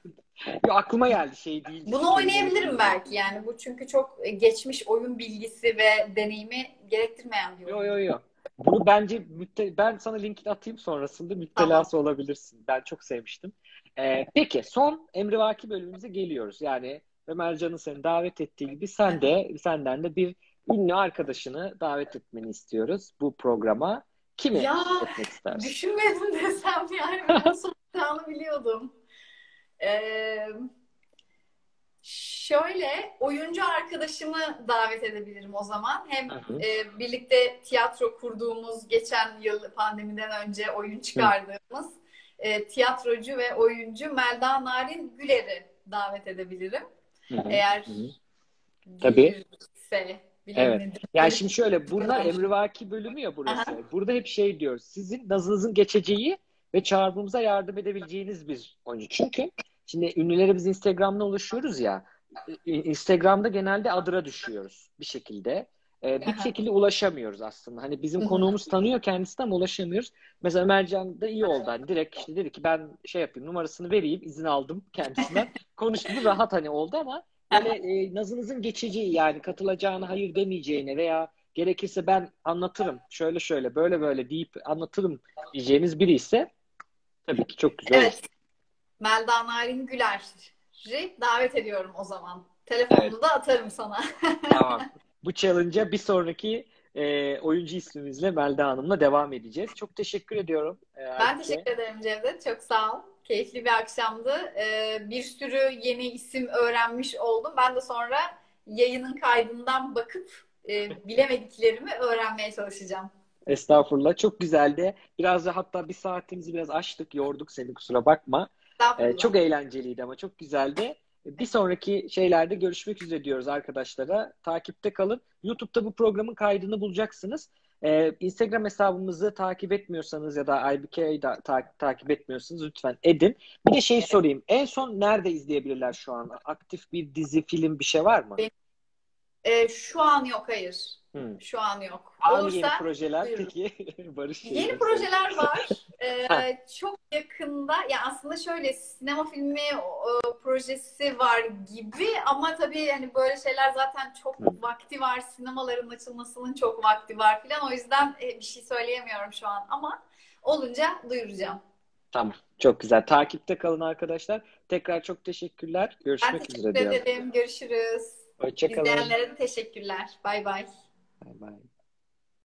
[SPEAKER 3] Yo, aklıma geldi şey deyince şu
[SPEAKER 2] Bunu
[SPEAKER 3] kelimelik
[SPEAKER 2] oynayabilirim
[SPEAKER 3] deyince.
[SPEAKER 2] belki yani. Bu çünkü çok e, geçmiş oyun bilgisi ve deneyimi gerektirmeyen bir
[SPEAKER 3] Yo
[SPEAKER 2] oyun.
[SPEAKER 3] yo yo. Bunu bence mütte- ben sana linkini atayım sonrasında
[SPEAKER 2] Tamam.
[SPEAKER 3] müptelası olabilirsin. Ben çok sevmiştim. Ee, peki son emrivaki bölümümüze geliyoruz. Yani Ömercan'ın seni davet ettiği gibi sen de senden de bir ünlü arkadaşını davet etmeni istiyoruz bu programa. Kimi
[SPEAKER 2] Ya
[SPEAKER 3] etmek istersin?
[SPEAKER 2] düşünmedim desem yani ve bunu soracağını biliyordum. Ee, Şöyle oyuncu arkadaşımı davet edebilirim o zaman. Hem
[SPEAKER 3] Hı hı.
[SPEAKER 2] e, birlikte tiyatro kurduğumuz geçen yıl pandemiden önce oyun
[SPEAKER 3] Hı
[SPEAKER 2] çıkardığımız e, tiyatrocu ve oyuncu Melda Narin Güler'i davet edebilirim.
[SPEAKER 3] hı. Hı
[SPEAKER 2] Eğer
[SPEAKER 3] hı. Tabii.
[SPEAKER 2] gelirse
[SPEAKER 3] Evet.
[SPEAKER 2] bilemedim.
[SPEAKER 3] Yani
[SPEAKER 2] Gelip
[SPEAKER 3] şimdi şöyle bunlar
[SPEAKER 2] bakalım.
[SPEAKER 3] emrivaki bölümü ya
[SPEAKER 2] Aha.
[SPEAKER 3] burası. Burada hep şey diyoruz. Sizin nazınızın geçeceği ve çağrımıza yardım edebileceğiniz bir oyuncu. Çünkü şimdi ünlülere biz Instagram'da ulaşıyoruz ya. e, Instagram'da genelde adıra düşüyoruz bir şekilde. Ee, bir
[SPEAKER 2] Aha.
[SPEAKER 3] şekilde ulaşamıyoruz aslında. Hani bizim
[SPEAKER 2] Hı hı.
[SPEAKER 3] konuğumuz tanıyor kendisini ama ulaşamıyoruz. Mesela Ömercan da iyi oldu. Hani direkt işte dedi ki ben şey yapayım numarasını vereyim. İzin aldım kendisinden. Konuştu rahat hani oldu ama böyle e, nazınızın geçeceği yani katılacağını hayır demeyeceğini veya gerekirse ben anlatırım şöyle şöyle böyle böyle deyip anlatırım diyeceğiniz biri ise tabii ki çok güzel olur.
[SPEAKER 2] Evet. Melda Narin Güler'i davet ediyorum o zaman.
[SPEAKER 3] Evet,
[SPEAKER 2] Telefonunu da atarım sana.
[SPEAKER 3] tamam. Bu challenge'a bir sonraki e, oyuncu ismimizle Melda Hanım'la devam edeceğiz. Çok teşekkür ediyorum e,
[SPEAKER 2] Ben
[SPEAKER 3] Aybüke.
[SPEAKER 2] teşekkür ederim Cevdet. Çok sağ ol. Keyifli bir akşamdı. Ee, bir sürü yeni isim öğrenmiş oldum. Ben de sonra yayının kaydından bakıp e, bilemediklerimi öğrenmeye çalışacağım.
[SPEAKER 3] Estağfurullah. Çok güzeldi. Biraz da hatta bir saatimizi biraz aştık, yorduk seni kusura bakma. Ee, çok
[SPEAKER 2] Estağfurullah.
[SPEAKER 3] eğlenceliydi ama çok güzeldi. Bir sonraki şeylerde görüşmek üzere diyoruz arkadaşlara. Takipte kalın. YouTube'da bu programın kaydını bulacaksınız. Ee, Instagram hesabımızı takip etmiyorsanız ya da Aybüke'yi da ta- takip etmiyorsanız lütfen edin. Bir de şey sorayım. En son nerede izleyebilirler şu an? Aktif bir dizi, film bir şey var mı?
[SPEAKER 2] Ee, şu an yok, hayır.
[SPEAKER 3] Hmm.
[SPEAKER 2] Şu an yok.
[SPEAKER 3] Var mı
[SPEAKER 2] Olursa
[SPEAKER 3] yeni projeler
[SPEAKER 2] duyururum.
[SPEAKER 3] peki? Barış
[SPEAKER 2] Yeni
[SPEAKER 3] şeyleri
[SPEAKER 2] projeler var.
[SPEAKER 3] Heh.
[SPEAKER 2] Ee, çok yakında, ya aslında şöyle sinema filmi e, projesi var gibi ama tabii hani böyle şeyler zaten çok
[SPEAKER 3] Hmm.
[SPEAKER 2] vakti var. Sinemaların açılmasının çok vakti var filan. O yüzden e, bir şey söyleyemiyorum şu an ama olunca duyuracağım.
[SPEAKER 3] Tamam. Çok güzel. Takipte kalın arkadaşlar. Tekrar çok teşekkürler.
[SPEAKER 2] Ben
[SPEAKER 3] Görüşmek
[SPEAKER 2] teşekkür
[SPEAKER 3] üzere diyorum.
[SPEAKER 2] ederim. Görüşürüz.
[SPEAKER 3] Hoşça kalın.
[SPEAKER 2] İzleyenlere de teşekkürler. Bay bay.
[SPEAKER 3] Bay bay.